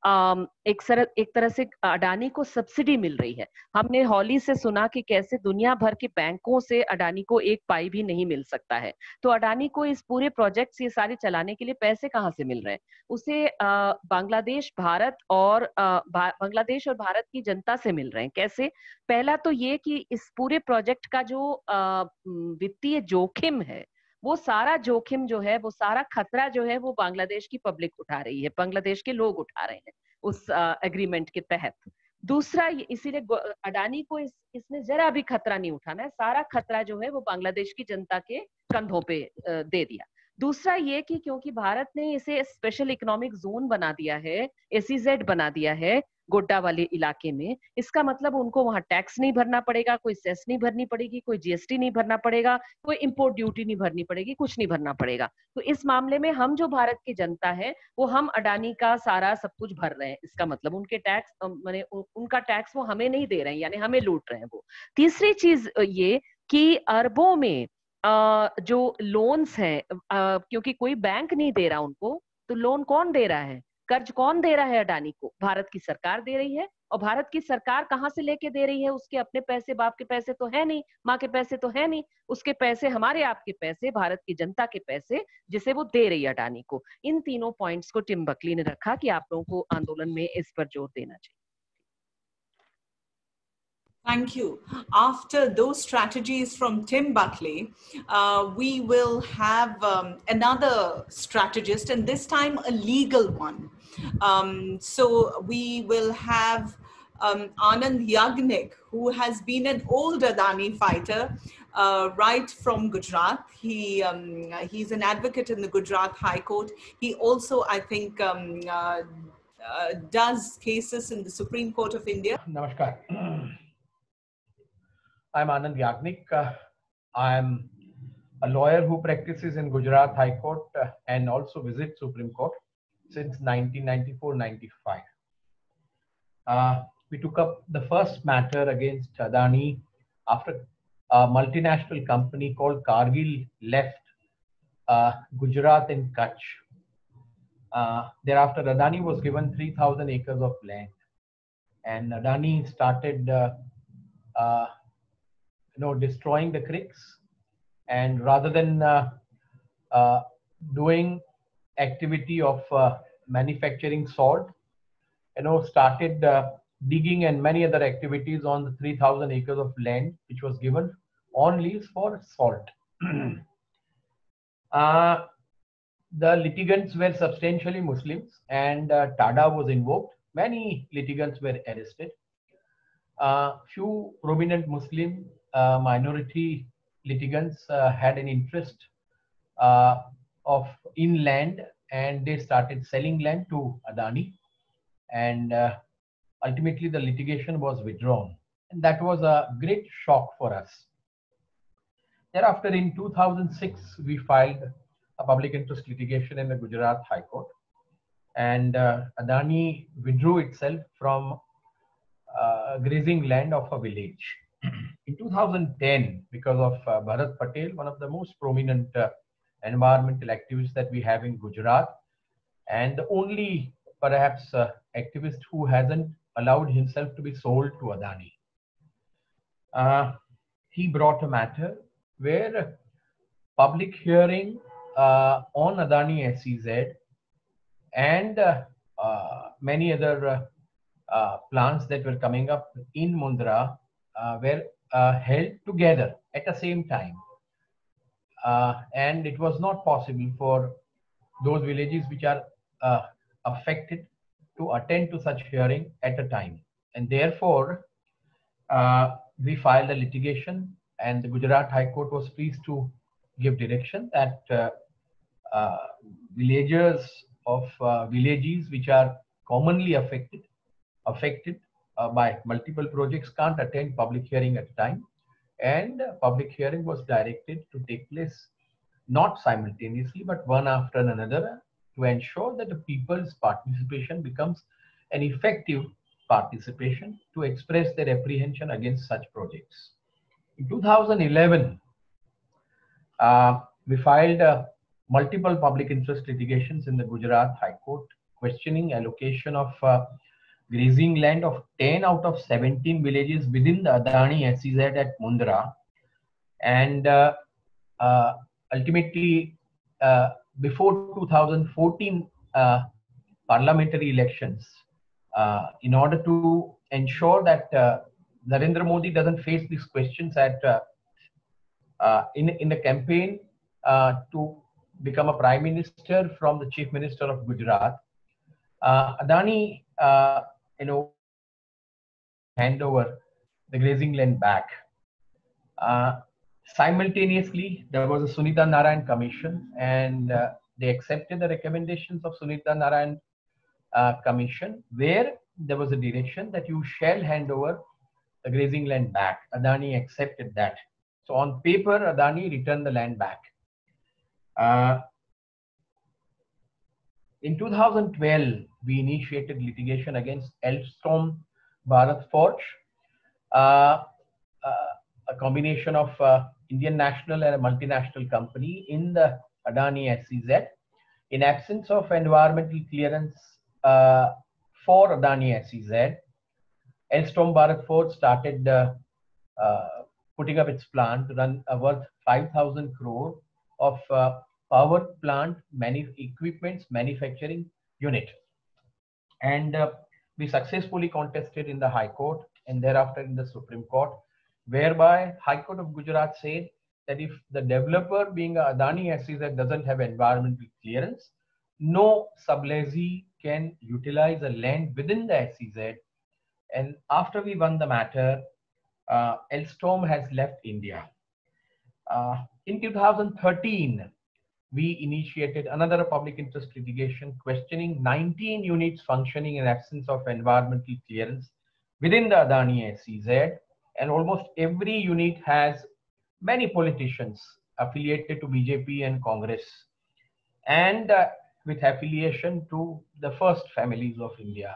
एक तरह से अडानी को सब्सिडी मिल रही है। हमने हॉली से सुना कि कैसे दुनिया भर के बैंकों से अडानी को एक पाई भी नहीं मिल सकता है। तो अडानी को इस पूरे प्रोजेक्ट ये सारे चलाने के लिए पैसे कहाँ से मिल रहे हैं? उसे बांग्लादेश और भारत की जनता से मिल रहे हैं। कैसे? पहला तो ये कि इस पूरे प्रोजेक्ट का जो वित्तीय जोखिम है, वो सारा जोखिम जो है, वो सारा खतरा जो है वो बांग्लादेश की पब्लिक उठा रही है, बांग्लादेश के लोग उठा रहे हैं उस एग्रीमेंट के तहत। दूसरा, इसीलिए अडानी को इसमें जरा भी खतरा नहीं उठाना है, सारा खतरा जो है वो बांग्लादेश की जनता के कंधों पे दे दिया। दूसरा ये कि क्योंकि भारत ने इसे स्पेशल इकोनॉमिक जोन बना दिया है, SEZ बना दिया है गोड्डा वाले इलाके में, इसका मतलब उनको वहां टैक्स नहीं भरना पड़ेगा, कोई सेस नहीं भरनी पड़ेगी, कोई GST नहीं भरना पड़ेगा, कोई इंपोर्ट ड्यूटी नहीं भरनी पड़ेगी, कुछ नहीं भरना पड़ेगा। तो इस मामले में हम जो भारत की जनता है वो हम अडानी का सारा सब कुछ भर रहे हैं। इसका मतलब उनके टैक्स माने उनका टैक्स वो हमें नहीं दे रहे हैं, यानी हमें लूट रहे हैं वो। तीसरी चीज ये कि अरबों में जो लोन्स हैं, क्योंकि कोई बैंक नहीं दे रहा उनको, तो लोन कौन दे रहा है? कर्ज कौन दे रहा है अडानी को? भारत की सरकार दे रही है। और भारत की सरकार कहाँ से लेके दे रही है? उसके अपने पैसे, बाप के पैसे तो है नहीं, माँ के पैसे तो है नहीं, उसके पैसे, हमारे आपके पैसे, भारत की जनता के पैसे, जिसे वो दे रही है अडानी को। इन तीनों पॉइंट्स को टिम बकली ने रखा कि आप लोगों को आंदोलन में इस पर जोर देना चाहिए। Thank you. After those strategies from Tim Buckley, we will have another strategist, and this time a legal one. So we will have Anand Yagnik, who has been an old Adani fighter right from Gujarat. He's an advocate in the Gujarat High Court. He also, I think, does cases in the Supreme Court of India. Namaskar. I'm Anand Yagnik. I'm a lawyer who practices in Gujarat High Court and also visits Supreme Court since 1994-95. We took up the first matter against Adani after a multinational company called Cargill left Gujarat and Kutch. Thereafter, Adani was given 3,000 acres of land, and Adani started destroying the creeks, and rather than doing activity of manufacturing salt, started digging and many other activities on the 3,000 acres of land which was given on lease for salt. The litigants were substantially Muslims, and TADA was invoked. Many litigants were arrested. Few prominent Muslim minority litigants had an interest in land, and they started selling land to Adani, and ultimately the litigation was withdrawn, and that was a great shock for us. Thereafter, in 2006, we filed a public interest litigation in the Gujarat High Court, and Adani withdrew itself from grazing land of a village. In 2010, because of Bharat Patel, one of the most prominent environmental activists that we have in Gujarat, and the only perhaps activist who hasn't allowed himself to be sold to Adani. He brought a matter where public hearing on Adani SEZ and many other plants that were coming up in Mundra were held together at the same time. And it was not possible for those villages which are affected to attend to such hearing at a time. And therefore, we filed a litigation, and the Gujarat High Court was pleased to give direction that villagers of villages which are commonly affected by multiple projects can't attend public hearing at a time, and public hearing was directed to take place not simultaneously but one after another, to ensure that the people's participation becomes an effective participation to express their apprehension against such projects. In 2011, we filed multiple public interest litigations in the Gujarat High Court, questioning allocation of grazing land of 10 out of 17 villages within the Adani SEZ at Mundra. And ultimately, before 2014 parliamentary elections, in order to ensure that Narendra Modi doesn't face these questions at in the campaign to become a prime minister from the chief minister of Gujarat, Adani, hand over the grazing land back. Simultaneously, there was a Sunita Narayan Commission, and they accepted the recommendations of Sunita Narayan Commission, where there was a direction that you shall hand over the grazing land back. Adani accepted that. So on paper, Adani returned the land back. In 2012, we initiated litigation against Alstom Bharat Forge, a combination of Indian national and a multinational company in the Adani SEZ, in absence of environmental clearance for Adani SEZ. Alstom Bharat Forge started putting up its plant, run worth 5,000 crore of power plant equipments manufacturing unit. And we successfully contested in the High Court and thereafter in the Supreme Court, whereby High Court of Gujarat said that if the developer, being Adani SEZ, doesn't have environmental clearance, no sublessee can utilize a land within the SEZ. And after we won the matter, Alstom has left India. In 2013, we initiated another public interest litigation questioning 19 units functioning in absence of environmental clearance within the Adani SEZ. And almost every unit has many politicians affiliated to BJP and Congress, and with affiliation to the first families of India.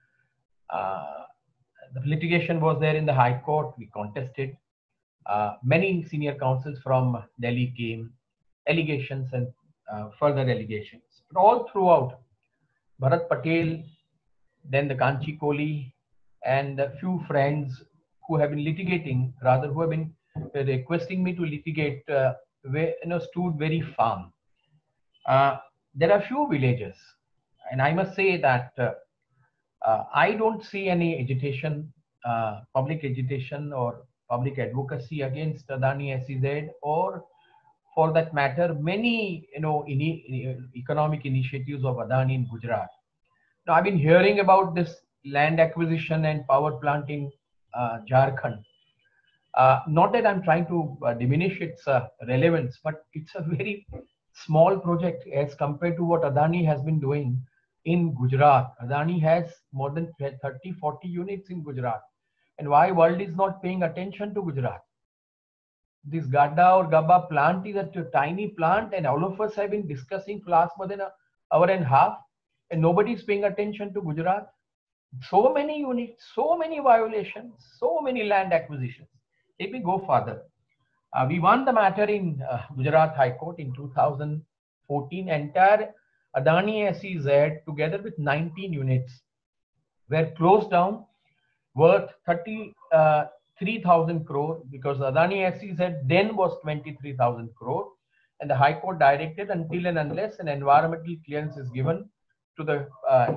The litigation was there in the High Court. We contested. Many senior counsels from Delhi came, allegations and further allegations. But all throughout, Bharat Patel, then the Kanchi Koli, and a few friends who have been litigating, rather who have been requesting me to litigate, stood very firm. There are few villages, and I must say that I don't see any agitation, public agitation or public advocacy against Adani SEZ, or for that matter, many economic initiatives of Adani in Gujarat. Now, I've been hearing about this land acquisition and power plant in Jharkhand. Not that I'm trying to diminish its relevance, but it's a very small project as compared to what Adani has been doing in Gujarat. Adani has more than 30-40 units in Gujarat. And why world is not paying attention to Gujarat? This Gadda or Gabba plant is a tiny plant, and all of us have been discussing for last more than an hour and a half, and nobody is paying attention to Gujarat. So many units, so many violations, so many land acquisitions. Let me go further. We won the matter in Gujarat High Court in 2014. Entire Adani SEZ, together with 19 units, were closed down, worth 33,000 crore, because Adani SEZ then was 23,000 crore, and the High Court directed until and unless an environmental clearance is given to the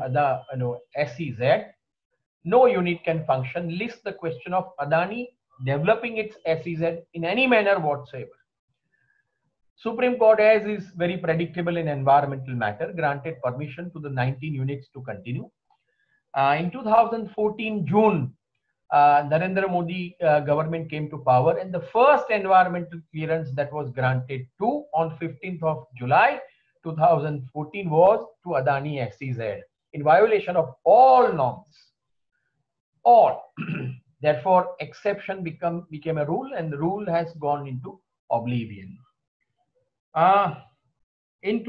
SEZ, no unit can function. List the question of Adani developing its SEZ in any manner whatsoever. Supreme Court, as is very predictable in environmental matter, granted permission to the 19 units to continue. In 2014 June, Narendra Modi government came to power, and the first environmental clearance that was granted to on 15th of July 2014 was to Adani SEZ in violation of all norms. All. Therefore, exception became a rule, and the rule has gone into oblivion. In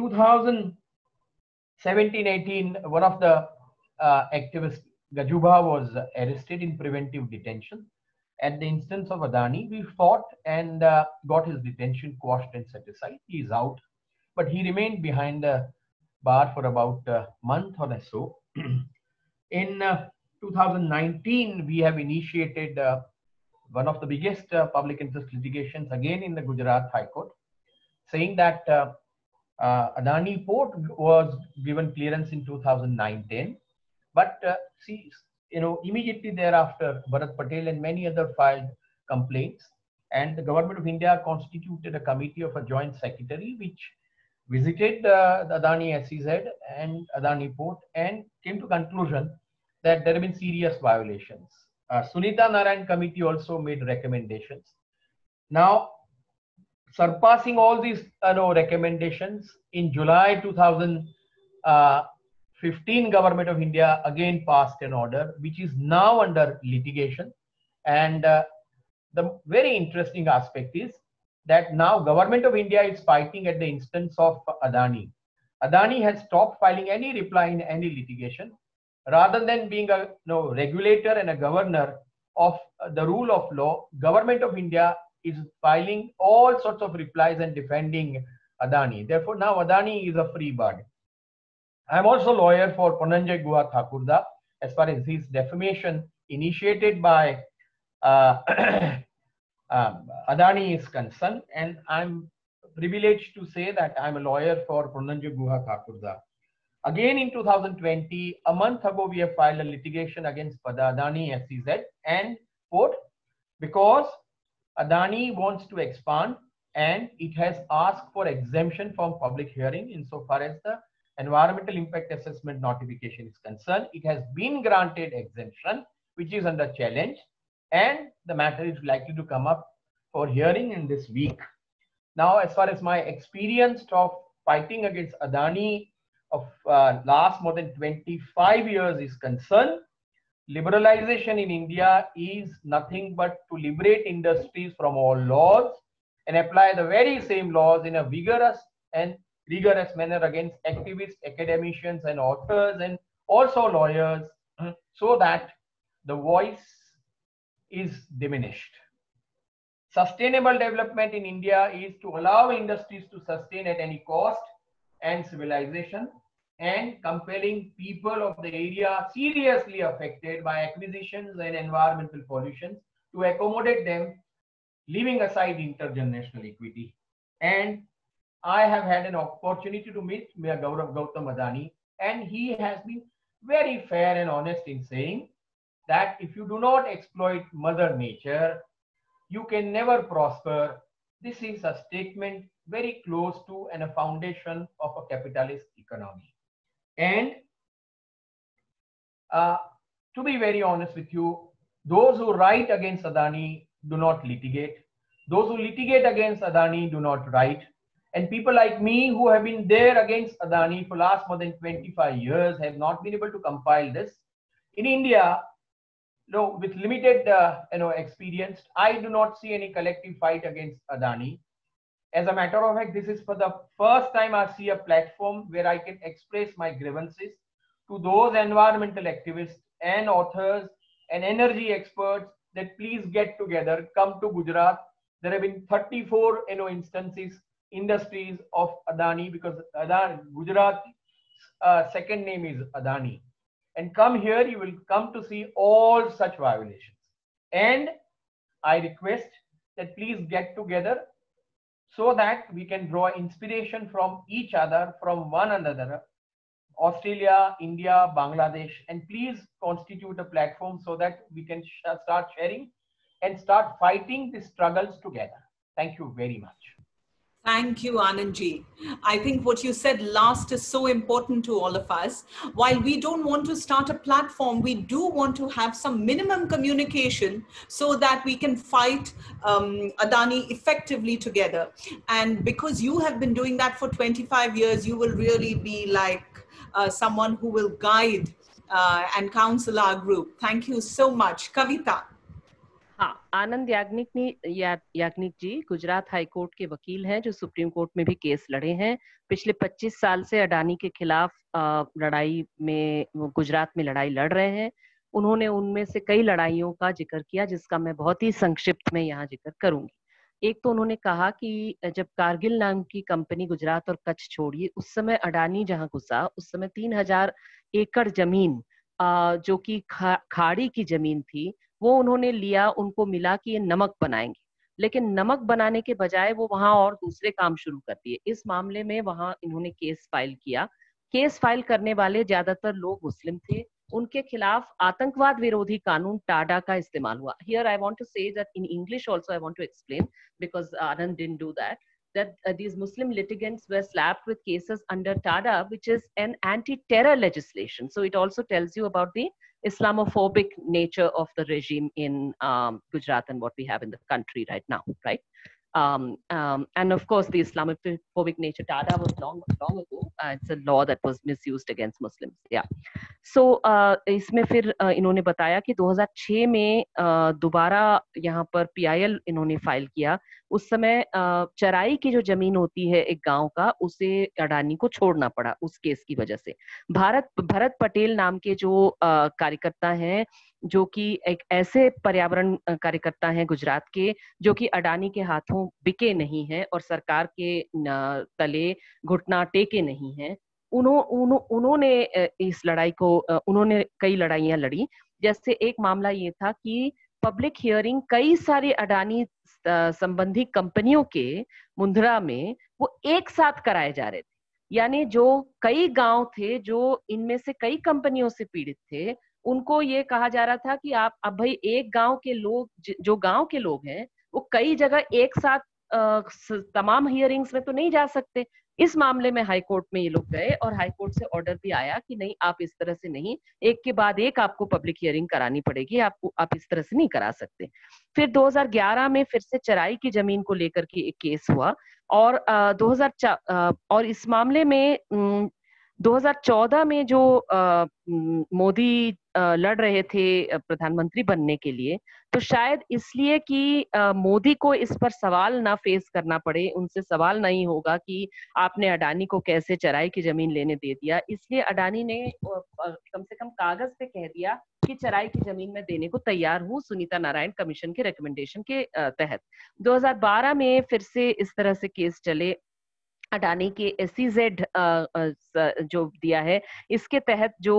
2017-18, one of the activists, Gajuba, was arrested in preventive detention. At the instance of Adani, we fought and got his detention quashed and set aside. He is out, but he remained behind the bar for about a month or so. In 2019, we have initiated one of the biggest public interest litigations again in the Gujarat High Court, saying that Adani Port was given clearance in 2009-10, but immediately thereafter, Bharat Patel and many other filed complaints, and the Government of India constituted a committee of a joint secretary which visited the Adani SEZ and Adani Port and came to conclusion that there have been serious violations. Sunita Narayan committee also made recommendations. Now, surpassing all these recommendations, in July 2015, Government of India again passed an order which is now under litigation. And the very interesting aspect is that now Government of India is fighting at the instance of Adani. Adani has stopped filing any reply in any litigation. Rather than being a regulator and a governor of the rule of law, Government of India is filing all sorts of replies and defending Adani. Therefore, now Adani is a free bird. I am also lawyer for Prananjay Guha Thakurda as far as his defamation initiated by Adani is concerned, and I'm privileged to say that I'm a lawyer for Prananjay Guha Thakurda. Again in 2020, a month ago, we have filed a litigation against Adani SEZ and Port because Adani wants to expand and it has asked for exemption from public hearing insofar as the environmental impact assessment notification is concerned. It has been granted exemption, which is under challenge, and the matter is likely to come up for hearing in this week. Now, as far as my experience of fighting against Adani of last more than 25 years is concerned, liberalization in India is nothing but to liberate industries from all laws and apply the very same laws in a vigorous and rigorous manner against activists, academicians and authors and also lawyers, so that the voice is diminished. Sustainable development in India is to allow industries to sustain at any cost and civilization, and compelling people of the area seriously affected by acquisitions and environmental pollution to accommodate them, leaving aside intergenerational equity. And I have had an opportunity to meet Gaurav Gautam Adani, and he has been very fair and honest in saying that if you do not exploit Mother Nature, you can never prosper. This is a statement very close to and a foundation of a capitalist economy. And to be very honest with you, those who write against Adani do not litigate. Those who litigate against Adani do not write. And people like me who have been there against Adani for last more than 25 years have not been able to compile this. In India, with limited experience, I do not see any collective fight against Adani. As a matter of fact, this is for the first time I see a platform where I can express my grievances to those environmental activists and authors and energy experts that please get together, come to Gujarat. There have been 34 instances, industries of Adani, because Gujarat second name is Adani. And come here, you will come to see all such violations. And I request that please get together so that we can draw inspiration from each other, from one another, Australia, India, Bangladesh, and please constitute a platform so that we can start sharing and start fighting the struggles together. Thank you very much. Thank you, Anandji. I think what you said last is so important to all of us. While we don't want to start a platform, we do want to have some minimum communication so that we can fight Adani effectively together. And because you have been doing that for 25 years, you will really be like someone who will guide and counsel our group. Thank you so much. Kavita. हाँ, Anand Yagnik ji Gujarat high court के वकील हैं जो supreme court में भी case लड़े हैं। पिछले 25 साल से अडानी के खिलाफ लड़ाई में गुजरात में लड़ाई लड़ रहे हैं। उन्होंने उनमें से कई लड़ाइयों का जिक्र किया जिसका मैं बहुत ही संक्षिप्त में यहाँ जिक्र करूंगी। एक तो उन्होंने कहा कि जब कारगिल नाम की कंपनी गुजरात और कच्छ छोड़ी, उस समय अडानी जहाँ घुसा उस समय 3000 एकड़ जमीन जो कि खाड़ी की जमीन थी वो उन्होंने लिया। उनको मिला कि ये नमक बनाएंगे, लेकिन नमक बनाने के बजाय वो वहां और दूसरे काम शुरू कर दिए। इस मामले में वहां इन्होंने केस फाइल किया। केस फाइल करने वाले ज्यादातर लोग मुस्लिम थे। उनके खिलाफ आतंकवाद विरोधी कानून टाडा का इस्तेमाल हुआ। Here I want to say that in English also I want to explain because Anand didn't do that these Muslim litigants were slapped with cases under TADA, which is an anti-terror legislation. So it also tells you about the Islamophobic nature of the regime in Gujarat and what we have in the country right now, right? And of course, the Islamophobic nature, TADA was long ago. It's a law that was misused against Muslims. Yeah. So इसमें फिर इन्होंने बताया कि 2006 में दोबारा यहाँ पर PIL इन्होंने फाइल किया। उस समय चराई की जो जमीन होती है एक गांव का, उसे अडानी को छोड़ना पड़ा उस केस की वजह से। भरत पटेल नाम के जो कार्यकर्ता हैं, जो कि एक ऐसे पर्यावरण कार्यकर्ता हैं गुजरात के जो कि अडानी के हाथों बिके नहीं हैं और सरकार के तले घुटना टेके नहीं हैं, उन्होंने इस लड़ाई को उन्होंने कई लड़ाइयां लड़ी। जैसे एक मामला ये था कि पब्लिक हियरिंग कई सारी अडानी संबंधी कंपनियों के मुंद्रा में वो एक साथ कराए जा रहे थे। यानी जो कई गांव थे जो इनमें से कई कंपनियों से पीड़ित थे, उनको ये कहा जा रहा था कि आप अब भाई एक गांव के लोग, जो गांव के लोग हैं वो कई जगह एक साथ तमाम हियरिंग्स में तो नहीं जा सकते। इस मामले में हाई कोर्ट में ये लोग गए और हाई कोर्ट से ऑर्डर भी आया कि नहीं, आप इस तरह से नहीं, एक के बाद एक आपको पब्लिक हियरिंग करानी पड़ेगी, आप इस तरह से नहीं करा सकते। फिर 2011 में फिर से चराई की जमीन को लेकर के एक केस हुआ और और इस मामले में 2014 में जो मोदी लड़ रहे थे प्रधानमंत्री बनने के लिए, तो शायद इसलिए कि मोदी को इस पर सवाल ना फेस करना पड़े, उनसे सवाल नहीं होगा कि आपने अडानी को कैसे चराई की जमीन लेने दे दिया, इसलिए अडानी ने कम से कम कागज पे कह दिया कि चराई की जमीन में देने को तैयार हूँ सुनीता नारायण कमीशन के रिकमेंडेशन के तहत। 2012 में फिर से इस तरह से केस चले। अडानी के SEZ जो दिया है, इसके तहत जो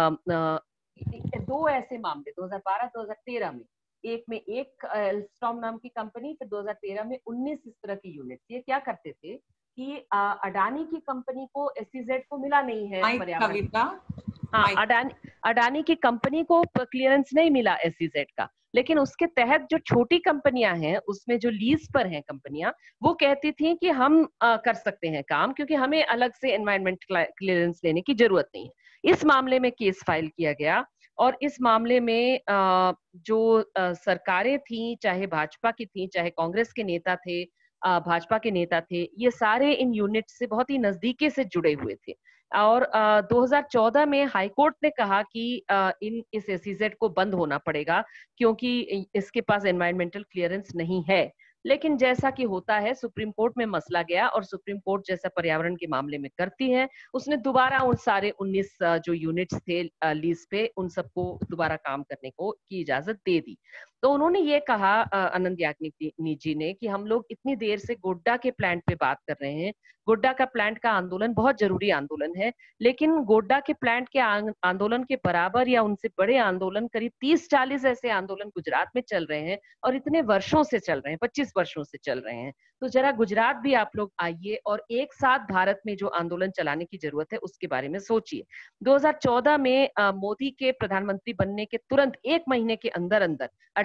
दो ऐसे मामले 2012-2013 में, एक में एक एल्स्टॉम नाम की कंपनी, फिर 2013 में 19 इस तरह की यूनिट। ये क्या करते थे कि अडानी की कंपनी को SEZ को मिला नहीं है पर्यावरण, अडानी की कंपनी को क्लियरेंस नहीं मिला SEZ का, लेकिन उसके तहत जो छोटी कंपनियां हैं उसमें जो लीज पर हैं कंपनियां, वो कहती थी कि हम कर सकते हैं काम, क्योंकि हमें अलग से एनवायरमेंट क्लियरेंस लेने की जरूरत नहीं है। इस मामले में केस फाइल किया गया और इस मामले में जो सरकारें थी, चाहे भाजपा की थी चाहे कांग्रेस के नेता थे, भाजपा के नेता थे, ये सारे इन यूनिट से बहुत ही नजदीकी से जुड़े हुए थे। और 2014 में हाई कोर्ट ने कहा कि इस SEZ को बंद होना पड़ेगा क्योंकि इसके पास एनवायरमेंटल क्लियरेंस नहीं है। लेकिन जैसा कि होता है, सुप्रीम कोर्ट में मसला गया और सुप्रीम कोर्ट जैसा पर्यावरण के मामले में करती है, उसने दोबारा उन सारे 19 जो यूनिट्स थे लीज पे, उन सबको दोबारा काम करने को की इजाजत दे दी। तो उन्होंने ये कहा आनंद याग्निक जी ने कि हम लोग इतनी देर से गोड्डा के प्लांट पे बात कर रहे हैं। गोड्डा का प्लांट का आंदोलन बहुत जरूरी आंदोलन है, लेकिन गोड्डा के प्लांट के आंदोलन के बराबर या उनसे बड़े आंदोलन करीब 30-40 ऐसे आंदोलन गुजरात में चल रहे हैं और इतने वर्षों से चल रहे हैं, 25 वर्षों से चल रहे हैं। तो जरा गुजरात भी आप लोग आइए और एक साथ भारत में जो आंदोलन चलाने की जरूरत है उसके बारे में सोचिए। 2014 में मोदी के प्रधानमंत्री बनने के तुरंत 1 महीने के अंदर अंदर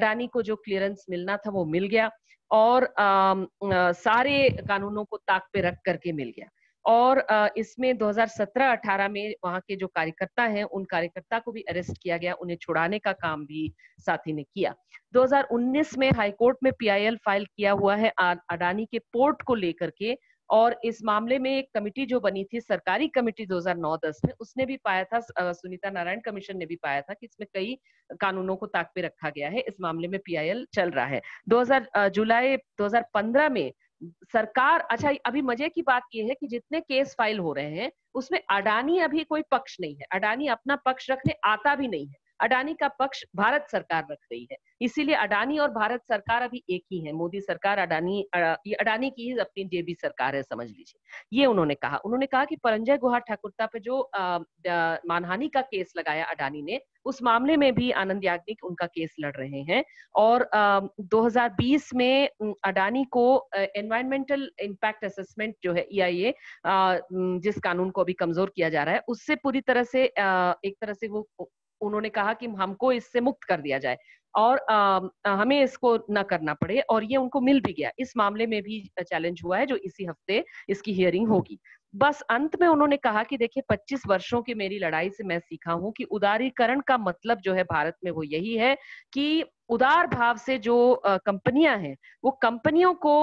अडानी को जो क्लियरेंस मिलना था वो मिल गया और सारे कानूनों को ताक पे रख करके मिल गया। और इसमें 2017-18 में वहां के जो कार्यकर्ता हैं उन कार्यकर्ता को भी अरेस्ट किया गया, उन्हें छुड़ाने का काम भी साथी ने किया। 2019 में हाईकोर्ट में PIL फाइल किया हुआ है अडानी के पोर्ट को लेकर के, और इस मामले में एक कमिटी जो बनी थी, सरकारी कमेटी 2009-10 में, उसने भी पाया था, सुनीता नारायण कमीशन ने भी पाया था कि इसमें कई कानूनों को ताक पे रखा गया है। इस मामले में PIL चल रहा है। जुलाई 2015 में सरकार, अच्छा अभी मजे की बात यह है कि जितने केस फाइल हो रहे हैं उसमें अडानी अभी कोई पक्ष नहीं है, अडानी अपना पक्ष रखने आता भी नहीं है, अडानी का पक्ष भारत सरकार रख रही है। इसीलिए अडानी और भारत सरकार अभी एक ही है। मोदी सरकार अडानी की ही अपनी जेबी सरकार है, समझ लीजिए। ये उन्होंने कहा कि परंजय गुहा ठाकुरता पे जो मानहानि का केस लगाया अडानी ने, उस मामले में भी आनंद याग्निक उनका केस लड़ रहे हैं। और 2020 में अडानी को एनवायरमेंटल इम्पैक्ट असेसमेंट जो है EIA, जिस कानून को अभी कमजोर किया जा रहा है, उससे पूरी तरह से एक तरह से वो उन्होंने कहा कि हमको इससे मुक्त कर दिया जाए और हमें इसको न करना पड़े, और ये उनको मिल भी गया। इस मामले में भी चैलेंज हुआ है जो इसी हफ्ते इसकी हियरिंग होगी। बस अंत में उन्होंने कहा कि देखिए 25 वर्षों की मेरी लड़ाई से मैं सीखा हूं कि उदारीकरण का मतलब जो है भारत में वो यही है कि उदार भाव से जो कंपनियां हैं वो कंपनियों को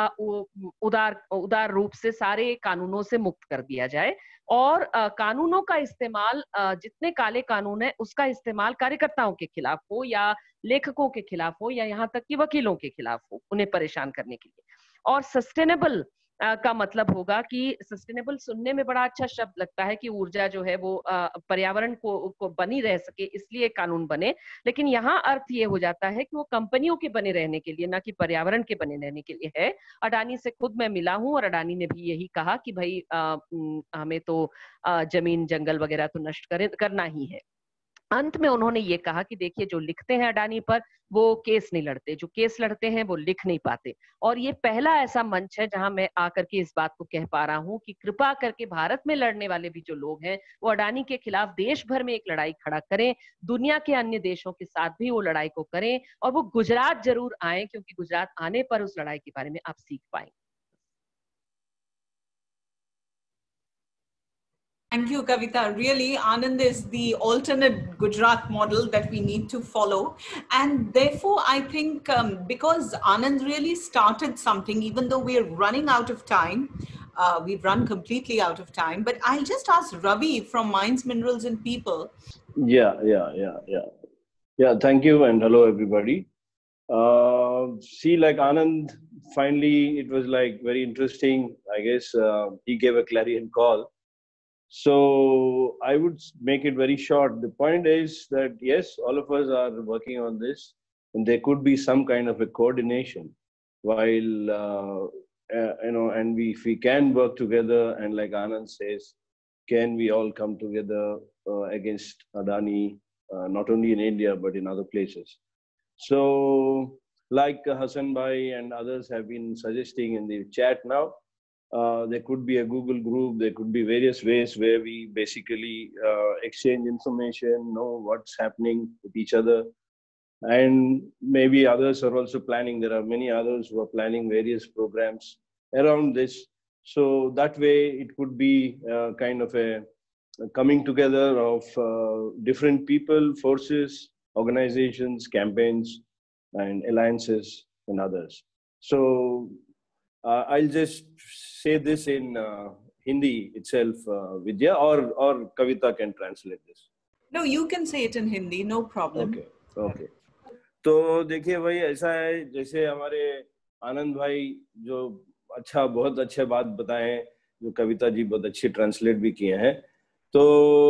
उदार रूप से सारे कानूनों से मुक्त कर दिया जाए, और कानूनों का इस्तेमाल, जितने काले कानून है उसका इस्तेमाल कार्यकर्ताओं के खिलाफ हो या लेखकों के खिलाफ हो या यहाँ तक कि वकीलों के खिलाफ हो, उन्हें परेशान करने के लिए। और सस्टेनेबल का मतलब होगा कि सस्टेनेबल सुनने में बड़ा अच्छा शब्द लगता है कि ऊर्जा जो है वो पर्यावरण को बनी रह सके इसलिए कानून बने, लेकिन यहाँ अर्थ ये हो जाता है कि वो कंपनियों के बने रहने के लिए, ना कि पर्यावरण के बने रहने के लिए है। अडानी से खुद मैं मिला हूँ और अडानी ने भी यही कहा कि भाई हमें तो जमीन जंगल वगैरह तो नष्ट करना ही है। अंत में उन्होंने ये कहा कि देखिए जो लिखते हैं अडानी पर वो केस नहीं लड़ते, जो केस लड़ते हैं वो लिख नहीं पाते। और ये पहला ऐसा मंच है जहां मैं आकर के इस बात को कह पा रहा हूं कि कृपा करके भारत में लड़ने वाले भी जो लोग हैं वो अडानी के खिलाफ देश भर में एक लड़ाई खड़ा करें, दुनिया के अन्य देशों के साथ भी वो लड़ाई को करें, और वो गुजरात जरूर आए, क्योंकि गुजरात आने पर उस लड़ाई के बारे में आप सीख पाएंगे। Thank you, Kavita. Really, Anand is the alternate Gujarat model that we need to follow. And therefore, I think because Anand really started something, even though we're running out of time, we've run completely out of time, but I'll just ask Ravi from Mines, Minerals and People. Yeah, thank you and hello, everybody. See, like Anand, finally, it was like very interesting. I guess he gave a clarion call. So I would make it very short. The point is that yes, all of us are working on this, and there could be some kind of a coordination while and if we can work together, and like Anand says, can we all come together against Adani, not only in India but in other places. So like Hassan Bhai and others have been suggesting in the chat now, there could be a Google group, there could be various ways where we basically exchange information, know what's happening with each other. And maybe others are also planning, there are many others who are planning various programs around this. So that way it could be kind of a coming together of different people, forces, organizations, campaigns, and alliances and others. So I'll just say this in Hindi itself, Vidya, or Kavita can translate this. No, you can say it in Hindi, no problem. Okay. तो देखिए भाई ऐसा है जैसे हमारे आनंद भाई जो बहुत अच्छे बात बताए, जो कविता जी बहुत अच्छी ट्रांसलेट भी किए हैं, तो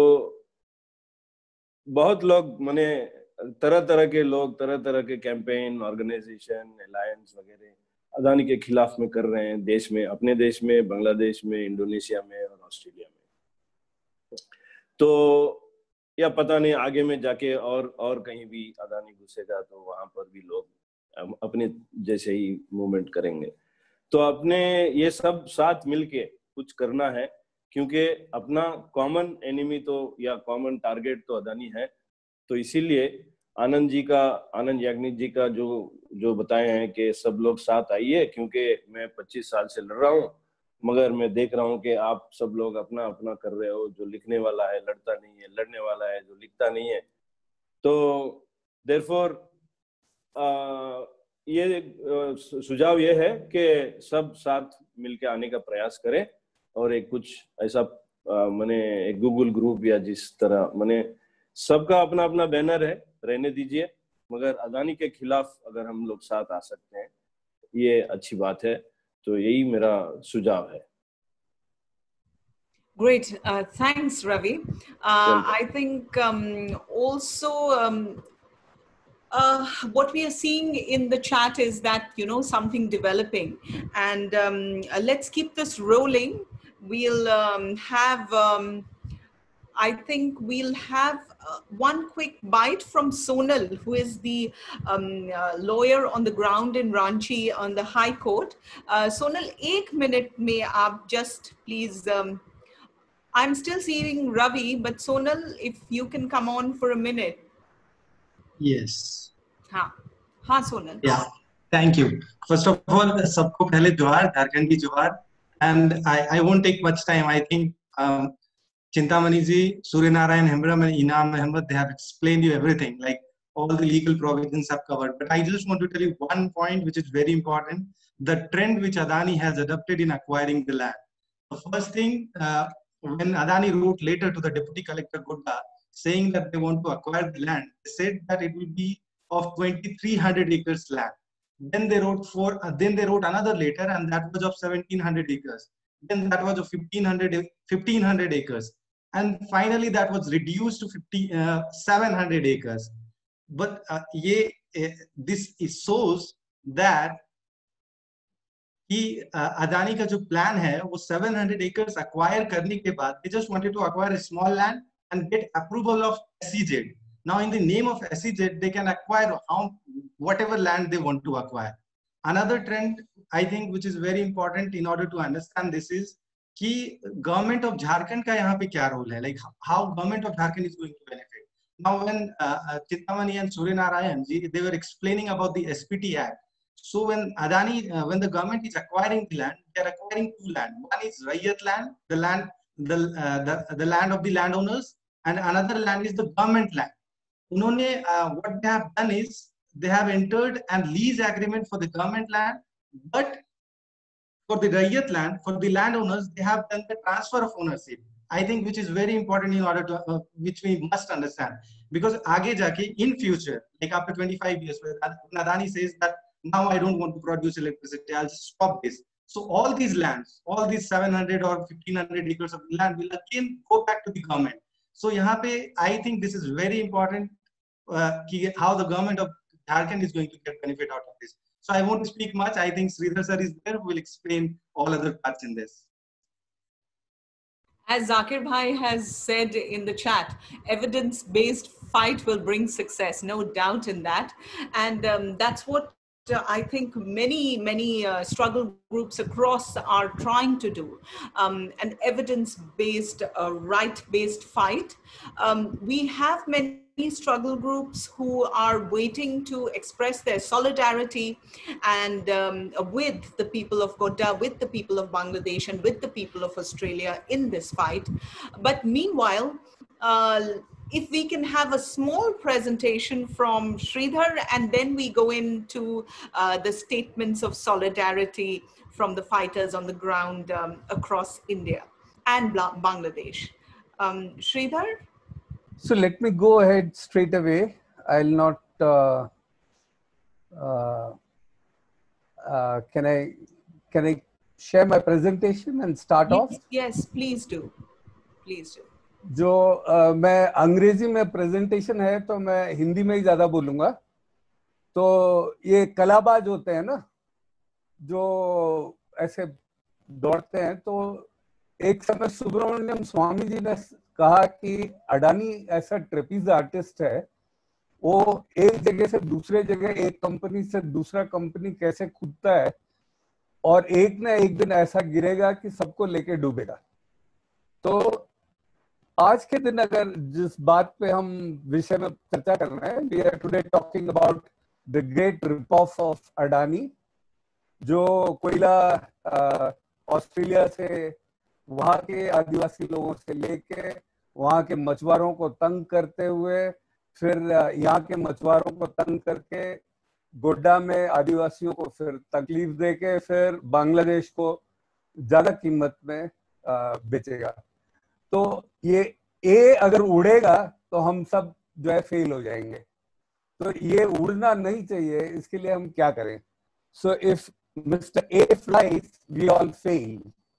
बहुत लोग माने तरह के लोग तरह के कैंपेन, ऑर्गेनाइजेशन, अलायंस वगैरह अदानी के खिलाफ में कर रहे हैं, देश में, अपने देश में, बांग्लादेश में, इंडोनेशिया में और ऑस्ट्रेलिया में। तो या पता नहीं आगे में जाके और कहीं भी अदानी घुसेगा तो वहां पर भी लोग अपने जैसे ही मूवमेंट करेंगे। तो अपने ये सब साथ मिलके कुछ करना है, क्योंकि अपना कॉमन एनिमी तो या कॉमन टारगेट तो अदानी है। तो इसीलिए आनंद याग्निक जी का जो बताए हैं कि सब लोग साथ आइए, क्योंकि मैं 25 साल से लड़ रहा हूँ, मगर मैं देख रहा हूँ कि आप सब लोग अपना अपना कर रहे हो। जो लिखने वाला है लड़ता नहीं है, लड़ने वाला है जो लिखता नहीं है। तो देयरफॉर ये सुझाव ये है कि सब साथ मिलके आने का प्रयास करें और एक कुछ ऐसा माने एक गूगल ग्रुप या जिस तरह माने सबका अपना अपना बैनर है, रहने दीजिए, मगर अदानी के खिलाफ अगर हम लोग साथ आ सकते हैं ये अच्छी बात है। तो यही मेरा सुझाव है। Great. Thanks, Ravi. I think also what we are seeing in the chat is that, you know, something developing, and let's keep this rolling. We'll I think we'll have one quick bite from Sonal, who is the lawyer on the ground in Ranchi on the High Court. Sonal, 1 minute may aap just please, I'm still seeing Ravi, but Sonal, if you can come on for a minute. Yes. हाँ, Sonal. Yeah, thank you. First of all, सबको पहले जोहार, झारखंड की जोहार, and I won't take much time. I think Chintamani ji, Surya Narayan Hembram and Inam Ahmed, they have explained you everything, like all the legal provisions have covered. But I just want to tell you one point which is very important: the trend which Adani has adopted in acquiring the land. The first thing, when Adani wrote later to the Deputy Collector Godda saying that they want to acquire the land, they said that it will be of 2,300 acres land. Then they wrote another letter, and that was of 1,700 acres. Then that was of 1,500 acres. And finally that was reduced to 700 acres. But this shows that Adani का जो plan है वो 700 acres acquire करने के बाद they just wanted to acquire a small land and get approval of SEZ. Now in the name of SEZ they can acquire whatever land they want to acquire. Another trend I think which is very important in order to understand this is कि government of Jharkhand का यहाँ पे क्या role है, like how government of Jharkhand is going to benefit. Now when Chintamani and Surya Narayan ji, they were explaining about the SPT Act. So when Adani, when the government is acquiring the land, they are acquiring two land. One is Raiyat land, the land of the landowners, and another land is the government land. उन्होंने what they have done is they have entered a lease agreement for the government land, but for the Raiyat land, for the landowners, they have done the transfer of ownership. I think which is very important in order to which we must understand, because आगे जाके in future, like after 25 years, Adani says that now I don't want to produce electricity, I'll just stop this. So all these lands, all these 700 or 1,500 acres of land will again go back to the government. So यहाँ पे I think this is very important how the government of Jharkhand is going to get benefit out of this. So I won't speak much. I think Sridhar sir is there who will explain all other parts in this. As Zakir Bhai has said in the chat, evidence-based fight will bring success, no doubt in that. And that's what I think many struggle groups across are trying to do, an evidence-based, right-based fight. We have many struggle groups who are waiting to express their solidarity and with the people of Godda, with the people of Bangladesh, and with the people of Australia in this fight. But meanwhile, if we can have a small presentation from Sridhar, and then we go into the statements of solidarity from the fighters on the ground across India and Bangladesh. Sridhar? So let me go ahead straight away. I'll not, can I share my presentation and start off? Yes, please do. Please do. जो मैं अंग्रेजी में presentation है तो मैं हिंदी में ही ज्यादा बोलूंगा। तो ये कलाबाज होते हैं ना जो ऐसे दौड़ते हैं, तो एक समय सुब्रमण्यम स्वामी जी ने कहा कि अडानी ऐसा ट्रेपीज आर्टिस्ट है, वो एक जगह से दूसरे जगह, एक कंपनी से दूसरा कंपनी कैसे कूदता है और एक ना एक दिन ऐसा गिरेगा कि सबको लेके डूबेगा। तो आज के दिन अगर जिस बात पे हम विषय में चर्चा कर रहे हैं, we are today talking about the great rip of Adani, जो कोयला ऑस्ट्रेलिया से वहां के आदिवासी लोगों से लेके वहां के मछुआरों को तंग करते हुए, फिर यहाँ के मछुआरों को तंग करके गोड्डा में आदिवासियों को फिर तकलीफ देके फिर बांग्लादेश को ज्यादा कीमत में बेचेगा। तो ये अगर उड़ेगा तो हम सब जो है फेल हो जाएंगे। तो ये उड़ना नहीं चाहिए, इसके लिए हम क्या करें? So if mister A flies, we all fail.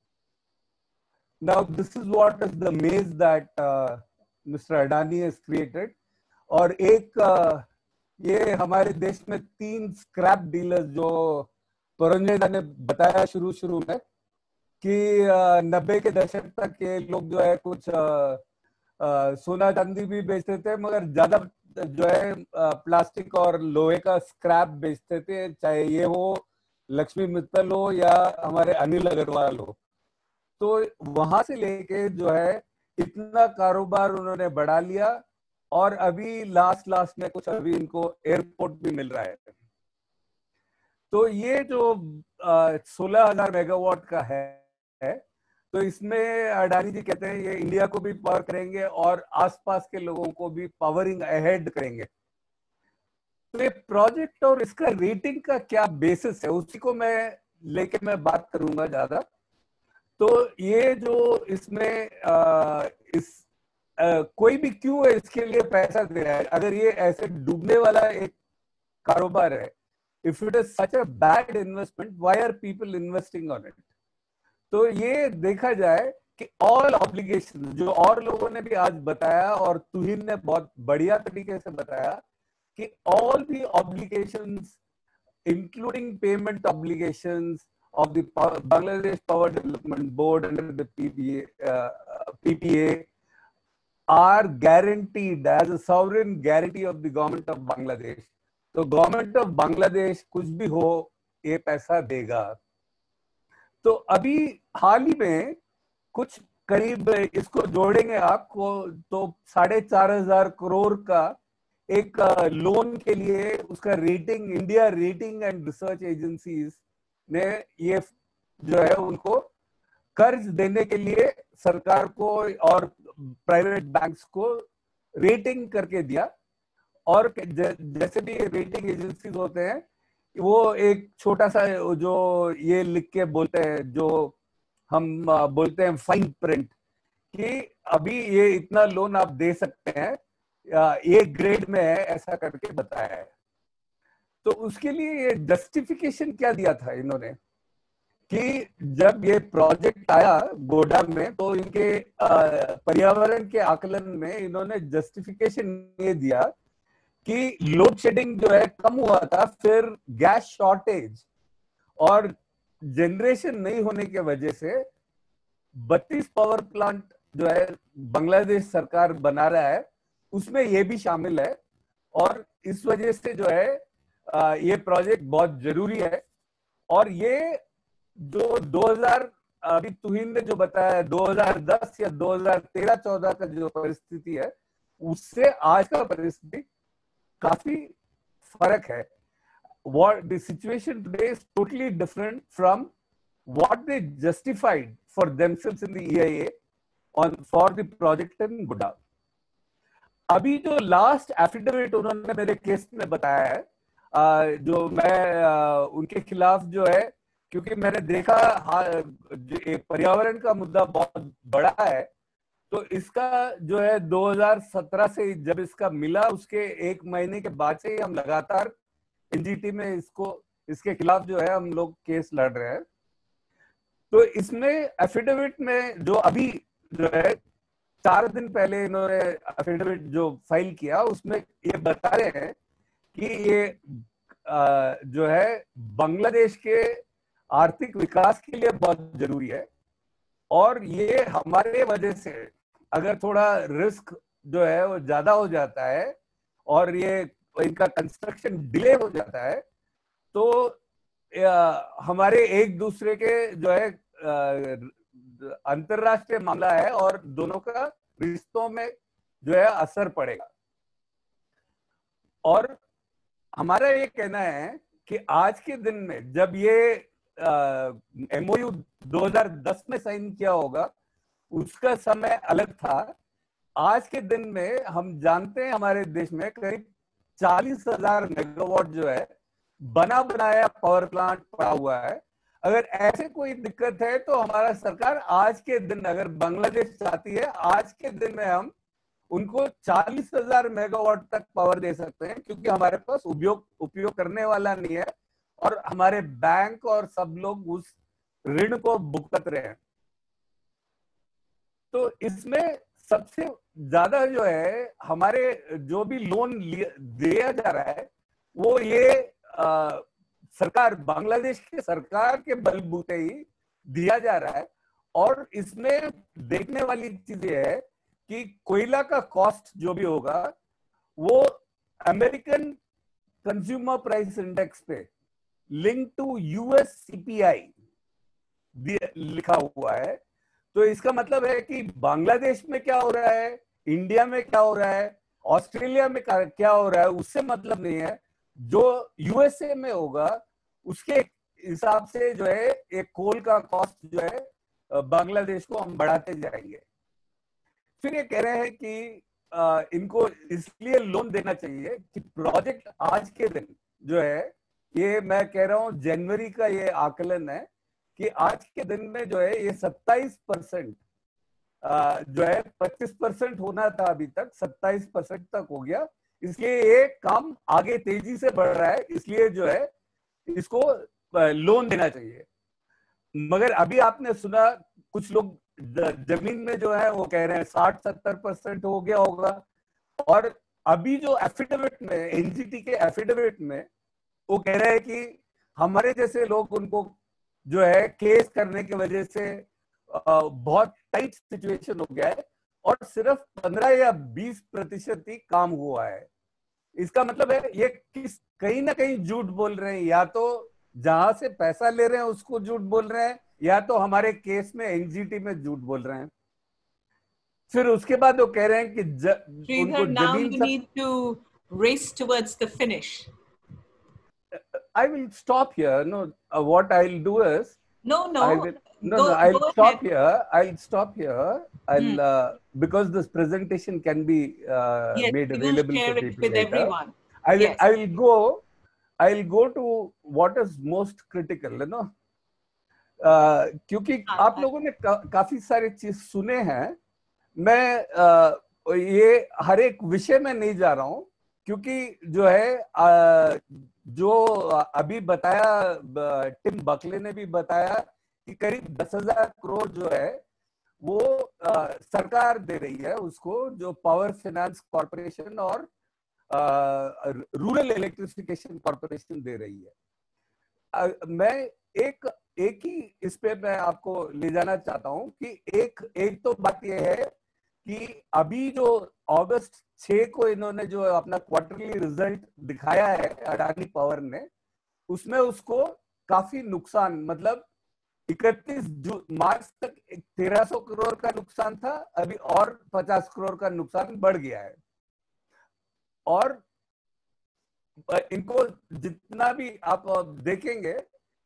Now this is what is the maze that mister Adani has created. और एक ये हमारे देश में 3 स्क्रैप डीलर्स, जो पुरंजेदा ने बताया शुरू में कि 90 के दशक तक ये लोग जो है कुछ सोना चांदी भी बेचते थे, मगर ज्यादा जो है प्लास्टिक और लोहे का स्क्रैप बेचते थे, चाहे ये हो लक्ष्मी मित्तल हो या हमारे अनिल अग्रवाल हो। तो वहां से लेके जो है इतना कारोबार उन्होंने बढ़ा लिया, और अभी लास्ट में कुछ अभी इनको एयरपोर्ट भी मिल रहा है। तो ये जो 16,000 मेगावाट का है, तो इसमें अडानी जी कहते हैं ये इंडिया को भी पावर करेंगे और आसपास के लोगों को भी पावरिंग अहेड करेंगे। तो ये प्रोजेक्ट और इसका रेटिंग का क्या बेसिस है, उसी को मैं लेके मैं बात करूंगा ज्यादा। तो ये जो इसमें कोई भी क्यों है इसके लिए पैसा दे रहा है? अगर ये ऐसे डूबने वाला एक कारोबार है, if it is such a bad investment, why are people investing on it? तो ये देखा जाए कि ऑल ऑब्लिगेशन जो और लोगों ने भी आज बताया और तुहिन ने बहुत बढ़िया तरीके से बताया कि all the obligations including payment obligations of the Bangladesh Power Development Board under the PPA are guaranteed as a sovereign guarantee of the government of Bangladesh. तो गवर्नमेंट ऑफ बांग्लादेश कुछ भी हो ये पैसा देगा। तो अभी हाल ही में कुछ करीब इसको जोड़ेंगे आपको तो 4,500 करोड़ का एक लोन के लिए उसका rating, India rating and research agencies ने ये जो है उनको कर्ज देने के लिए सरकार को और प्राइवेट बैंक्स को रेटिंग करके दिया। और जैसे भी रेटिंग एजेंसीज होते हैं, वो एक छोटा सा जो ये लिख के बोलते हैं, जो हम बोलते हैं फाइन प्रिंट, कि अभी ये इतना लोन आप दे सकते हैं, ये ग्रेड में है, ऐसा करके बताया है। तो उसके लिए ये जस्टिफिकेशन क्या दिया था इन्होंने कि जब ये प्रोजेक्ट आया गोड्डा में, तो इनके पर्यावरण के आकलन में इन्होंने जस्टिफिकेशन ये दिया कि लोड शेडिंग जो है कम हुआ था, फिर गैस शॉर्टेज और जनरेशन नहीं होने के वजह से 32 पावर प्लांट जो है बांग्लादेश सरकार बना रहा है, उसमें ये भी शामिल है। और इस वजह से जो है ये प्रोजेक्ट बहुत जरूरी है। और ये जो 2000 अभी तुहिन ने जो बताया 2010 या 2013-14 का जो परिस्थिति है, उससे आज का परिस्थिति काफी फर्क है। What the situation today is totally different from what they justified for themselves in the EIA for the project in Godda. अभी जो लास्ट एफिडेविट उन्होंने मेरे केस में बताया है, जो मैं उनके खिलाफ जो है, क्योंकि मैंने देखा पर्यावरण का मुद्दा बहुत बड़ा है, तो इसका जो है 2017 से जब इसका मिला, उसके 1 महीने के बाद से हम लगातार एनजीटी में इसके खिलाफ जो है हम लोग केस लड़ रहे हैं। तो इसमें एफिडेविट में जो अभी जो है 4 दिन पहले इन्होंने एफिडेविट जो फाइल किया, उसमें ये बता रहे हैं कि ये जो है बांग्लादेश के आर्थिक विकास के लिए बहुत जरूरी है, और ये हमारे वजह से अगर थोड़ा रिस्क जो है वो ज्यादा हो जाता है और ये इनका कंस्ट्रक्शन डिले हो जाता है, तो हमारे एक दूसरे के जो है अंतरराष्ट्रीय मामला है और दोनों का रिश्तों में जो है असर पड़ेगा। और हमारा ये कहना है कि आज के दिन में जब ये MOU 2010 में साइन किया होगा, उसका समय अलग था। आज के दिन में हम जानते हैं हमारे देश में करीब 40,000 मेगावाट जो है बना बनाया पावर प्लांट पड़ा हुआ है। अगर ऐसे कोई दिक्कत है तो हमारा सरकार आज के दिन, अगर बांग्लादेश चाहती है, आज के दिन में हम उनको 40,000 मेगावाट तक पावर दे सकते हैं, क्योंकि हमारे पास उपयोग करने वाला नहीं है और हमारे बैंक और सब लोग उस ऋण को भुगत रहे हैं। तो इसमें सबसे ज्यादा जो है हमारे जो भी लोन दिया जा रहा है वो ये सरकार, बांग्लादेश की सरकार के बलबूते ही दिया जा रहा है। और इसमें देखने वाली चीज ये है कि कोयला का कॉस्ट जो भी होगा वो अमेरिकन कंज्यूमर प्राइस इंडेक्स पे लिंक टू US CPI लिखा हुआ है। तो इसका मतलब है कि बांग्लादेश में क्या हो रहा है, इंडिया में क्या हो रहा है, ऑस्ट्रेलिया में क्या हो रहा है, उससे मतलब नहीं है। जो USA में होगा उसके हिसाब से जो है एक कोल का कॉस्ट जो है बांग्लादेश को हम बढ़ाते जाएंगे। फिर ये कह रहे हैं कि इनको इसलिए लोन देना चाहिए कि प्रोजेक्ट आज के दिन जो है, ये मैं कह रहा हूं जनवरी का ये आकलन है कि आज के दिन में जो है ये 27% जो है 25% होना था अभी तक, 27% तक हो गया। इसलिए ये काम आगे तेजी से बढ़ रहा है, इसलिए जो है इसको लोन देना चाहिए। मगर अभी आपने सुना कुछ लोग जमीन में जो है वो कह रहे हैं 60-70% हो गया होगा। और अभी जो एफिडेविट में, NGT के एफिडेविट में वो कह रहे हैं कि हमारे जैसे लोग, उनको जो है केस करने की वजह से बहुत टाइट सिचुएशन हो गया है और सिर्फ 15 या 20% ही काम हुआ है। इसका मतलब है ये कहीं ना कहीं झूठ बोल रहे हैं, या तो जहां से पैसा ले रहे हैं उसको झूठ बोल रहे हैं, या तो हमारे केस में NGT में झूठ बोल रहे हैं। फिर उसके बाद वो कह रहे हैं कि उनको जमीन I will stop here. No, what I'll do is I'll stop here. I'll stop here. I'll because this presentation can be made available for people with later. everyone. I'll go to what is most critical, you know. क्योंकि आप लोगों ने काफी सारे चीज सुने हैं। मैं ये हर एक विषय में नहीं जा रहा हूँ, क्योंकि जो है जो अभी बताया टिम बकले ने भी बताया कि करीब 10,000 करोड़ जो है वो सरकार दे रही है उसको, जो पावर फाइनेंस कॉर्पोरेशन और रूरल इलेक्ट्रिफिकेशन कॉर्पोरेशन दे रही है। मैं एक ही इस पे मैं आपको ले जाना चाहता हूं कि एक तो बात यह है कि अभी जो अगस्त 6 को इन्होंने जो अपना क्वार्टरली रिजल्ट दिखाया है अडानी पावर ने, उसमें उसको काफी नुकसान, मतलब 31 मार्च तक 1300 करोड़ का नुकसान था, अभी और 50 करोड़ का नुकसान बढ़ गया है। और इनको जितना भी आप देखेंगे,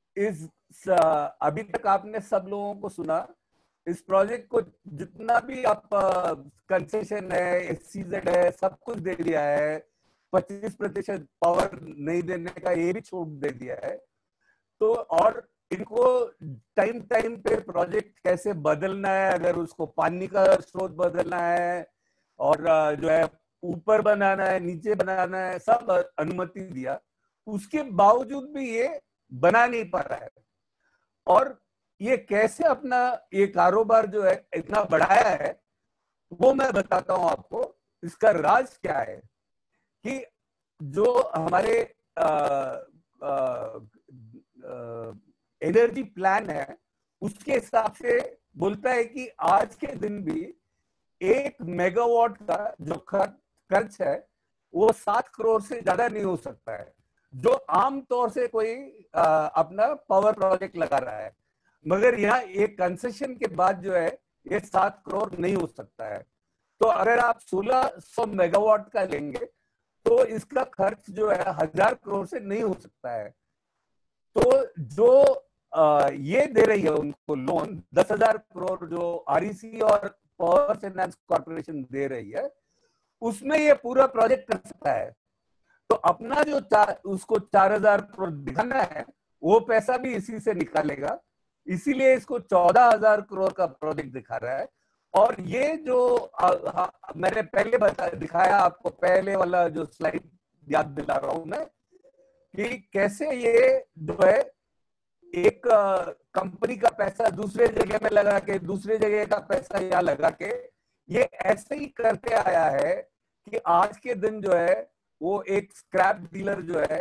अभी तक आपने सब लोगों को सुना, इस प्रोजेक्ट को जितना भी आप कंसेशन है, SEZ है, सब कुछ दे दिया है। 25% पावर नहीं देने का ये भी छूट दे दिया है। तो और इनको टाइम पे प्रोजेक्ट कैसे बदलना है, अगर उसको पानी का स्रोत बदलना है और जो है ऊपर बनाना है, नीचे बनाना है, सब अनुमति दिया। उसके बावजूद भी ये बना नहीं पा रहा है। और ये कैसे अपना ये कारोबार जो है इतना बढ़ाया है, वो मैं बताता हूं आपको। इसका राज क्या है कि जो हमारे एनर्जी प्लान है, उसके हिसाब से बोलता है कि आज के दिन भी 1 मेगावाट का जो खर्च है वो 7 करोड़ से ज्यादा नहीं हो सकता है, जो आम तौर से कोई अपना पावर प्रोजेक्ट लगा रहा है। मगर यहाँ एक कंसेशन के बाद जो है ये 7 करोड़ नहीं हो सकता है। तो अगर आप 1600 मेगावाट का लेंगे तो इसका खर्च जो है 1000 करोड़ से नहीं हो सकता है। तो जो ये दे रही है उनको लोन 10,000 करोड़ जो आरईसी और पावर फाइनेंस कॉर्पोरेशन दे रही है, उसमें ये पूरा प्रोजेक्ट कर सकता है। तो अपना जो उसको 4000 करोड़ दिखाना है वो पैसा भी इसी से निकालेगा, इसीलिए इसको 14,000 करोड़ का प्रोजेक्ट दिखा रहा है। और ये जो मैंने पहले दिखाया आपको, पहले वाला जो स्लाइड याद दिला रहा हूं मैं, कि कैसे ये जो है एक कंपनी का पैसा दूसरे जगह में लगा के, दूसरे जगह का पैसा यहाँ लगा के, ये ऐसे ही करते आया है कि आज के दिन जो है वो एक स्क्रैप डीलर जो है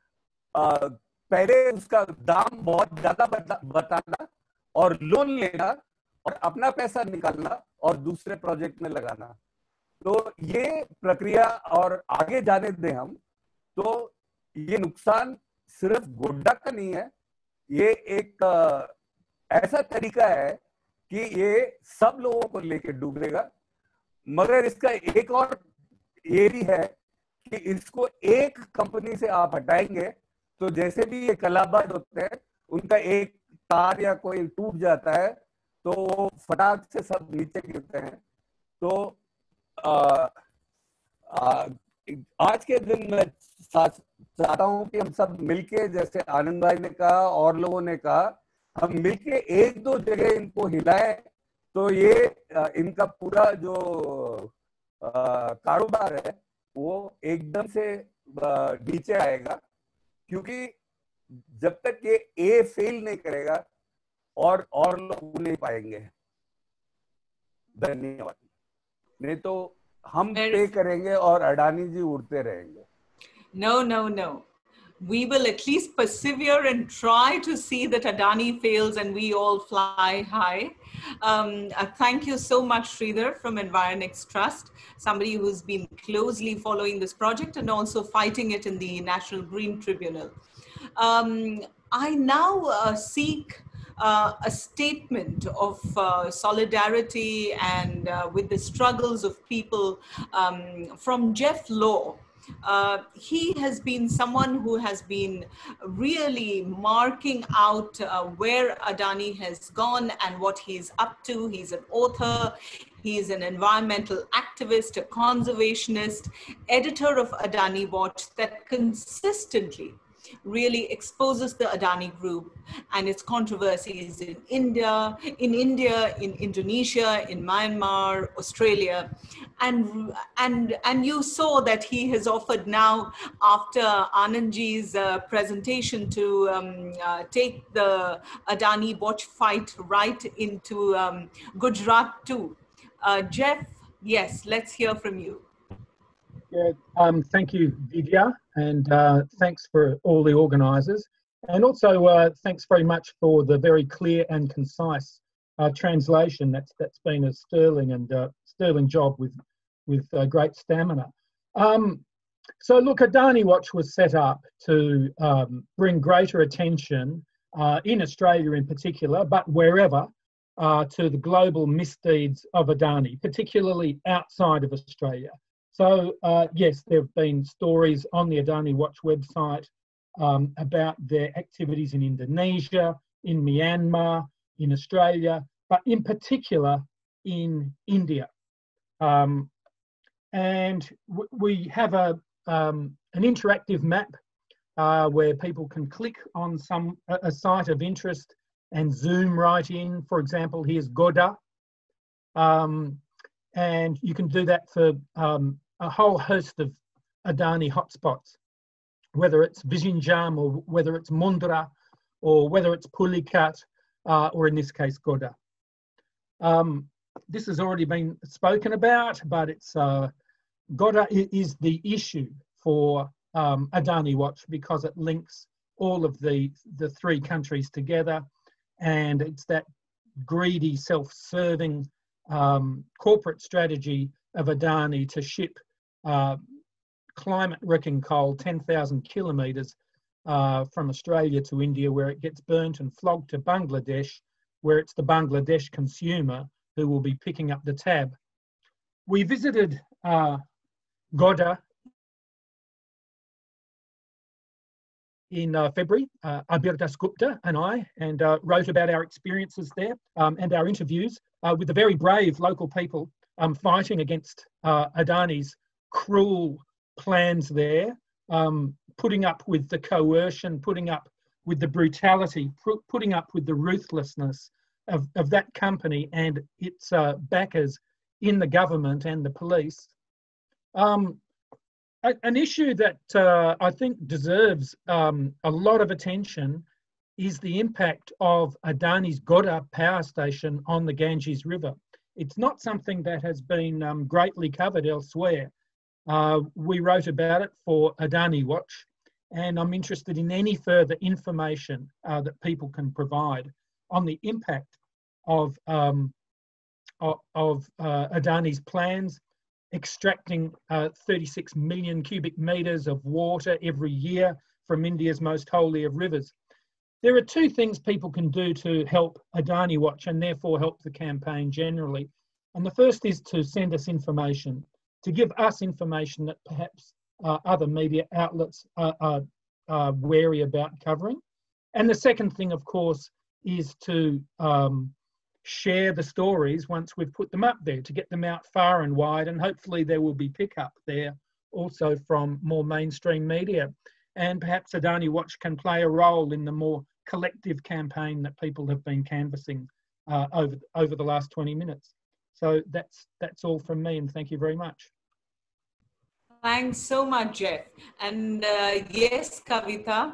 पहले उसका दाम बहुत ज्यादा बताना और लोन लेना और अपना पैसा निकालना और दूसरे प्रोजेक्ट में लगाना। तो ये प्रक्रिया और आगे जाने दें हम, तो ये नुकसान सिर्फ गोड्डा का नहीं है, ये एक ऐसा तरीका है कि ये सब लोगों को लेके डूबेगा। मगर इसका एक और ये भी है कि इसको एक कंपनी से आप हटाएंगे तो जैसे भी ये कलाबाज होते हैं, उनका एक तार या कोई टूट जाता है तो वो फटाक से सब नीचे गिरते हैं। तो आज के दिन मैं चाहता हूं कि हम सब मिलके, जैसे आनंद भाई ने कहा और लोगों ने कहा, हम मिलके एक दो जगह इनको हिलाएं तो ये इनका पूरा जो कारोबार है वो एकदम से नीचे आएगा। क्योंकि जब तक ये ए फेल नहीं करेगा और लोग नहीं पाएंगे। धन्यवाद। नहीं तो हम पे करेंगे और अडानी जी उड़ते रहेंगे। No. We will at least persevere and try to see that Adani fails and we all fly high. Thank you so much, Sridhar from Environex Trust, somebody who's been closely following this project and also fighting it in the National Green Tribunal. I now seek a statement of solidarity and with the struggles of people from Jeff Law. He has been someone who has been really marking out where Adani has gone and what he's up to. He's an author, he is an environmental activist, a conservationist, editor of Adani Watch that consistently really exposes the Adani Group and its controversies in India, in Indonesia, in Myanmar, Australia. And you saw that he has offered now, after Anandji's presentation, to take the Adani Watch fight right into Gujarat too. Jeff, yes, let's hear from you. Yeah, thank you, Vidya, and thanks for all the organisers. And also thanks very much for the very clear and concise translation. That's been a sterling job with great stamina. So look, Adani Watch was set up to bring greater attention in Australia in particular, but wherever, to the global misdeeds of Adani, particularly outside of Australia. So yes, there have been stories on the Adani Watch website about their activities in Indonesia, in Myanmar, in Australia, but in particular in India. And we have an interactive map where people can click on a site of interest and zoom right in. For example, here's Godda. And you can do that for a whole host of Adani hotspots, whether it's Vizinjam or whether it's Mundra or whether it's Pulicat or in this case Godda. This has already been spoken about, but it's Godda is the issue for Adani Watch because it links all of the three countries together, and it's that greedy, self-serving corporate strategy of Adani to ship climate-wrecking coal 10,000 kilometres from Australia to India, where it gets burnt and flogged to Bangladesh, where it's the Bangladesh consumer who will be picking up the tab. we visited Godda in February, Abir Dasgupta and I, and wrote about our experiences there and our interviews with the very brave local people fighting against Adani's cruel plans there, putting up with the coercion, putting up with the brutality, putting up with the ruthlessness of that company and its backers in the government and the police. An issue that I think deserves a lot of attention is the impact of Adani's Godda power station on the Ganges River. It's not something that has been greatly covered elsewhere. We wrote about it for Adani Watch, and I'm interested in any further information that people can provide on the impact of Adani's plans, extracting 36 million cubic metres of water every year from India's most holy of rivers. There are two things people can do to help Adani Watch and therefore help the campaign generally. And the first is to send us information, to give us information that perhaps other media outlets are wary about covering. And the second thing, of course, is to share the stories once we've put them up there, to get them out far and wide, and hopefully there will be pickup there also from more mainstream media. And perhaps Adani Watch can play a role in the more collective campaign that people have been canvassing over the last 20 minutes. So that's all from me, and thank you very much. Thanks so much, Jeff. And yes, Kavita,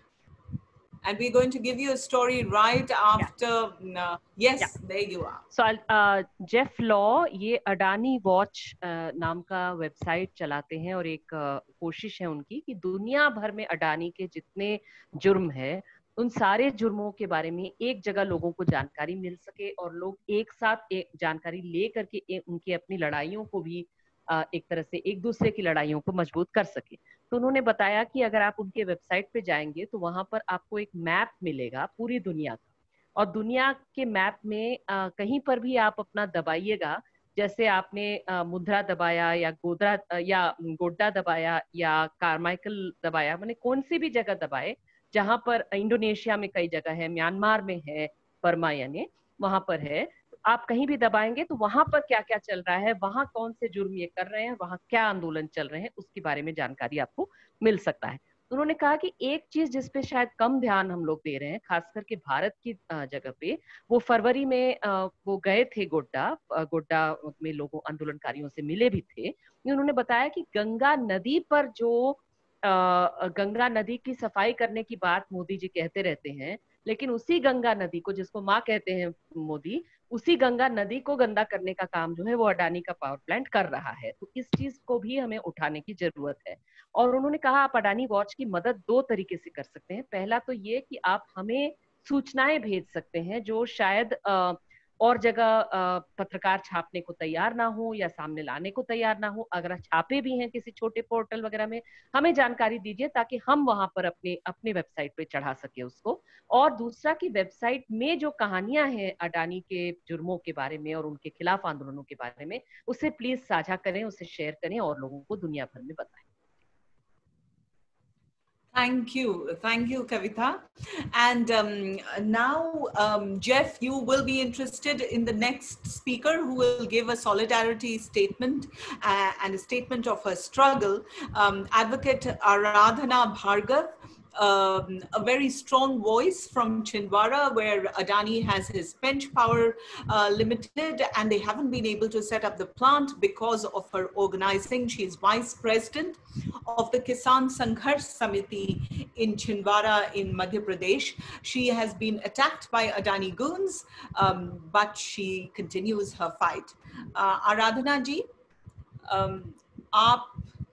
and we're going to give you a story right after. Yes, there you are. So Jeff Law ये Adani watch नाम का website चलाते हैं और एक कोशिश है उनकी कि दुनिया भर में अडानी के जितने जुर्म है उन सारे जुर्मों के बारे में एक जगह लोगों को जानकारी मिल सके और लोग एक साथ एक जानकारी ले करके उनकी अपनी लड़ाइयों को भी एक तरह से एक दूसरे की लड़ाइयों को मजबूत कर सके। तो उन्होंने बताया कि अगर आप उनके वेबसाइट पे जाएंगे तो वहां पर आपको एक मैप मिलेगा पूरी दुनिया का, और दुनिया के मैप में कहीं पर भी आप अपना दबाइएगा, जैसे आपने मुद्रा दबाया या गोड्डा दबाया या कारमाइकल दबाया, माने कौन सी भी जगह दबाए जहां पर इंडोनेशिया में कई जगह है, म्यांमार में है, बर्मा यानी वहां पर है, आप कहीं भी दबाएंगे तो वहां पर क्या क्या चल रहा है, वहां कौन से जुर्म ये कर रहे हैं, वहां क्या आंदोलन चल रहे हैं, उसके बारे में जानकारी आपको मिल सकता है। उन्होंने कहा कि एक चीज जिसपे शायद कम ध्यान हम लोग दे रहे हैं, खास करके भारत की जगह पे, वो फरवरी में वो गए थे गोड्डा में लोगों आंदोलनकारियों से मिले भी थे। उन्होंने बताया कि गंगा नदी पर जो गंगा नदी की सफाई करने की बात मोदी जी कहते रहते हैं, लेकिन उसी गंगा नदी को, जिसको माँ कहते हैं मोदी, उसी गंगा नदी को गंदा करने का काम जो है वो अडानी का पावर प्लांट कर रहा है। तो इस चीज को भी हमें उठाने की जरूरत है। और उन्होंने कहा आप अडानी वॉच की मदद दो तरीके से कर सकते हैं। पहला तो ये कि आप हमें सूचनाएं भेज सकते हैं जो शायद और जगह पत्रकार छापने को तैयार ना हो या सामने लाने को तैयार ना हो। अगर छापे भी हैं किसी छोटे पोर्टल वगैरह में, हमें जानकारी दीजिए ताकि हम वहां पर अपने वेबसाइट पे चढ़ा सके उसको। और दूसरा कि वेबसाइट में जो कहानियां हैं अडानी के जुर्मों के बारे में और उनके खिलाफ आंदोलनों के बारे में, उसे प्लीज साझा करें, उसे शेयर करें और लोगों को दुनिया भर में बताएं। Thank you, Kavita. And now, Jeff, you will be interested in the next speaker who will give a solidarity statement and a statement of her struggle. Advocate Aradhana Bhargav, a very strong voice from Chhindwara, where Adani has his Pench Power Limited, and they haven't been able to set up the plant because of her organizing. She's vice president of the Kisan Sangharsh Samiti in Chhindwara in Madhya Pradesh. She has been attacked by Adani goons, but she continues her fight. Aradhana ji, आप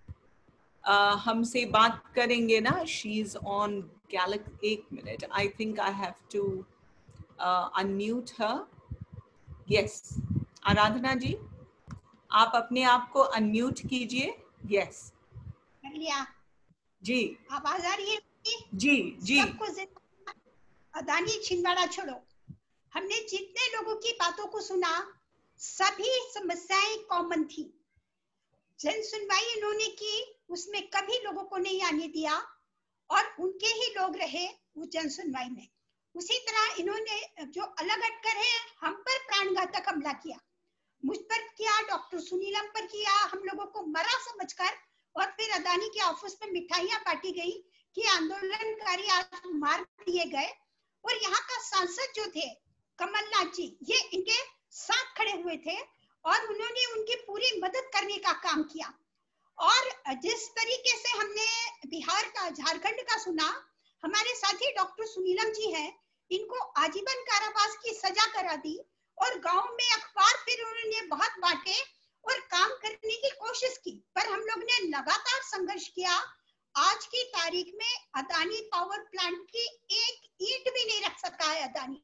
हमसे बात करेंगे ना? She's on Galaxy. एक minute. I think I have to unmute her. Yes. आराधना जी, आप अपने आप को unmute कीजिए. Yes. कर लिया जी. आवाज आ रही है? जी. अडानी छिंदवाड़ा छोड़ो। हमने जितने लोगों की बातों को सुना, सभी समस्याएं कॉमन थी। जन सुनवाई इन्होंने की, उसमें कभी लोगों को नहीं आने दिया और उनके ही लोग रहे वो जन सुनवाई में। उसी तरह इन्होंने जो अलग हटकर है हम पर प्राणघातक हमला किया, मुझ पर किया, डॉक्टर सुनीलम पर किया, हम लोगों को मरा समझकर, और फिर अदानी के ऑफिस में मिठाइयां बांटी गई कि आंदोलनकारी आज मार दिए गए। और यहाँ का सांसद जो थे कमलनाथ जी, ये इनके साथ खड़े हुए थे और उन्होंने उनकी पूरी मदद करने का काम किया। और जिस तरीके से हमने बिहार का, झारखंड का सुना, हमारे साथी डॉक्टर सुनीलम जी हैं, इनको आजीवन कारावास की सजा करा दी और गांव में अखबार फिर उन्होंने बहुत बांटे और काम करने की कोशिश की, पर हम लोग ने लगातार संघर्ष किया। आज की तारीख में अदानी पावर प्लांट की एक ईंट भी नहीं रख सका है अदानी।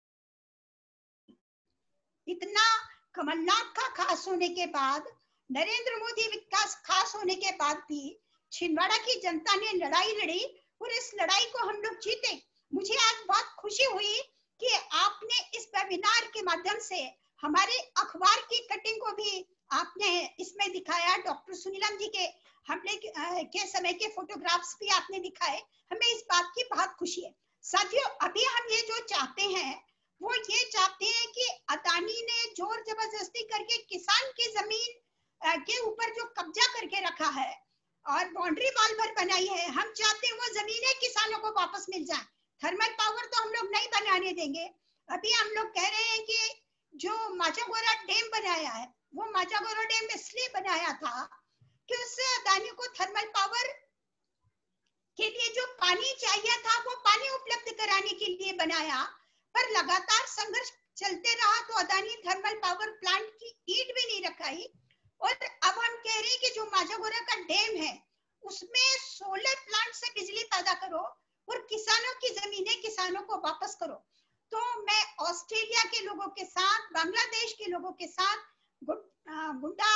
इतना कमलनाथ का खास होने के बाद, नरेंद्र मोदी विकास खास होने के बाद भी छिंदवाड़ा की जनता ने लड़ाई लड़ी और इस लड़ाई को हम लोग जीते। मुझे आज बहुत खुशी हुई कि आपने इस वेबिनार के माध्यम से हमारे अखबार की कटिंग को भी आपने इसमें दिखाया। डॉक्टर सुनीलम जी के हमले के समय के फोटोग्राफ्स भी आपने दिखाए। हमें इस बात की बहुत खुशी है। साथियों, अभी हम ये जो चाहते हैं वो ये चाहते हैं कि अदानी ने जोर जबरदस्ती करके किसान की जमीन के ऊपर जो कब्जा करके रखा है और बाउंड्री वॉल पर बनाई है, हम चाहते हैं वो जमीनें किसानों को वापस मिल जाए। थर्मल पावर तो हम लोग नहीं बनाने देंगे। अभी हम लोग कह रहे हैं कि जो माचागोरा डैम बनाया है, वो माचागोरा डैम इसलिए बनाया था कि उससे अदानी को थर्मल पावर के लिए जो पानी चाहिए था वो पानी उपलब्ध कराने के लिए बनाया, पर लगातार संघर्ष चलते रहा तो अदानी थर्मल पावर प्लांट की ईंट भी नहीं रखाई। और अब हम कह रहे हैं कि जो माचागोरा का डैम है उसमें सोलर प्लांट से बिजली पैदा करो और किसानों की जमीनें किसानों को वापस करो। तो मैं ऑस्ट्रेलिया के लोगों के साथ, बांग्लादेश के लोगों के साथ, गुंडा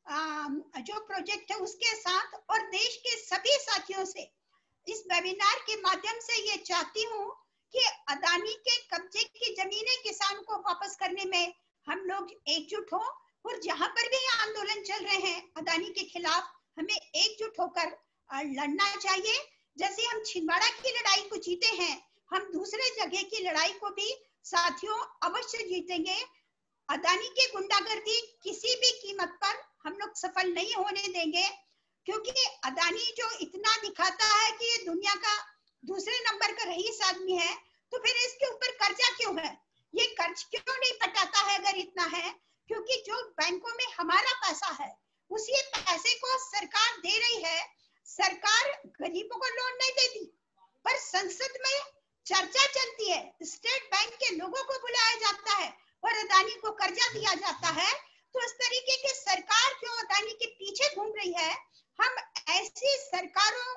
जो प्रोजेक्ट है उसके साथ और देश के सभी साथियों से इस वेबिनार के माध्यम से ये चाहती हूँ कि अदानी के कब्जे की जमीनें किसान को वापस करने में हम लोग एकजुट हों। और जहां पर भी आंदोलन चल रहे हैं अदानी के खिलाफ, हमें एकजुट होकर लड़ना चाहिए। जैसे हम छिंदवाड़ा की लड़ाई को जीते हैं, हम दूसरे जगह की लड़ाई को भी साथियों अवश्य जीतेंगे। अदानी की गुंडागर्दी किसी भी कीमत पर हम लोग सफल नहीं होने देंगे, क्योंकि अदानी जो इतना दिखाता है कि ये दुनिया का दूसरे नंबर का रईस आदमी है, तो फिर इसके ऊपर कर्जा क्यों है? ये कर्ज क्यों नहीं पटाता है? अगर इतना है, क्योंकि जो बैंकों में हमारा पैसा है उसी पैसे को सरकार दे रही है। सरकार गरीबों को लोन नहीं देती, पर संसद में चर्चा चलती है, स्टेट बैंक के लोगों को बुलाया जाता है और अदानी को कर्जा दिया जाता है। तो इस तरीके की सरकार क्यों अदानी के पीछे घूम रही है? हम ऐसी सरकारों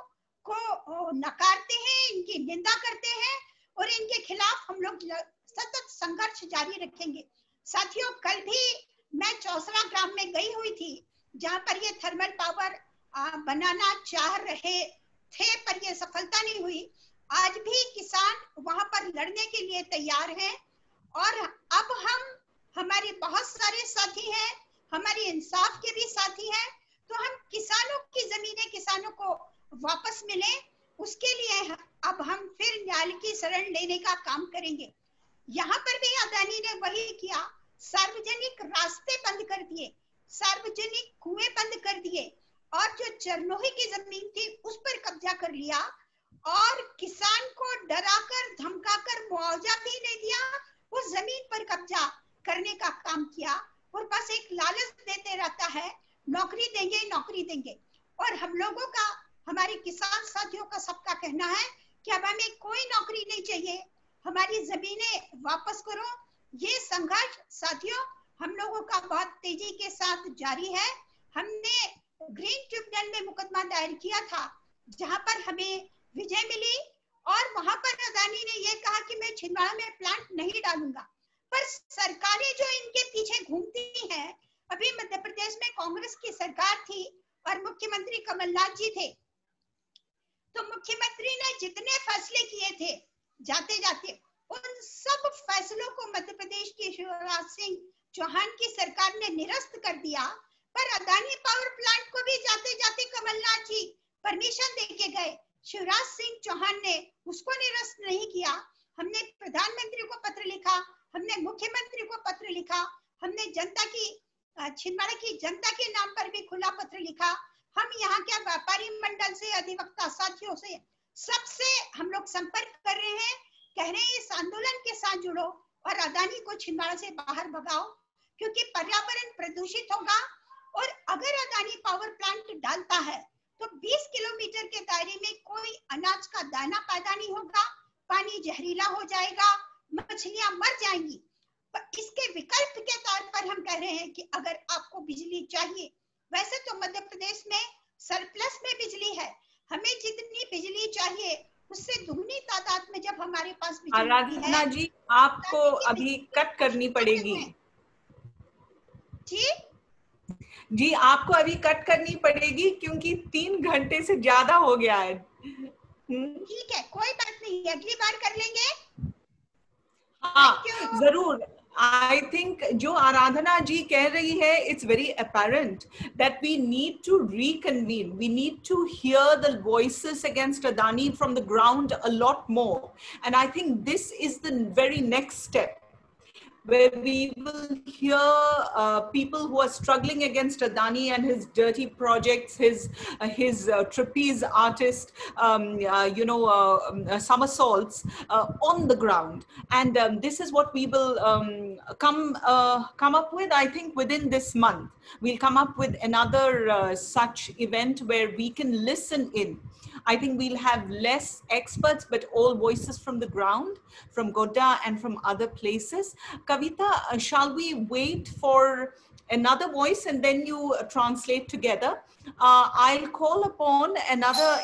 को नकारते हैं, इनकी निंदा करते हैं और इनके खिलाफ हम लोग सतत संघर्ष जारी रखेंगे। साथियों, कल भी मैं चौसरा ग्राम में गई हुई थी, जहां पर ये थर्मल पावर बनाना चाह रहे थे, पर ये सफलता नहीं हुई। आज भी किसान वहां पर लड़ने के लिए तैयार हैं और अब हमारे बहुत सारे साथी हैं, हमारी इंसाफ के भी साथी हैं, तो हम किसानों की जमीनें किसानों को वापस मिले, उसके लिए अब हम फिर न्याय की शरण लेने का काम करेंगे। यहाँ पर भी अदानी ने वही किया, सार्वजनिक रास्ते बंद कर दिए, सार्वजनिक कुएं बंद कर दिए और जो चरनोही की जमीन थी उस पर कब्जा कर लिया और किसान को डराकर धमकाकर मुआवजा भी नहीं दिया, उस जमीन पर कब्जा करने का काम किया और बस एक लालच देते रहता है, नौकरी देंगे नौकरी देंगे। और हम लोगों का, हमारे किसान साथियों का सबका कहना है कि अब हमें कोई नौकरी नहीं चाहिए, हमारी जमीनें वापस करो। ये संघर्ष साथियों हम लोगों का बहुत तेजी के साथ जारी है। हमने ग्रीन ट्रिब्यूनल में मुकदमा दायर किया था, जहां पर हमें विजय मिली और वहां पर अदानी ने ये कहा कि मैं छिंदवाड़ा में प्लांट नहीं डालूंगा, पर सरकारें जो इनके पीछे घूमती हैं, अभी मध्य प्रदेश में कांग्रेस की सरकार थी और मुख्यमंत्री कमलनाथ जी थे, तो मुख्यमंत्री ने जितने फैसले किए थे जाते जाते उन सब फैसलों को मध्य प्रदेश की शिवराज सिंह चौहान की सरकार ने निरस्त कर दिया, पर अदानी पावर प्लांट को भी जाते जाते कमलनाथ जी परमिशन देके गए। शिवराज सिंह चौहान ने उसको निरस्त नहीं किया। हमने प्रधानमंत्री को पत्र लिखा, हमने मुख्यमंत्री को पत्र लिखा, हमने जनता की छिंदवाड़ा की जनता के नाम पर भी खुला पत्र लिखा। हम यहाँ के व्यापारी मंडल से, अधिवक्ता साथियों से, सबसे हम लोग संपर्क कर रहे हैं, कह रहे हैं इस आंदोलन के साथ जुड़ो और अदानी को छिंदवाड़ा से बाहर भगाओ, क्योंकि पर्यावरण प्रदूषित होगा। और अगर अदानी पावर प्लांट डालता है तो 20 किलोमीटर के दायरे में कोई अनाज का दाना पैदा नहीं होगा, पानी जहरीला हो जाएगा, मछलियां मर जाएंगी। पर इसके विकल्प के तौर पर हम कह रहे हैं कि अगर आपको बिजली चाहिए, वैसे तो मध्य प्रदेश में सरप्लस में बिजली है, हमें जितनी बिजली चाहिए उससे दुगनी तादाद में जब हमारे पास बिजली आराधना जी, आपको अभी कट करनी पड़ेगी जी, आपको अभी कट करनी पड़ेगी क्योंकि 3 घंटे से ज्यादा हो गया है। ठीक है, कोई बात नहीं, अगली बार कर लेंगे। हाँ जरूर। I think जो आराधना जी कह रही है, it's very apparent that we need to reconvene. We need to hear the voices against Adani from the ground a lot more. And I think this is the very next step, where we will hear people who are struggling against Adani and his dirty projects, his trapeze artist, somersaults on the ground. And this is what we will come up with. I think within this month, we'll come up with another such event where we can listen in. I think we'll have less experts, but all voices from the ground, from Godda and from other places. Kavita, shall we wait for another voice and then you translate together? I'll call upon an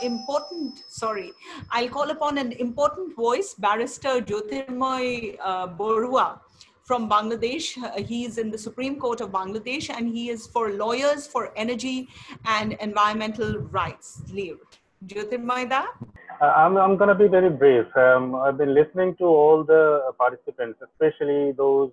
important voice, Barrister Jyotirmoy Borua from Bangladesh. He is in the Supreme Court of Bangladesh and he is for lawyers for energy and environmental rights. Jyotirmoy da? I'm going to be very brief. I've been listening to all the participants, especially those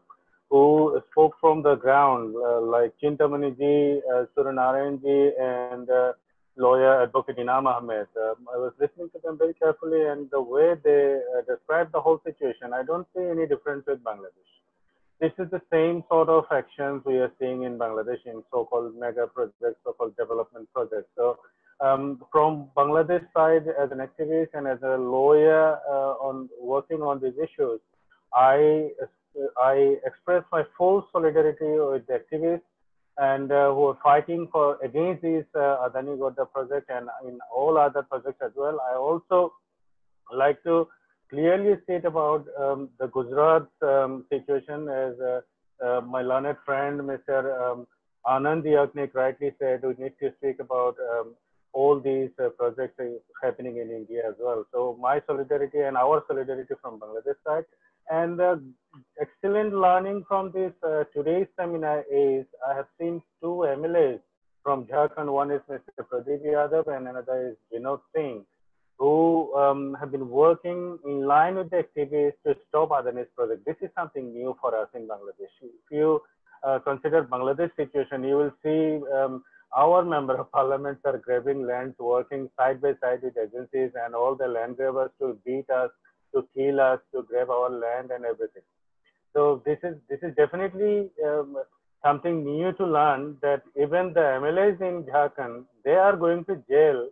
who spoke from the ground, like Chintamani ji, Suryanarayan ji, and lawyer advocate Inam Ahmed. I was listening to them very carefully, and the way they described the whole situation, I don't see any difference with Bangladesh. This is the same sort of actions we are seeing in Bangladesh in so-called mega projects, so-called development projects. So from Bangladesh side, as an activist and as a lawyer on working on these issues, I express my full solidarity with the activists and who are fighting against this Adani Godda project and in all other projects as well. I also like to clearly state about the Gujarat situation, as my learned friend, Mr. Anand Yagnik rightly said, we need to speak about all these projects happening in India as well. So my solidarity and our solidarity from Bangladesh side. And excellent learning from this today's seminar is I have seen 2 MLAs from Jharkhand. One is Mr. Pradeep Yadav and another is Vinod Singh, who have been working in line with the activists to stop Adani's project. This is something new for us in Bangladesh. If you consider Bangladesh situation, you will see our member of parliaments are grabbing lands, working side by side with agencies and all the land grabbers to beat us, to kill us, to grab our land and everything. So this is definitely something new to learn, that even the MLAs in Jharkhand, they are going to jail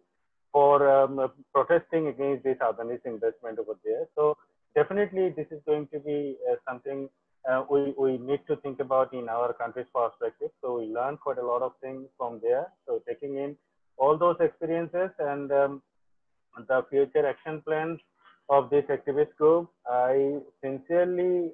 for protesting against this Adani's investment over there. So definitely this is going to be something we need to think about in our country's perspective. So we learn quite a lot of things from there. So taking in all those experiences and the future action plans of this activist group, I sincerely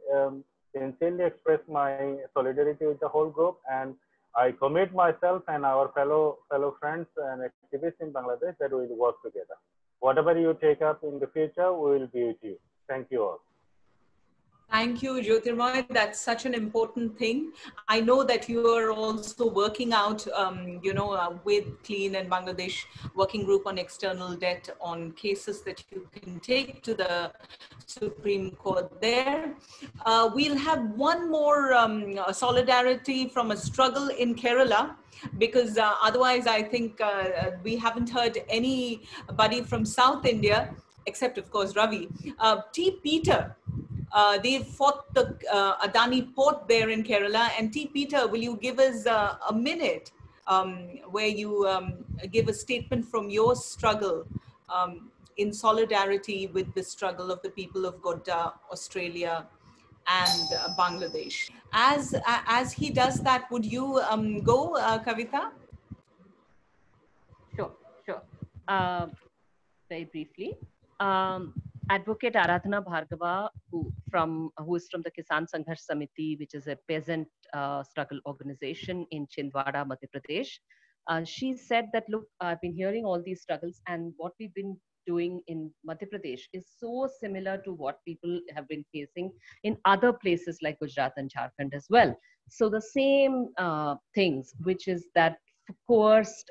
express my solidarity with the whole group, and I commit myself and our fellow friends and activists in Bangladesh that we will work together. Whatever you take up in the future, we will be with you. Thank you all. Thank you, Jyotirmoy. That's such an important thing. I know that you are also working out, with Clean and Bangladesh Working Group on External Debt on cases that you can take to the Supreme Court there. We'll have one more solidarity from a struggle in Kerala, because otherwise I think we haven't heard anybody from South India, except of course Ravi. T. Peter. They fought the Adani port there in Kerala. And T. Peter, will you give us a minute where you give a statement from your struggle in solidarity with the struggle of the people of Godda, Australia, and Bangladesh? As he does that, would you go, Kavita? Sure. Very briefly. Advocate Aradhana Bhargava, who is from the Kisan Sangharsh Samiti, which is a peasant struggle organization in Chhindwara, Madhya Pradesh. She said that, look, I've been hearing all these struggles, and what we've been doing in Madhya Pradesh is so similar to what people have been facing in other places like Gujarat and Jharkhand as well. So the same things, which is that coerced,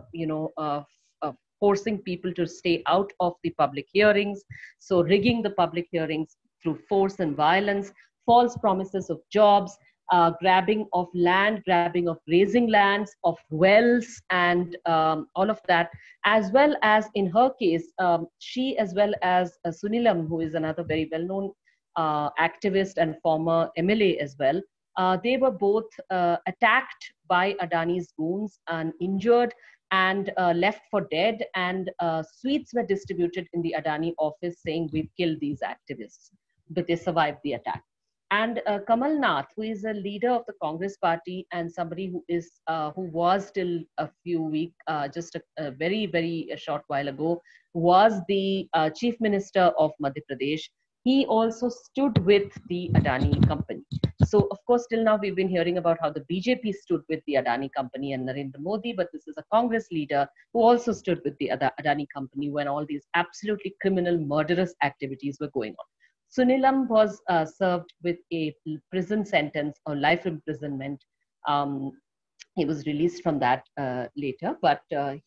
forcing people to stay out of the public hearings, so rigging the public hearings through force and violence, false promises of jobs, grabbing of land, grabbing of grazing lands, of wells, and all of that, as well as in her case, she as well as Sunilam, who is another very well-known activist and former MLA as well, they were both attacked by Adani's goons and injured and left for dead, and sweets were distributed in the Adani office saying, we've killed these activists, but they survived the attack. And Kamal Nath, who is a leader of the Congress party and somebody who was till a few weeks, just a very, very short while ago, was the chief minister of Madhya Pradesh. He also stood with the Adani company. So, of course, till now we've been hearing about how the BJP stood with the Adani company and Narendra Modi, but this is a Congress leader who also stood with the Adani company when all these absolutely criminal, murderous activities were going on. Sunilam was served with a prison sentence or life imprisonment. He was released from that later, but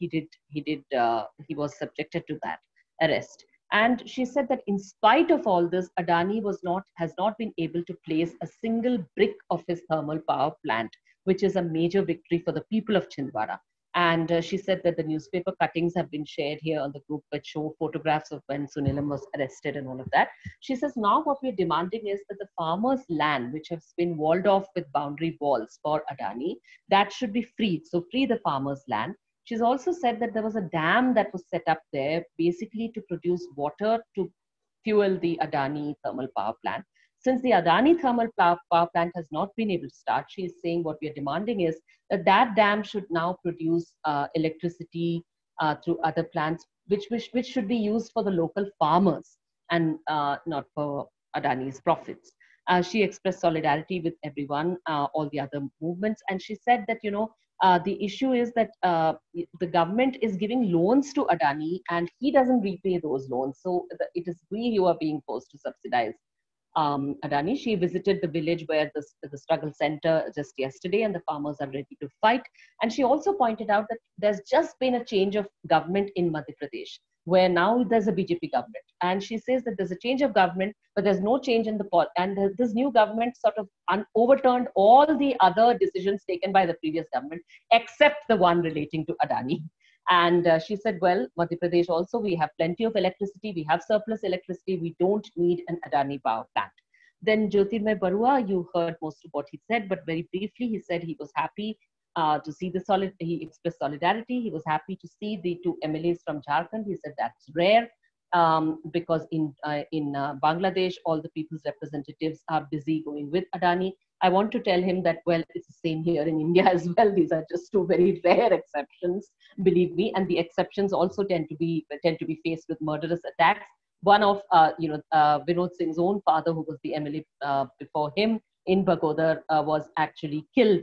he was subjected to that arrest. And she said that in spite of all this, Adani has not been able to place a single brick of his thermal power plant, which is a major victory for the people of Chhindwara. And she said that the newspaper cuttings have been shared here on the group that show photographs of when Sunilam was arrested and all of that. She says now what we're demanding is that the farmers' land, which has been walled off with boundary walls for Adani, that should be freed. So free the farmers' land. She's also said that there was a dam that was set up there basically to produce water to fuel the Adani thermal power plant. Since the Adani thermal power plant has not been able to start, she is saying what we are demanding is that that dam should now produce electricity through other plants, which should be used for the local farmers and not for Adani's profits. She expressed solidarity with everyone, all the other movements, and she said that, the issue is that the government is giving loans to Adani and he doesn't repay those loans. So it is we who are being forced to subsidize Adani. She visited the village where the struggle center just yesterday, and the farmers are ready to fight. And she also pointed out that there's just been a change of government in Madhya Pradesh, where now there's a BJP government. And she says that there's a change of government, but there's no change in the and this new government sort of overturned all the other decisions taken by the previous government, except the one relating to Adani. And she said, well, Madhya Pradesh also, we have plenty of electricity, we have surplus electricity, we don't need an Adani power plant. Then Jyotirmoy Barua, you heard most of what he said, but very briefly, he said he was happy to see he expressed solidarity. He was happy to see the two MLAs from Jharkhand. He said that's rare because in Bangladesh, all the people's representatives are busy going with Adani. I want to tell him that, well, it's the same here in India as well. These are just two very rare exceptions, believe me. And the exceptions also tend to be faced with murderous attacks. One of, Vinod Singh's own father, who was the MLA before him in Bagodar, was actually killed.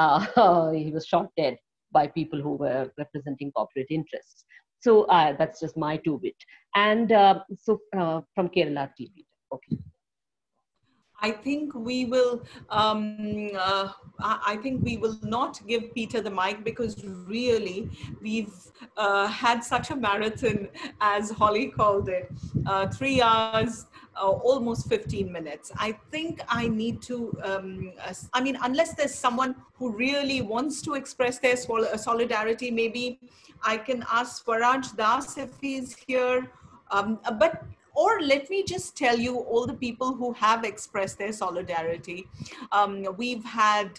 He was shot dead by people who were representing corporate interests. So that's just my two bit. And from Kerala TV. Okay. I think we will. I think we will not give Peter the mic because really we've had such a marathon, as Holly called it, 3 hours. Almost 15 minutes. I think I need to, I mean, unless there's someone who really wants to express their solidarity, maybe I can ask Swaraj Das if he's here. Or let me just tell you all the people who have expressed their solidarity. We've had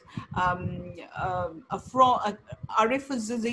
Arif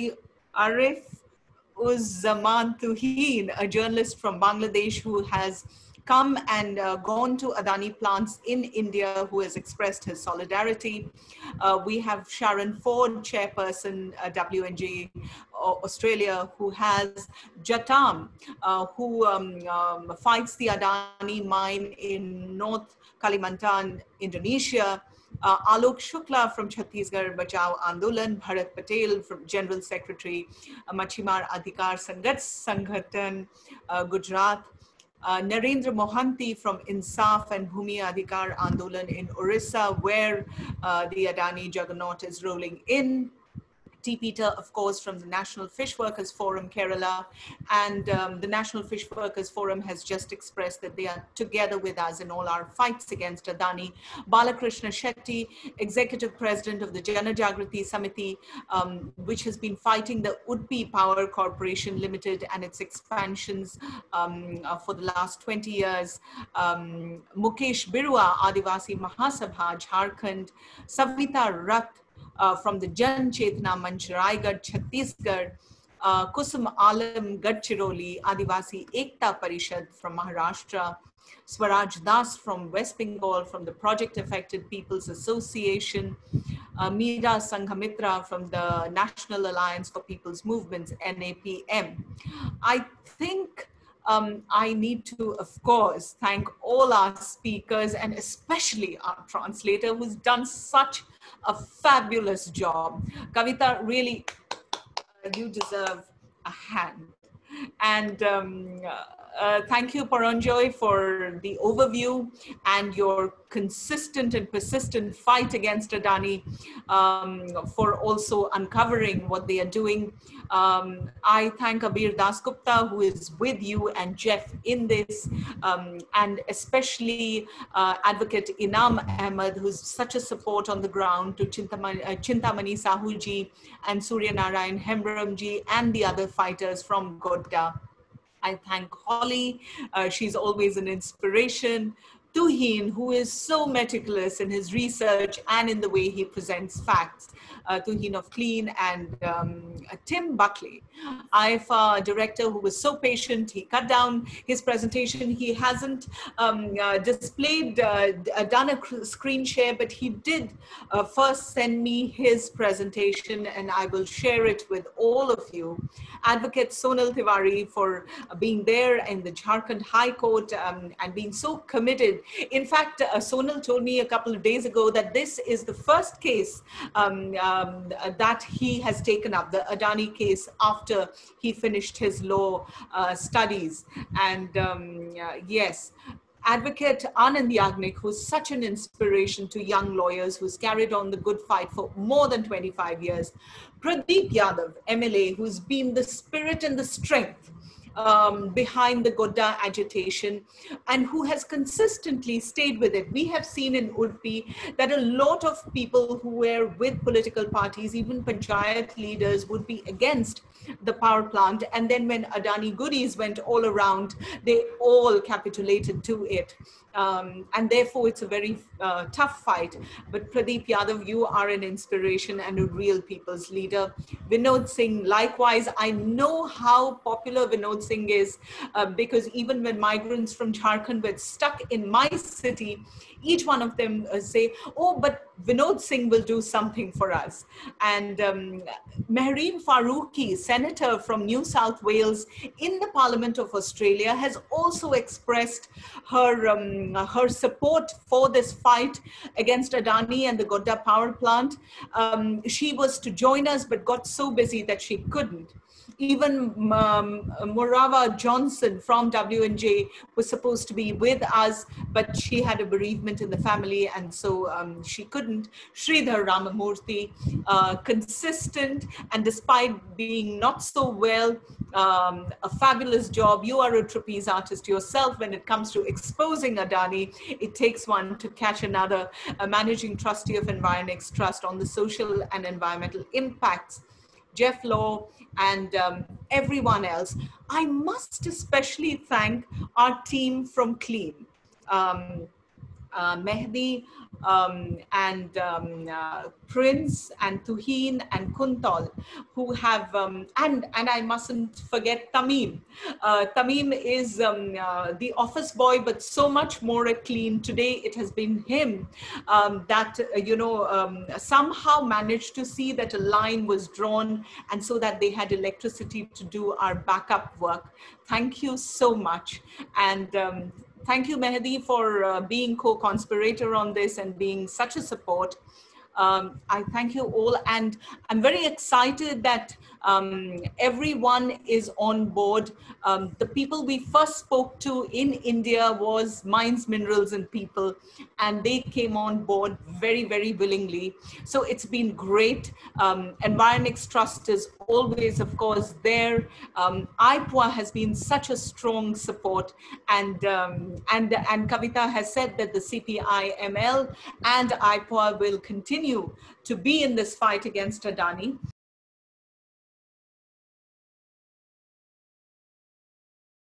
Uzzaman Tuhin, a journalist from Bangladesh who has come and gone to Adani plants in India, who has expressed his solidarity. We have Sharon Ford, chairperson, WNG Australia, who has Jatam, who fights the Adani mine in North Kalimantan, Indonesia. Alok Shukla from Chhattisgarh Bachao Andolan, Bharat Patel from General Secretary, Machimar Adhikar Sanghatan, Gujarat, Narendra Mohanty from Insaf and Bhumi Adhikar Andolan in Orissa, where the Adani juggernaut is rolling in. T. Peter, of course, from the National Fish Workers Forum, Kerala. And the National Fish Workers Forum has just expressed that they are together with us in all our fights against Adani. Balakrishna Shetty, Executive President of the Jana Jagrati Samiti, which has been fighting the Udpi Power Corporation Limited and its expansions for the last 20 years. Mukesh Birua, Adivasi Mahasabha, Jharkhand. Savita Rath, from the Jan Chetna Manch, Raigad, Chhattisgarh, Kusum Alam, Gadchiroli, Adivasi Ekta Parishad from Maharashtra, Swaraj Das from West Bengal, from the Project Affected People's Association, Meera Sanghamitra from the National Alliance for People's Movements, NAPM. I think I need to, of course, thank all our speakers and especially our translator who's done such a fabulous job. Kavita, really, you deserve a hand. And thank you, Paranjoy, for the overview and your consistent and persistent fight against Adani, for also uncovering what they are doing. I thank Abir Dasgupta, who is with you and Jeff in this, and especially Advocate Inam Ahmed, who's such a support on the ground, to Chintamani Sahulji and Surya Narayan Hemramji and the other fighters from Godda. I thank Holly, she's always an inspiration. Tuhin, who is so meticulous in his research and in the way he presents facts. Tuhin of Clean, and Tim Buckley, IFA director, who was so patient. He cut down his presentation. He hasn't displayed, done a screen share, but he did first send me his presentation, and I will share it with all of you. Advocate Sonal Tiwari for being there in the Jharkhand High Court and being so committed. In fact, Sonal told me a couple of days ago that this is the first case that he has taken up, the Adani case, after he finished his law studies. And yes, Advocate Anand Yagnik, who's such an inspiration to young lawyers, who's carried on the good fight for more than 25 years. Pradeep Yadav, MLA, who's been the spirit and the strength behind the Godda agitation and who has consistently stayed with it. We have seen in Udpi that a lot of people who were with political parties, even panchayat leaders, would be against the power plant. And then when Adani goodies went all around, they all capitulated to it. And therefore, it's a very tough fight. But Pradeep Yadav, you are an inspiration and a real people's leader. Vinod Singh, likewise, I know how popular Vinod Singh is because even when migrants from Jharkhand were stuck in my city, each one of them say, oh, but Vinod Singh will do something for us. And Mehreen Faruqi, senator from New South Wales in the Parliament of Australia, has also expressed her support for this fight against Adani and the Godda power plant. She was to join us, but got so busy that she couldn't. Even Murad Morava Johnson from W&J was supposed to be with us, but she had a bereavement in the family, and so she couldn't. Sridhar Ramamurthy, consistent, and despite being not so well, a fabulous job. You are a trapeze artist yourself. When it comes to exposing Adani, it takes one to catch another. A managing trustee of Environex Trust on the social and environmental impacts. Jeff Law, and everyone else. I must especially thank our team from Clean. Mehdi and Prince and Tuhin and Kuntal, who have, and I mustn't forget Tamim. Tamim is the office boy, but so much more at Clean. Today it has been him that, somehow managed to see that a line was drawn, and so that they had electricity to do our backup work. Thank you so much. And thank you, Mehdi, for being co-conspirator on this and being such a support. I thank you all, and I'm very excited that everyone is on board. The people we first spoke to in India was Mines, Minerals and People, and they came on board very, very willingly. So it's been great. Environex Trust is always, of course, there. IPWA has been such a strong support, and Kavita has said that the CPIML and IPWA will continue to be in this fight against Adani.